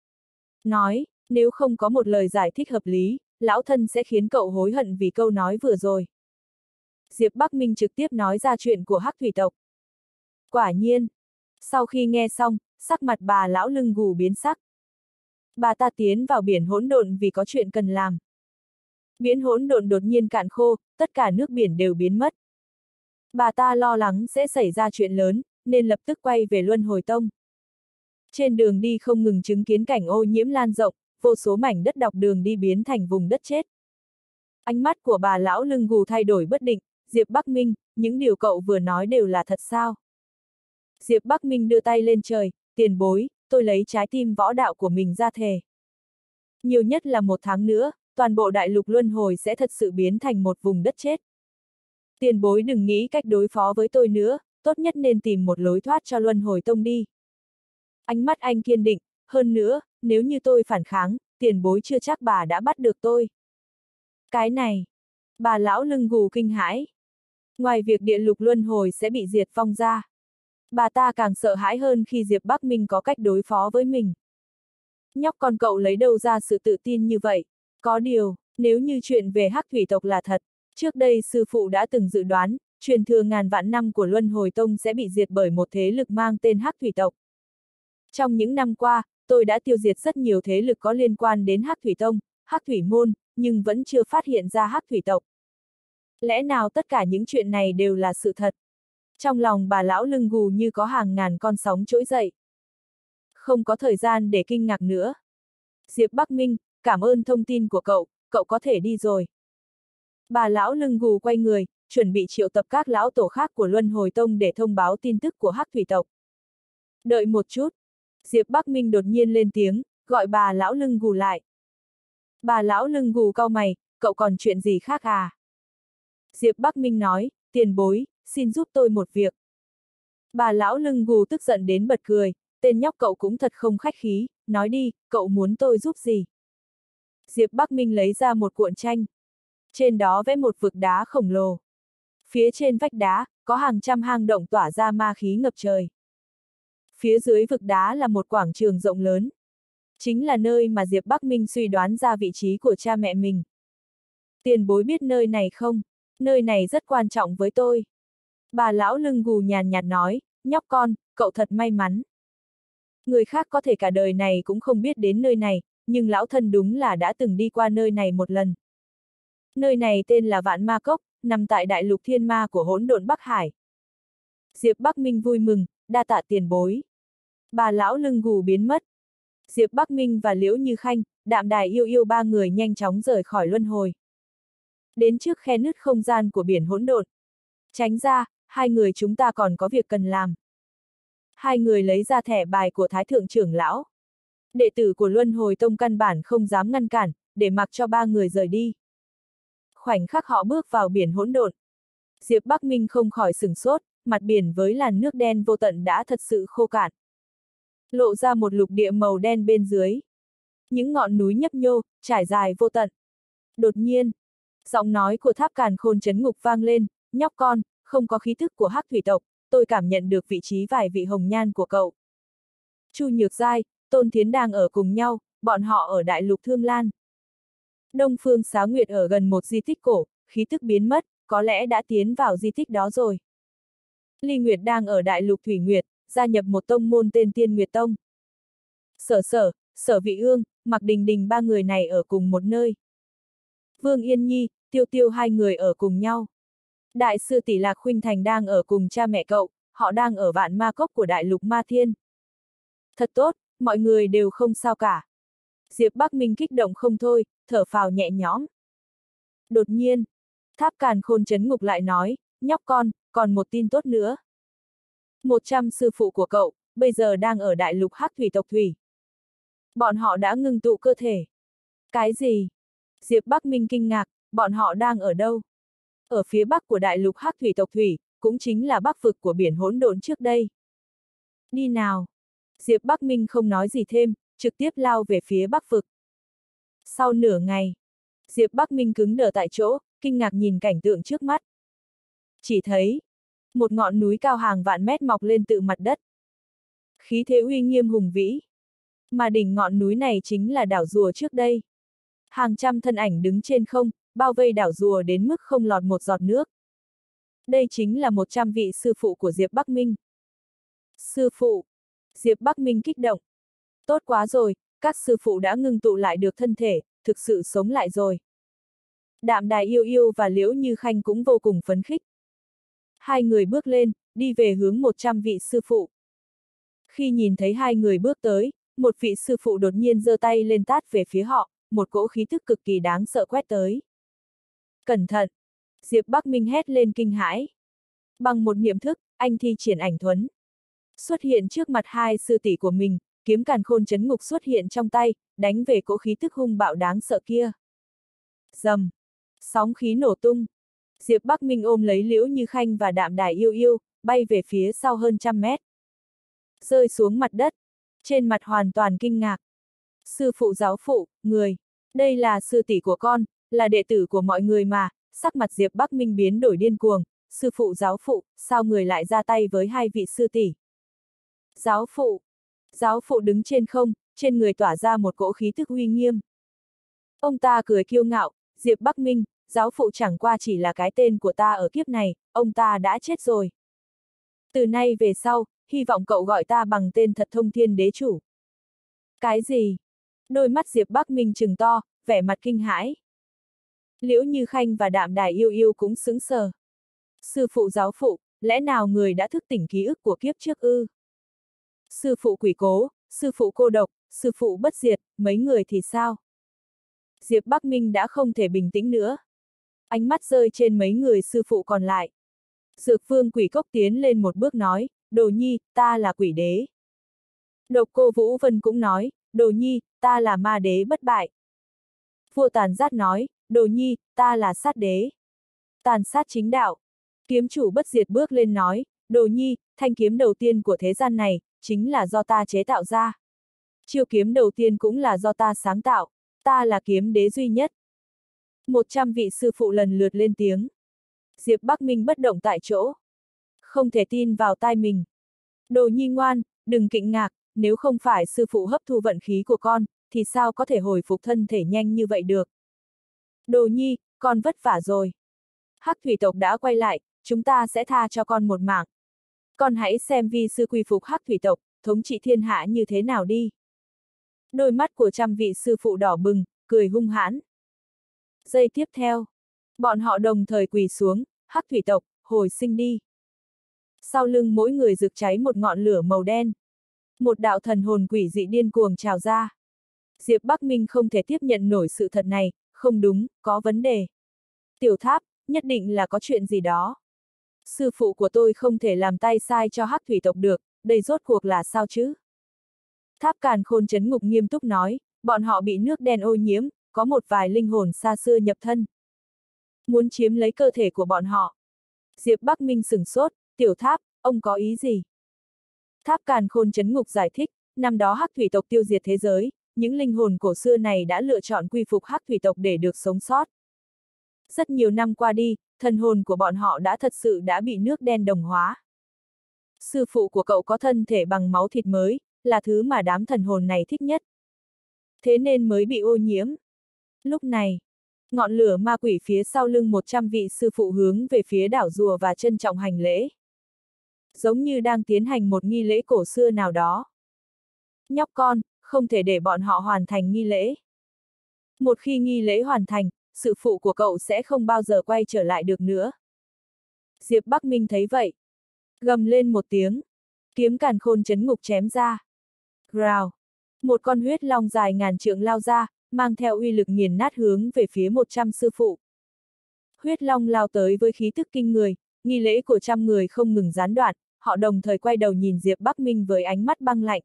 Nói, nếu không có một lời giải thích hợp lý, lão thân sẽ khiến cậu hối hận vì câu nói vừa rồi. Diệp Bắc Minh trực tiếp nói ra chuyện của Hắc Thủy tộc. Quả nhiên, sau khi nghe xong, sắc mặt bà lão lưng gù biến sắc. Bà ta tiến vào biển hỗn độn vì có chuyện cần làm. Biển hỗn độn đột nhiên cạn khô, tất cả nước biển đều biến mất. Bà ta lo lắng sẽ xảy ra chuyện lớn, nên lập tức quay về Luân Hồi Tông. Trên đường đi không ngừng chứng kiến cảnh ô nhiễm lan rộng, vô số mảnh đất dọc đường đi biến thành vùng đất chết. Ánh mắt của bà lão lưng gù thay đổi bất định, Diệp Bắc Minh, những điều cậu vừa nói đều là thật sao? Diệp Bắc Minh đưa tay lên trời, tiền bối, tôi lấy trái tim võ đạo của mình ra thề. Nhiều nhất là một tháng nữa, toàn bộ đại lục luân hồi sẽ thật sự biến thành một vùng đất chết. Tiền bối đừng nghĩ cách đối phó với tôi nữa, tốt nhất nên tìm một lối thoát cho Luân Hồi Tông đi. Ánh mắt anh kiên định, hơn nữa, nếu như tôi phản kháng, tiền bối chưa chắc bà đã bắt được tôi. Cái này, bà lão lưng gù kinh hãi. Ngoài việc địa lục luân hồi sẽ bị diệt vong ra, bà ta càng sợ hãi hơn khi Diệp Bắc Minh có cách đối phó với mình. Nhóc con cậu lấy đâu ra sự tự tin như vậy? Có điều, nếu như chuyện về Hắc Thủy tộc là thật, trước đây sư phụ đã từng dự đoán, truyền thừa ngàn vạn năm của Luân Hồi Tông sẽ bị diệt bởi một thế lực mang tên Hắc Thủy tộc. Trong những năm qua, tôi đã tiêu diệt rất nhiều thế lực có liên quan đến Hắc Thủy Tông, Hắc Thủy Môn, nhưng vẫn chưa phát hiện ra Hắc Thủy tộc. Lẽ nào tất cả những chuyện này đều là sự thật? Trong lòng bà lão lưng gù như có hàng ngàn con sóng trỗi dậy. Không có thời gian để kinh ngạc nữa. Diệp Bắc Minh, cảm ơn thông tin của cậu, cậu có thể đi rồi. Bà lão lưng gù quay người, chuẩn bị triệu tập các lão tổ khác của Luân Hồi Tông để thông báo tin tức của Hắc Thủy tộc. Đợi một chút. Diệp Bắc Minh đột nhiên lên tiếng, gọi bà lão lưng gù lại. Bà lão lưng gù cau mày, cậu còn chuyện gì khác à? Diệp Bắc Minh nói, tiền bối, xin giúp tôi một việc. Bà lão lưng gù tức giận đến bật cười, tên nhóc cậu cũng thật không khách khí, nói đi, cậu muốn tôi giúp gì? Diệp Bắc Minh lấy ra một cuộn tranh. Trên đó vẽ một vực đá khổng lồ. Phía trên vách đá, có hàng trăm hang động tỏa ra ma khí ngập trời. Phía dưới vực đá là một quảng trường rộng lớn. Chính là nơi mà Diệp Bắc Minh suy đoán ra vị trí của cha mẹ mình. Tiền bối biết nơi này không? Nơi này rất quan trọng với tôi. Bà lão lưng gù nhàn nhạt nói, nhóc con, cậu thật may mắn. Người khác có thể cả đời này cũng không biết đến nơi này, nhưng lão thân đúng là đã từng đi qua nơi này một lần. Nơi này tên là Vạn Ma Cốc, nằm tại đại lục thiên ma của hỗn độn Bắc Hải. Diệp Bắc Minh vui mừng, đa tạ tiền bối. Bà lão lưng gù biến mất. Diệp Bắc Minh và Liễu Như Khanh, Đạm Đài yêu yêu ba người nhanh chóng rời khỏi luân hồi. Đến trước khe nứt không gian của biển hỗn độn. Tránh ra, hai người chúng ta còn có việc cần làm. Hai người lấy ra thẻ bài của Thái Thượng trưởng lão. Đệ tử của Luân Hồi Tông căn bản không dám ngăn cản, để mặc cho ba người rời đi. Khoảnh khắc họ bước vào biển hỗn độn. Diệp Bắc Minh không khỏi sửng sốt, mặt biển với làn nước đen vô tận đã thật sự khô cạn. Lộ ra một lục địa màu đen bên dưới. Những ngọn núi nhấp nhô, trải dài vô tận. Đột nhiên, giọng nói của Tháp Càn Khôn Chấn Ngục vang lên, nhóc con, không có khí thức của Hắc Thủy tộc, tôi cảm nhận được vị trí vài vị hồng nhan của cậu. Chu Nhược Giai, Tôn Thiến đang ở cùng nhau, bọn họ ở Đại Lục Thương Lan. Đông Phương Xá Nguyệt ở gần một di tích cổ, khí tức biến mất, có lẽ đã tiến vào di tích đó rồi. Ly Nguyệt đang ở Đại Lục Thủy Nguyệt, gia nhập một tông môn tên Tiên Nguyệt Tông. Sở Sở, Sở Vị Ương, Mạc Đình Đình ba người này ở cùng một nơi. Vương Yên Nhi, Tiêu Tiêu hai người ở cùng nhau. Đại sư tỷ Lạc Khuynh Thành đang ở cùng cha mẹ cậu, họ đang ở vạn ma cốc của đại lục ma thiên. Thật tốt, mọi người đều không sao cả. Diệp Bắc Minh kích động không thôi, thở phào nhẹ nhõm. Đột nhiên, Tháp Càn Khôn Chấn Ngục lại nói, nhóc con, còn một tin tốt nữa. Một trăm sư phụ của cậu, bây giờ đang ở đại lục Hắc Thủy tộc Thủy. Bọn họ đã ngưng tụ cơ thể. Cái gì? Diệp Bắc Minh kinh ngạc, bọn họ đang ở đâu? Ở phía bắc của đại lục Hắc Thủy tộc Thủy, cũng chính là bắc vực của biển hỗn độn trước đây. Đi nào! Diệp Bắc Minh không nói gì thêm, trực tiếp lao về phía bắc vực. Sau nửa ngày, Diệp Bắc Minh cứng đờ tại chỗ, kinh ngạc nhìn cảnh tượng trước mắt. Chỉ thấy, một ngọn núi cao hàng vạn mét mọc lên từ mặt đất. Khí thế uy nghiêm hùng vĩ. Mà đỉnh ngọn núi này chính là đảo rùa trước đây. Hàng trăm thân ảnh đứng trên không, bao vây đảo rùa đến mức không lọt một giọt nước. Đây chính là một trăm vị sư phụ của Diệp Bắc Minh. Sư phụ! Diệp Bắc Minh kích động. Tốt quá rồi, các sư phụ đã ngưng tụ lại được thân thể, thực sự sống lại rồi. Đạm Đài Yêu Yêu và Liễu Như Khanh cũng vô cùng phấn khích. Hai người bước lên, đi về hướng một trăm vị sư phụ. Khi nhìn thấy hai người bước tới, một vị sư phụ đột nhiên giơ tay lên tát về phía họ, một cỗ khí tức cực kỳ đáng sợ quét tới. Cẩn thận! Diệp Bắc Minh hét lên kinh hãi. Bằng một niệm thức, anh thi triển ảnh thuấn. Xuất hiện trước mặt hai sư tỷ của mình, kiếm Càn Khôn Chấn Ngục xuất hiện trong tay, đánh về cỗ khí tức hung bạo đáng sợ kia. Rầm! Sóng khí nổ tung. Diệp Bắc Minh ôm lấy Liễu Như Khanh và Đạm Đài Yêu Yêu, bay về phía sau hơn trăm mét. Rơi xuống mặt đất, trên mặt hoàn toàn kinh ngạc. Sư phụ giáo phụ, người, đây là sư tỷ của con, là đệ tử của mọi người mà, sắc mặt Diệp Bắc Minh biến đổi điên cuồng, sư phụ giáo phụ, sao người lại ra tay với hai vị sư tỷ? Giáo phụ, giáo phụ đứng trên không, trên người tỏa ra một cỗ khí tức uy nghiêm. Ông ta cười kiêu ngạo, Diệp Bắc Minh, giáo phụ chẳng qua chỉ là cái tên của ta ở kiếp này, ông ta đã chết rồi. Từ nay về sau, hy vọng cậu gọi ta bằng tên thật Thông Thiên Đế Chủ. Cái gì? Đôi mắt Diệp Bắc Minh trừng to, vẻ mặt kinh hãi. Liễu Như Khanh và Đạm Đài Yêu Yêu cũng sững sờ. Sư phụ giáo phụ, lẽ nào người đã thức tỉnh ký ức của kiếp trước ư? Sư phụ quỷ cố, sư phụ cô độc, sư phụ bất diệt, mấy người thì sao? Diệp Bắc Minh đã không thể bình tĩnh nữa. Ánh mắt rơi trên mấy người sư phụ còn lại. Dược Vương Quỷ Cốc tiến lên một bước nói, Đồ Nhi, ta là quỷ đế. Độc Cô Vũ Vân cũng nói, Đồ Nhi, ta là ma đế bất bại. Vua Tàn Giác nói, Đồ Nhi, ta là sát đế. Tàn sát chính đạo. Kiếm chủ bất diệt bước lên nói, Đồ Nhi, thanh kiếm đầu tiên của thế gian này, chính là do ta chế tạo ra. Chiêu kiếm đầu tiên cũng là do ta sáng tạo, ta là kiếm đế duy nhất. Một trăm vị sư phụ lần lượt lên tiếng. Diệp Bắc Minh bất động tại chỗ. Không thể tin vào tai mình. Đồ Nhi ngoan, đừng kịnh ngạc, nếu không phải sư phụ hấp thu vận khí của con, thì sao có thể hồi phục thân thể nhanh như vậy được. Đồ Nhi, con vất vả rồi. Hắc thủy tộc đã quay lại, chúng ta sẽ tha cho con một mạng. Con hãy xem vi sư quy phục Hắc thủy tộc, thống trị thiên hạ như thế nào đi. Đôi mắt của trăm vị sư phụ đỏ bừng, cười hung hãn. Giây tiếp theo, bọn họ đồng thời quỳ xuống, Hắc thủy tộc, hồi sinh đi. Sau lưng mỗi người rực cháy một ngọn lửa màu đen. Một đạo thần hồn quỷ dị điên cuồng trào ra. Diệp Bắc Minh không thể tiếp nhận nổi sự thật này, không đúng, có vấn đề. Tiểu Tháp, nhất định là có chuyện gì đó. Sư phụ của tôi không thể làm tay sai cho Hắc thủy tộc được, đây rốt cuộc là sao chứ? Tháp Càn Khôn Chấn Ngục nghiêm túc nói, bọn họ bị nước đen ô nhiễm, có một vài linh hồn xa xưa nhập thân. Muốn chiếm lấy cơ thể của bọn họ. Diệp Bắc Minh sửng sốt, Tiểu Tháp, ông có ý gì? Tháp Càn Khôn Chấn Ngục giải thích, năm đó Hắc thủy tộc tiêu diệt thế giới, những linh hồn cổ xưa này đã lựa chọn quy phục Hắc thủy tộc để được sống sót. Rất nhiều năm qua đi, thần hồn của bọn họ đã thật sự đã bị nước đen đồng hóa. Sư phụ của cậu có thân thể bằng máu thịt mới, là thứ mà đám thần hồn này thích nhất. Thế nên mới bị ô nhiễm. Lúc này, ngọn lửa ma quỷ phía sau lưng một trăm vị sư phụ hướng về phía đảo rùa và trân trọng hành lễ. Giống như đang tiến hành một nghi lễ cổ xưa nào đó. Nhóc con, không thể để bọn họ hoàn thành nghi lễ. Một khi nghi lễ hoàn thành, sư phụ của cậu sẽ không bao giờ quay trở lại được nữa. Diệp Bắc Minh thấy vậy, gầm lên một tiếng, kiếm càn khôn chấn ngục chém ra. Rào, một con huyết long dài ngàn trượng lao ra, mang theo uy lực nghiền nát hướng về phía một trăm sư phụ. Huyết long lao tới với khí tức kinh người, nghi lễ của trăm người không ngừng gián đoạn, họ đồng thời quay đầu nhìn Diệp Bắc Minh với ánh mắt băng lạnh.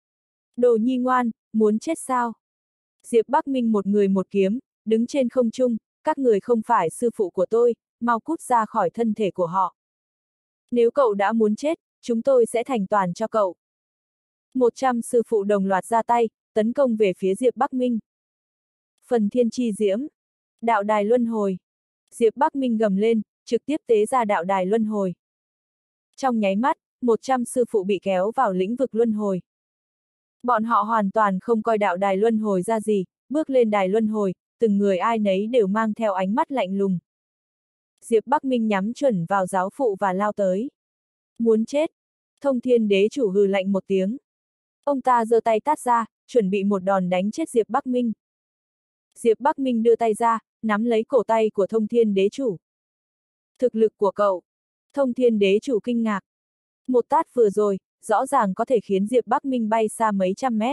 Đồ nhi ngoan, muốn chết sao? Diệp Bắc Minh một người một kiếm, đứng trên không trung, các người không phải sư phụ của tôi, mau cút ra khỏi thân thể của họ. Nếu cậu đã muốn chết, chúng tôi sẽ thành toàn cho cậu. Một trăm sư phụ đồng loạt ra tay, tấn công về phía Diệp Bắc Minh. Phần thiên chi diễm, đạo đài luân hồi. Diệp Bắc Minh gầm lên, trực tiếp tế ra đạo đài luân hồi. Trong nháy mắt, một trăm sư phụ bị kéo vào lĩnh vực luân hồi. Bọn họ hoàn toàn không coi đạo đài luân hồi ra gì, bước lên đài luân hồi, từng người ai nấy đều mang theo ánh mắt lạnh lùng. Diệp Bắc Minh nhắm chuẩn vào giáo phụ và lao tới. Muốn chết. Thông Thiên Đế chủ hừ lạnh một tiếng. Ông ta giơ tay tát ra, chuẩn bị một đòn đánh chết Diệp Bắc Minh. Diệp Bắc Minh đưa tay ra, nắm lấy cổ tay của Thông Thiên Đế chủ. Thực lực của cậu. Thông Thiên Đế chủ kinh ngạc. Một tát vừa rồi, rõ ràng có thể khiến Diệp Bắc Minh bay xa mấy trăm mét.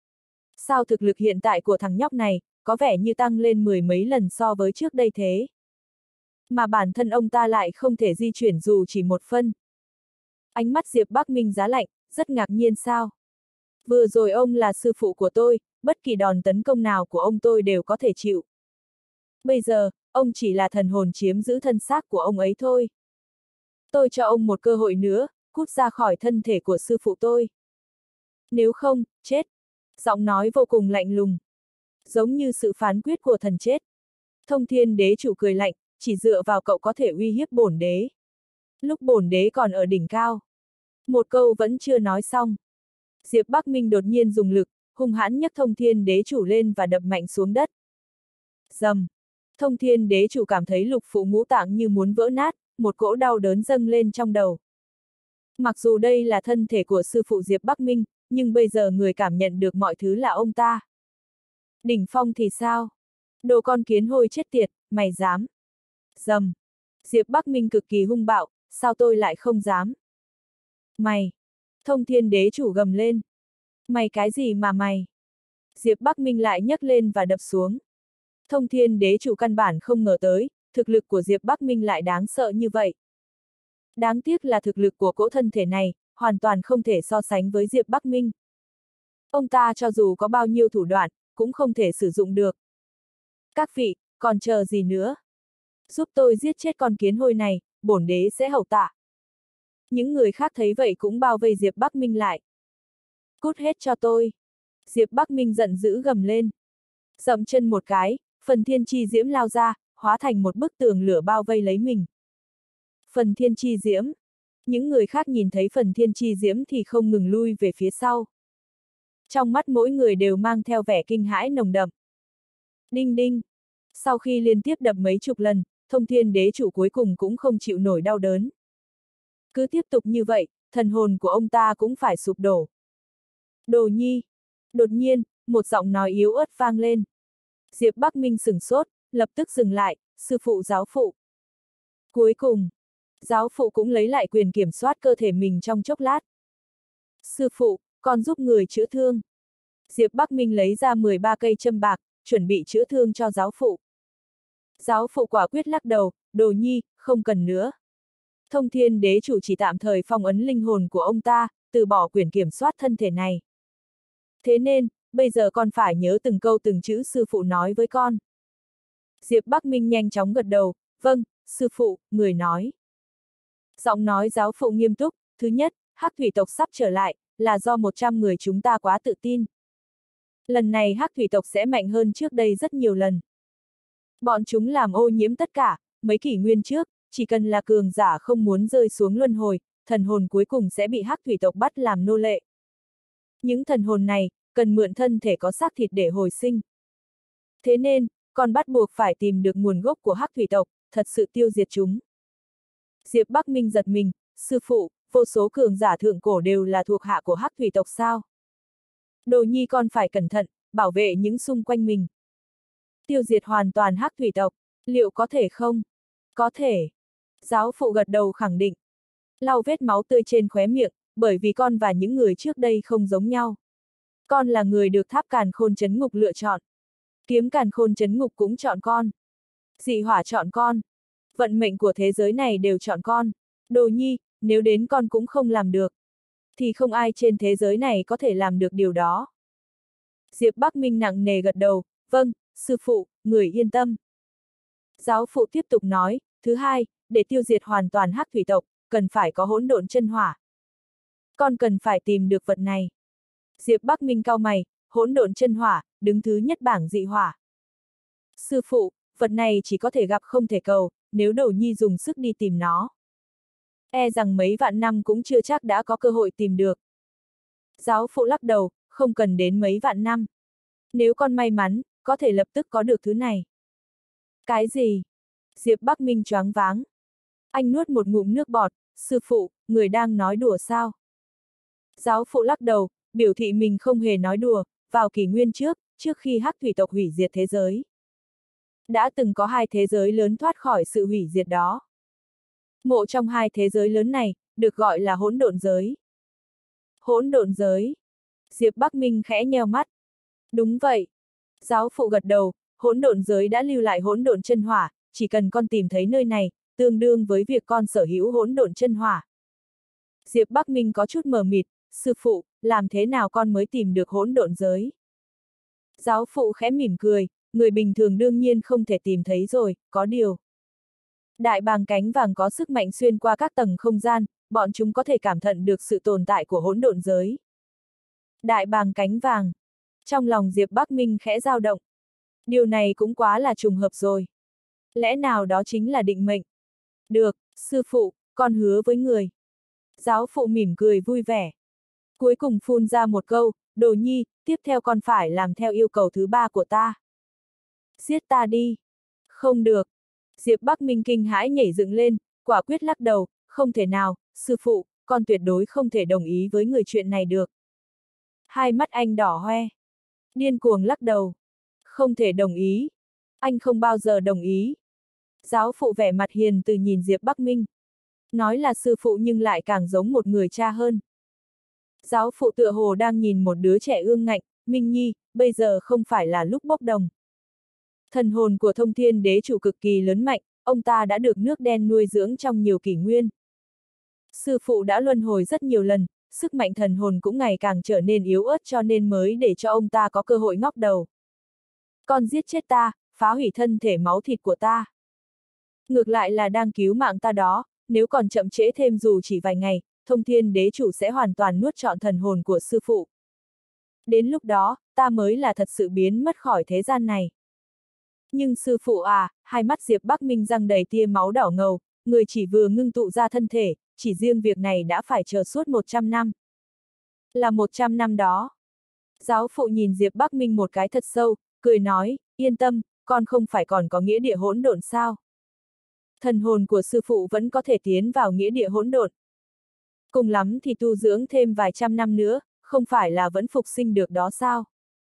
Sao thực lực hiện tại của thằng nhóc này, có vẻ như tăng lên mười mấy lần so với trước đây thế? Mà bản thân ông ta lại không thể di chuyển dù chỉ một phân. Ánh mắt Diệp Bắc Minh giá lạnh, rất ngạc nhiên sao? Vừa rồi ông là sư phụ của tôi, bất kỳ đòn tấn công nào của ông tôi đều có thể chịu. Bây giờ, ông chỉ là thần hồn chiếm giữ thân xác của ông ấy thôi. Tôi cho ông một cơ hội nữa, cút ra khỏi thân thể của sư phụ tôi. Nếu không, chết. Giọng nói vô cùng lạnh lùng. Giống như sự phán quyết của thần chết. Thông Thiên Đế chủ cười lạnh, chỉ dựa vào cậu có thể uy hiếp bổn đế. Lúc bổn đế còn ở đỉnh cao. Một câu vẫn chưa nói xong. Diệp Bắc Minh đột nhiên dùng lực, hung hãn nhấc Thông Thiên Đế chủ lên và đập mạnh xuống đất. Rầm. Thông Thiên Đế chủ cảm thấy lục phủ ngũ tạng như muốn vỡ nát, một cỗ đau đớn dâng lên trong đầu. Mặc dù đây là thân thể của sư phụ Diệp Bắc Minh, nhưng bây giờ người cảm nhận được mọi thứ là ông ta. Đỉnh phong thì sao? Đồ con kiến hôi chết tiệt, mày dám? Rầm. Diệp Bắc Minh cực kỳ hung bạo, sao tôi lại không dám? Mày! Thông Thiên Đế chủ gầm lên. Mày cái gì mà mày? Diệp Bắc Minh lại nhấc lên và đập xuống. Thông Thiên Đế chủ căn bản không ngờ tới, thực lực của Diệp Bắc Minh lại đáng sợ như vậy. Đáng tiếc là thực lực của cỗ thân thể này, hoàn toàn không thể so sánh với Diệp Bắc Minh. Ông ta cho dù có bao nhiêu thủ đoạn, cũng không thể sử dụng được. Các vị, còn chờ gì nữa? Giúp tôi giết chết con kiến hôi này, bổn đế sẽ hậu tạ. Những người khác thấy vậy cũng bao vây Diệp Bắc Minh lại. Cút hết cho tôi. Diệp Bắc Minh giận dữ gầm lên. Dậm chân một cái, phần thiên chi diễm lao ra, hóa thành một bức tường lửa bao vây lấy mình. Phần thiên chi diễm. Những người khác nhìn thấy phần thiên chi diễm thì không ngừng lui về phía sau. Trong mắt mỗi người đều mang theo vẻ kinh hãi nồng đậm. Đinh đinh. Sau khi liên tiếp đập mấy chục lần, Thông Thiên Đế chủ cuối cùng cũng không chịu nổi đau đớn. Cứ tiếp tục như vậy, thần hồn của ông ta cũng phải sụp đổ. Đồ nhi. Đột nhiên, một giọng nói yếu ớt vang lên. Diệp Bắc Minh sửng sốt, lập tức dừng lại, sư phụ giáo phụ. Cuối cùng, giáo phụ cũng lấy lại quyền kiểm soát cơ thể mình trong chốc lát. Sư phụ, con giúp người chữa thương. Diệp Bắc Minh lấy ra mười ba cây châm bạc, chuẩn bị chữa thương cho giáo phụ. Giáo phụ quả quyết lắc đầu, đồ nhi, không cần nữa. Thông Thiên Đế chủ chỉ tạm thời phong ấn linh hồn của ông ta, từ bỏ quyền kiểm soát thân thể này. Thế nên, bây giờ con phải nhớ từng câu từng chữ sư phụ nói với con. Diệp Bắc Minh nhanh chóng gật đầu, vâng, sư phụ, người nói. Giọng nói giáo phụ nghiêm túc, thứ nhất, Hắc thủy tộc sắp trở lại, là do một trăm người chúng ta quá tự tin. Lần này Hắc thủy tộc sẽ mạnh hơn trước đây rất nhiều lần. Bọn chúng làm ô nhiễm tất cả, mấy kỷ nguyên trước, chỉ cần là cường giả không muốn rơi xuống luân hồi, thần hồn cuối cùng sẽ bị Hắc thủy tộc bắt làm nô lệ. Những thần hồn này, cần mượn thân thể có xác thịt để hồi sinh. Thế nên, con bắt buộc phải tìm được nguồn gốc của Hắc thủy tộc, thật sự tiêu diệt chúng. Diệp Bắc Minh giật mình, sư phụ, vô số cường giả thượng cổ đều là thuộc hạ của Hắc thủy tộc sao? Đồ nhi con phải cẩn thận, bảo vệ những xung quanh mình. Tiêu diệt hoàn toàn Hắc thủy tộc, liệu có thể không? Có thể. Giáo phụ gật đầu khẳng định. Lau vết máu tươi trên khóe miệng, bởi vì con và những người trước đây không giống nhau. Con là người được tháp càn khôn trấn ngục lựa chọn. Kiếm càn khôn trấn ngục cũng chọn con. Dị hỏa chọn con. Vận mệnh của thế giới này đều chọn con. Đồ nhi, nếu đến con cũng không làm được, thì không ai trên thế giới này có thể làm được điều đó. Diệp Bắc Minh nặng nề gật đầu, vâng, sư phụ, người yên tâm. Giáo phụ tiếp tục nói, thứ hai, để tiêu diệt hoàn toàn hắc thủy tộc, cần phải có hỗn độn chân hỏa. Con cần phải tìm được vật này. Diệp Bắc Minh cau mày, hỗn độn chân hỏa, đứng thứ nhất bảng dị hỏa. Sư phụ, vật này chỉ có thể gặp không thể cầu, nếu Đồ nhi dùng sức đi tìm nó, e rằng mấy vạn năm cũng chưa chắc đã có cơ hội tìm được. Giáo phụ lắc đầu, không cần đến mấy vạn năm. Nếu con may mắn, có thể lập tức có được thứ này. Cái gì? Diệp Bắc Minh choáng váng. Anh nuốt một ngụm nước bọt, sư phụ, người đang nói đùa sao? Giáo phụ lắc đầu, biểu thị mình không hề nói đùa, vào kỷ nguyên trước, trước khi hắc thủy tộc hủy diệt thế giới. Đã từng có hai thế giới lớn thoát khỏi sự hủy diệt đó. Một trong hai thế giới lớn này, được gọi là hỗn độn giới. Hỗn độn giới. Diệp Bắc Minh khẽ nheo mắt. Đúng vậy. Giáo phụ gật đầu, hỗn độn giới đã lưu lại hỗn độn chân hỏa, chỉ cần con tìm thấy nơi này, tương đương với việc con sở hữu hỗn độn chân hỏa. Diệp Bắc Minh có chút mờ mịt, sư phụ, làm thế nào con mới tìm được hỗn độn giới? Giáo phụ khẽ mỉm cười, người bình thường đương nhiên không thể tìm thấy rồi, có điều. Đại bàng cánh vàng có sức mạnh xuyên qua các tầng không gian, bọn chúng có thể cảm nhận được sự tồn tại của hỗn độn giới. Đại bàng cánh vàng. Trong lòng Diệp Bắc Minh khẽ dao động. Điều này cũng quá là trùng hợp rồi. Lẽ nào đó chính là định mệnh? Được, sư phụ, con hứa với người. Giáo phụ mỉm cười vui vẻ. Cuối cùng phun ra một câu, Đồ nhi, tiếp theo con phải làm theo yêu cầu thứ ba của ta. Giết ta đi. Không được. Diệp Bắc Minh kinh hãi nhảy dựng lên, quả quyết lắc đầu, không thể nào, sư phụ, con tuyệt đối không thể đồng ý với người chuyện này được. Hai mắt anh đỏ hoe. Điên cuồng lắc đầu. Không thể đồng ý. Anh không bao giờ đồng ý. Giáo phụ vẻ mặt hiền từ nhìn Diệp Bắc Minh. Nói là sư phụ nhưng lại càng giống một người cha hơn. Giáo phụ tựa hồ đang nhìn một đứa trẻ ương ngạnh, Minh Nhi, bây giờ không phải là lúc bốc đồng. Thần hồn của Thông Thiên Đế chủ cực kỳ lớn mạnh, ông ta đã được nước đen nuôi dưỡng trong nhiều kỷ nguyên. Sư phụ đã luân hồi rất nhiều lần, sức mạnh thần hồn cũng ngày càng trở nên yếu ớt cho nên mới để cho ông ta có cơ hội ngóc đầu. Con giết chết ta, phá hủy thân thể máu thịt của ta. Ngược lại là đang cứu mạng ta đó, nếu còn chậm trễ thêm dù chỉ vài ngày, Thông Thiên Đế chủ sẽ hoàn toàn nuốt trọn thần hồn của sư phụ. Đến lúc đó, ta mới là thật sự biến mất khỏi thế gian này. Nhưng sư phụ à, hai mắt Diệp Bắc Minh răng đầy tia máu đỏ ngầu, người chỉ vừa ngưng tụ ra thân thể, chỉ riêng việc này đã phải chờ suốt một trăm năm. Là một trăm năm đó. Giáo phụ nhìn Diệp Bắc Minh một cái thật sâu, cười nói, yên tâm, con không phải còn có nghĩa địa hỗn độn sao? Thần hồn của sư phụ vẫn có thể tiến vào nghĩa địa hỗn độn. Cùng lắm thì tu dưỡng thêm vài trăm năm nữa, không phải là vẫn phục sinh được đó sao?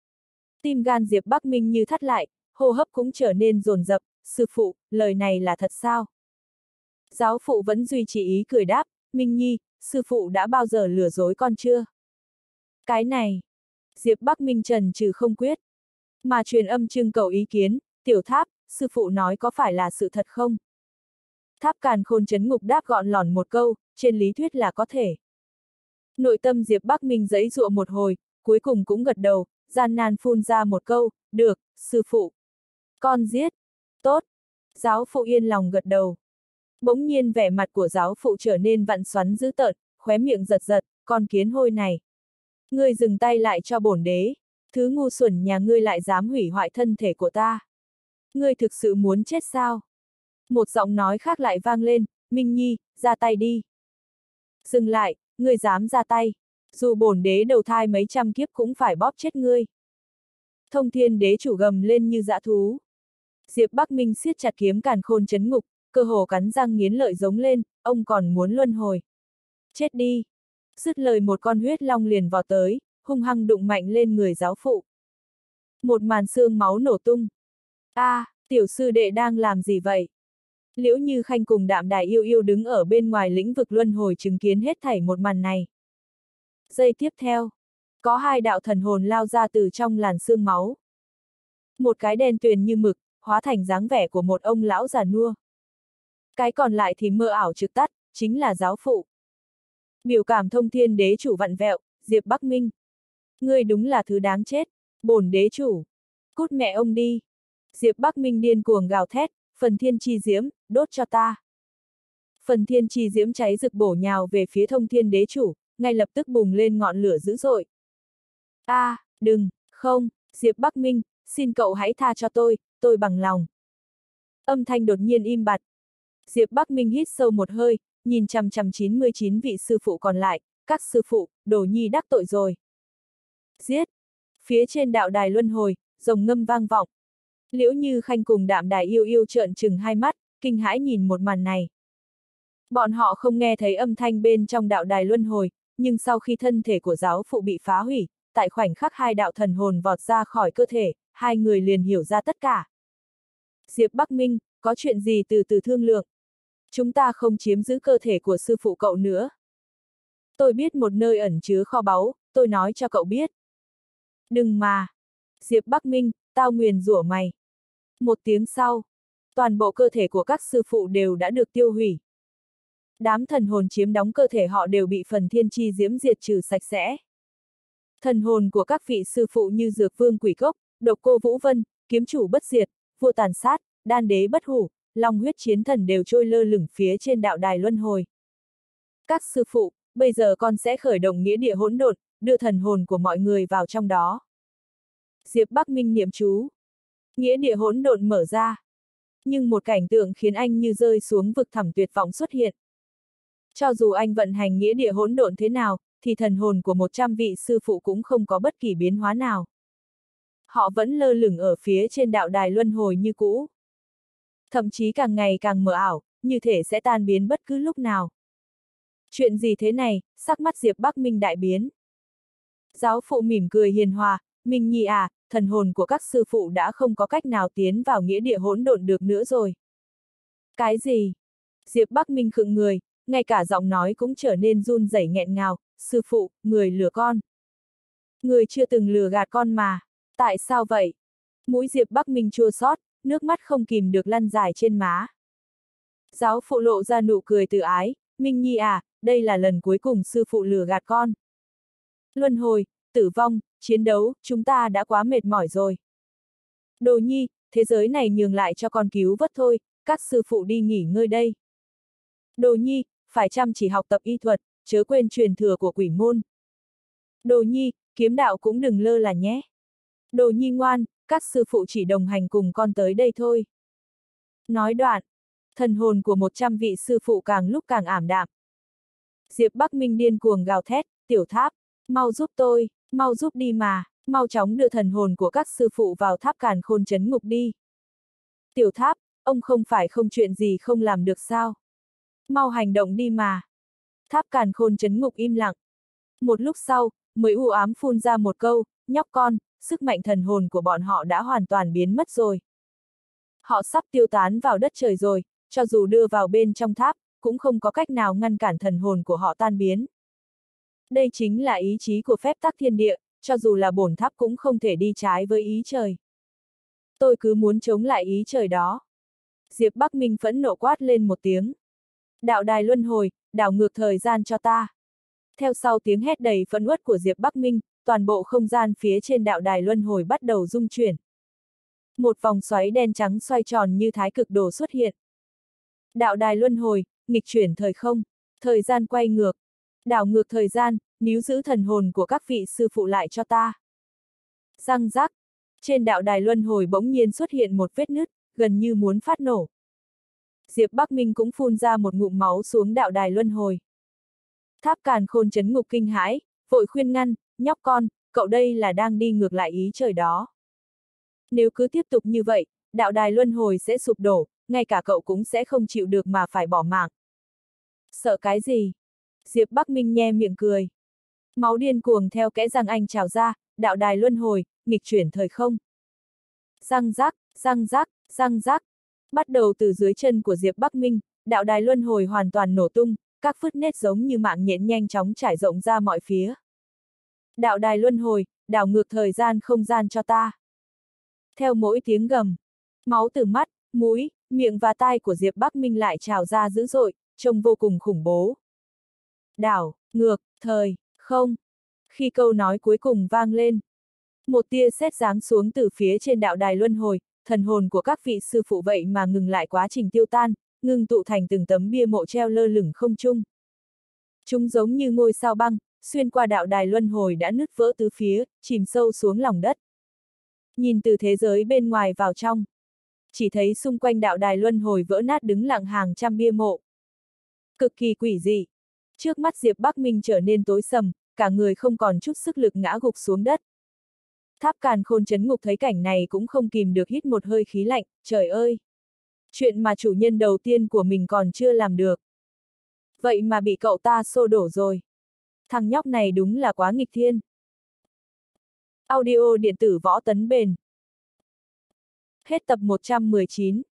Tim gan Diệp Bắc Minh như thắt lại, hô hấp cũng trở nên dồn dập, sư phụ, lời này là thật sao? Giáo phụ vẫn duy trì ý cười đáp, Minh Nhi, sư phụ đã bao giờ lừa dối con chưa? Cái này, Diệp Bắc Minh trần trừ không quyết, mà truyền âm trưng cầu ý kiến, tiểu tháp, sư phụ nói có phải là sự thật không? Tháp càn khôn trấn ngục đáp gọn lỏn một câu, trên lý thuyết là có thể. Nội tâm Diệp Bắc Minh giãy giụa một hồi, cuối cùng cũng gật đầu, gian nan phun ra một câu, được, sư phụ. Con giết. Tốt. Giáo phụ yên lòng gật đầu. Bỗng nhiên vẻ mặt của giáo phụ trở nên vặn xoắn dữ tợn, khóe miệng giật giật, con kiến hôi này. Ngươi dừng tay lại cho bổn đế, thứ ngu xuẩn nhà ngươi lại dám hủy hoại thân thể của ta. Ngươi thực sự muốn chết sao? Một giọng nói khác lại vang lên, Minh Nhi, ra tay đi. Dừng lại, ngươi dám ra tay, dù bổn đế đầu thai mấy trăm kiếp cũng phải bóp chết ngươi. Thông Thiên Đế chủ gầm lên như dã thú. Diệp Bắc Minh siết chặt kiếm càn khôn trấn ngục, cơ hồ cắn răng nghiến lợi giống lên, ông còn muốn luân hồi. Chết đi. Dứt lời một con huyết long liền vọt tới, hung hăng đụng mạnh lên người giáo phụ. Một màn xương máu nổ tung. A, à, tiểu sư đệ đang làm gì vậy? Liễu Như Khanh cùng Đạm Đài Yêu Yêu đứng ở bên ngoài lĩnh vực luân hồi chứng kiến hết thảy một màn này. Giây tiếp theo, có hai đạo thần hồn lao ra từ trong làn sương máu. Một cái đen tuyền như mực, hóa thành dáng vẻ của một ông lão già nua. Cái còn lại thì mơ ảo trực tắt, chính là giáo phụ. Biểu cảm thông thiên đế chủ vặn vẹo, Diệp Bắc Minh. Ngươi đúng là thứ đáng chết, bổn đế chủ. Cút mẹ ông đi. Diệp Bắc Minh điên cuồng gào thét, phần thiên chi diễm, đốt cho ta. Phần thiên chi diễm cháy rực bổ nhào về phía thông thiên đế chủ, ngay lập tức bùng lên ngọn lửa dữ dội. A, à, đừng, không, Diệp Bắc Minh, xin cậu hãy tha cho tôi, tôi bằng lòng. Âm thanh đột nhiên im bặt. Diệp Bắc Minh hít sâu một hơi, nhìn chằm chằm chín mươi chín vị sư phụ còn lại, các sư phụ, Đồ Nhi đắc tội rồi. Giết! Phía trên đạo đài luân hồi, rồng ngâm vang vọng. Liễu Như Khanh cùng Đạm Đài Yêu Yêu trợn trừng hai mắt, kinh hãi nhìn một màn này. Bọn họ không nghe thấy âm thanh bên trong đạo đài luân hồi, nhưng sau khi thân thể của giáo phụ bị phá hủy, tại khoảnh khắc hai đạo thần hồn vọt ra khỏi cơ thể, hai người liền hiểu ra tất cả. Diệp Bắc Minh, có chuyện gì từ từ thương lượng. Chúng ta không chiếm giữ cơ thể của sư phụ cậu nữa. Tôi biết một nơi ẩn chứa kho báu, tôi nói cho cậu biết. Đừng mà. Diệp Bắc Minh, tao nguyền rủa mày. Một tiếng sau, toàn bộ cơ thể của các sư phụ đều đã được tiêu hủy. Đám thần hồn chiếm đóng cơ thể họ đều bị phần thiên chi diễm diệt trừ sạch sẽ. Thần hồn của các vị sư phụ như Dược Vương Quỷ Cốc, Độc Cô Vũ Vân, Kiếm Chủ Bất Diệt, Vua Tàn Sát, Đan Đế Bất Hủ, Long Huyết Chiến Thần đều trôi lơ lửng phía trên đạo đài luân hồi. Các sư phụ, bây giờ con sẽ khởi động nghĩa địa hỗn độn, đưa thần hồn của mọi người vào trong đó. Diệp Bắc Minh niệm chú. Nghĩa địa hỗn độn mở ra. Nhưng một cảnh tượng khiến anh như rơi xuống vực thẳm tuyệt vọng xuất hiện. Cho dù anh vận hành nghĩa địa hỗn độn thế nào, thì thần hồn của một trăm vị sư phụ cũng không có bất kỳ biến hóa nào. Họ vẫn lơ lửng ở phía trên đạo đài luân hồi như cũ. Thậm chí càng ngày càng mờ ảo, như thể sẽ tan biến bất cứ lúc nào. Chuyện gì thế này, sắc mắt Diệp Bắc Minh đại biến. Giáo phụ mỉm cười hiền hòa, Minh Nhi à, thần hồn của các sư phụ đã không có cách nào tiến vào nghĩa địa hỗn độn được nữa rồi. Cái gì? Diệp Bắc Minh khựng người, ngay cả giọng nói cũng trở nên run rẩy nghẹn ngào, sư phụ, người lừa con. Người chưa từng lừa gạt con mà, tại sao vậy? Mũi Diệp Bắc Minh chua xót, nước mắt không kìm được lăn dài trên má. Giáo phụ lộ ra nụ cười từ ái, Minh Nhi à, đây là lần cuối cùng sư phụ lừa gạt con. Luân hồi, tử vong, chiến đấu, chúng ta đã quá mệt mỏi rồi. Đồ Nhi, thế giới này nhường lại cho con cứu vớt thôi, các sư phụ đi nghỉ ngơi đây. Đồ Nhi, phải chăm chỉ học tập y thuật, chớ quên truyền thừa của quỷ môn. Đồ Nhi, kiếm đạo cũng đừng lơ là nhé. Đồ Nhi ngoan, các sư phụ chỉ đồng hành cùng con tới đây thôi. Nói đoạn, thần hồn của một trăm vị sư phụ càng lúc càng ảm đạm. Diệp Bắc Minh điên cuồng gào thét, Tiểu Tháp, mau giúp tôi, mau giúp đi mà, mau chóng đưa thần hồn của các sư phụ vào tháp càn khôn trấn ngục đi. Tiểu Tháp, ông không phải không chuyện gì không làm được sao? Mau hành động đi mà. Tháp càn khôn trấn ngục im lặng. Một lúc sau, mới u ám phun ra một câu, nhóc con, sức mạnh thần hồn của bọn họ đã hoàn toàn biến mất rồi. Họ sắp tiêu tán vào đất trời rồi, cho dù đưa vào bên trong tháp, cũng không có cách nào ngăn cản thần hồn của họ tan biến. Đây chính là ý chí của phép tắc thiên địa, cho dù là bổn tháp cũng không thể đi trái với ý trời. Tôi cứ muốn chống lại ý trời đó. Diệp Bắc Minh phẫn nộ quát lên một tiếng. Đạo đài luân hồi, đảo ngược thời gian cho ta. Theo sau tiếng hét đầy phẫn uất của Diệp Bắc Minh, toàn bộ không gian phía trên đạo đài luân hồi bắt đầu rung chuyển. Một vòng xoáy đen trắng xoay tròn như thái cực đồ xuất hiện. Đạo đài luân hồi, nghịch chuyển thời không, thời gian quay ngược. Đảo ngược thời gian, níu giữ thần hồn của các vị sư phụ lại cho ta. Răng rắc, trên đạo đài luân hồi bỗng nhiên xuất hiện một vết nứt, gần như muốn phát nổ. Diệp Bắc Minh cũng phun ra một ngụm máu xuống đạo đài luân hồi. Tháp càn khôn trấn ngục kinh hãi, vội khuyên ngăn, nhóc con, cậu đây là đang đi ngược lại ý trời đó. Nếu cứ tiếp tục như vậy, đạo đài luân hồi sẽ sụp đổ, ngay cả cậu cũng sẽ không chịu được mà phải bỏ mạng. Sợ cái gì? Diệp Bắc Minh nhe miệng cười. Máu điên cuồng theo kẽ răng anh trào ra, đạo đài luân hồi, nghịch chuyển thời không. Răng rắc, răng rắc, răng rắc. Bắt đầu từ dưới chân của Diệp Bắc Minh, đạo đài luân hồi hoàn toàn nổ tung, các phứt nét giống như mạng nhện nhanh chóng trải rộng ra mọi phía. Đạo đài luân hồi, đảo ngược thời gian không gian cho ta. Theo mỗi tiếng gầm, máu từ mắt, mũi, miệng và tai của Diệp Bắc Minh lại trào ra dữ dội, trông vô cùng khủng bố. Đảo, ngược, thời, không. Khi câu nói cuối cùng vang lên, một tia sét giáng xuống từ phía trên đạo đài luân hồi, thần hồn của các vị sư phụ vậy mà ngừng lại quá trình tiêu tan, ngừng tụ thành từng tấm bia mộ treo lơ lửng không trung. Chúng giống như ngôi sao băng, xuyên qua đạo đài luân hồi đã nứt vỡ tứ phía, chìm sâu xuống lòng đất. Nhìn từ thế giới bên ngoài vào trong, chỉ thấy xung quanh đạo đài luân hồi vỡ nát đứng lặng hàng trăm bia mộ. Cực kỳ quỷ dị. Trước mắt Diệp Bắc Minh trở nên tối sầm, cả người không còn chút sức lực ngã gục xuống đất. Tháp Càn Khôn Chấn Ngục thấy cảnh này cũng không kìm được hít một hơi khí lạnh, trời ơi! Chuyện mà chủ nhân đầu tiên của mình còn chưa làm được. Vậy mà bị cậu ta xô đổ rồi. Thằng nhóc này đúng là quá nghịch thiên. Audio điện tử Võ Tấn Bền. Hết tập một trăm mười chín.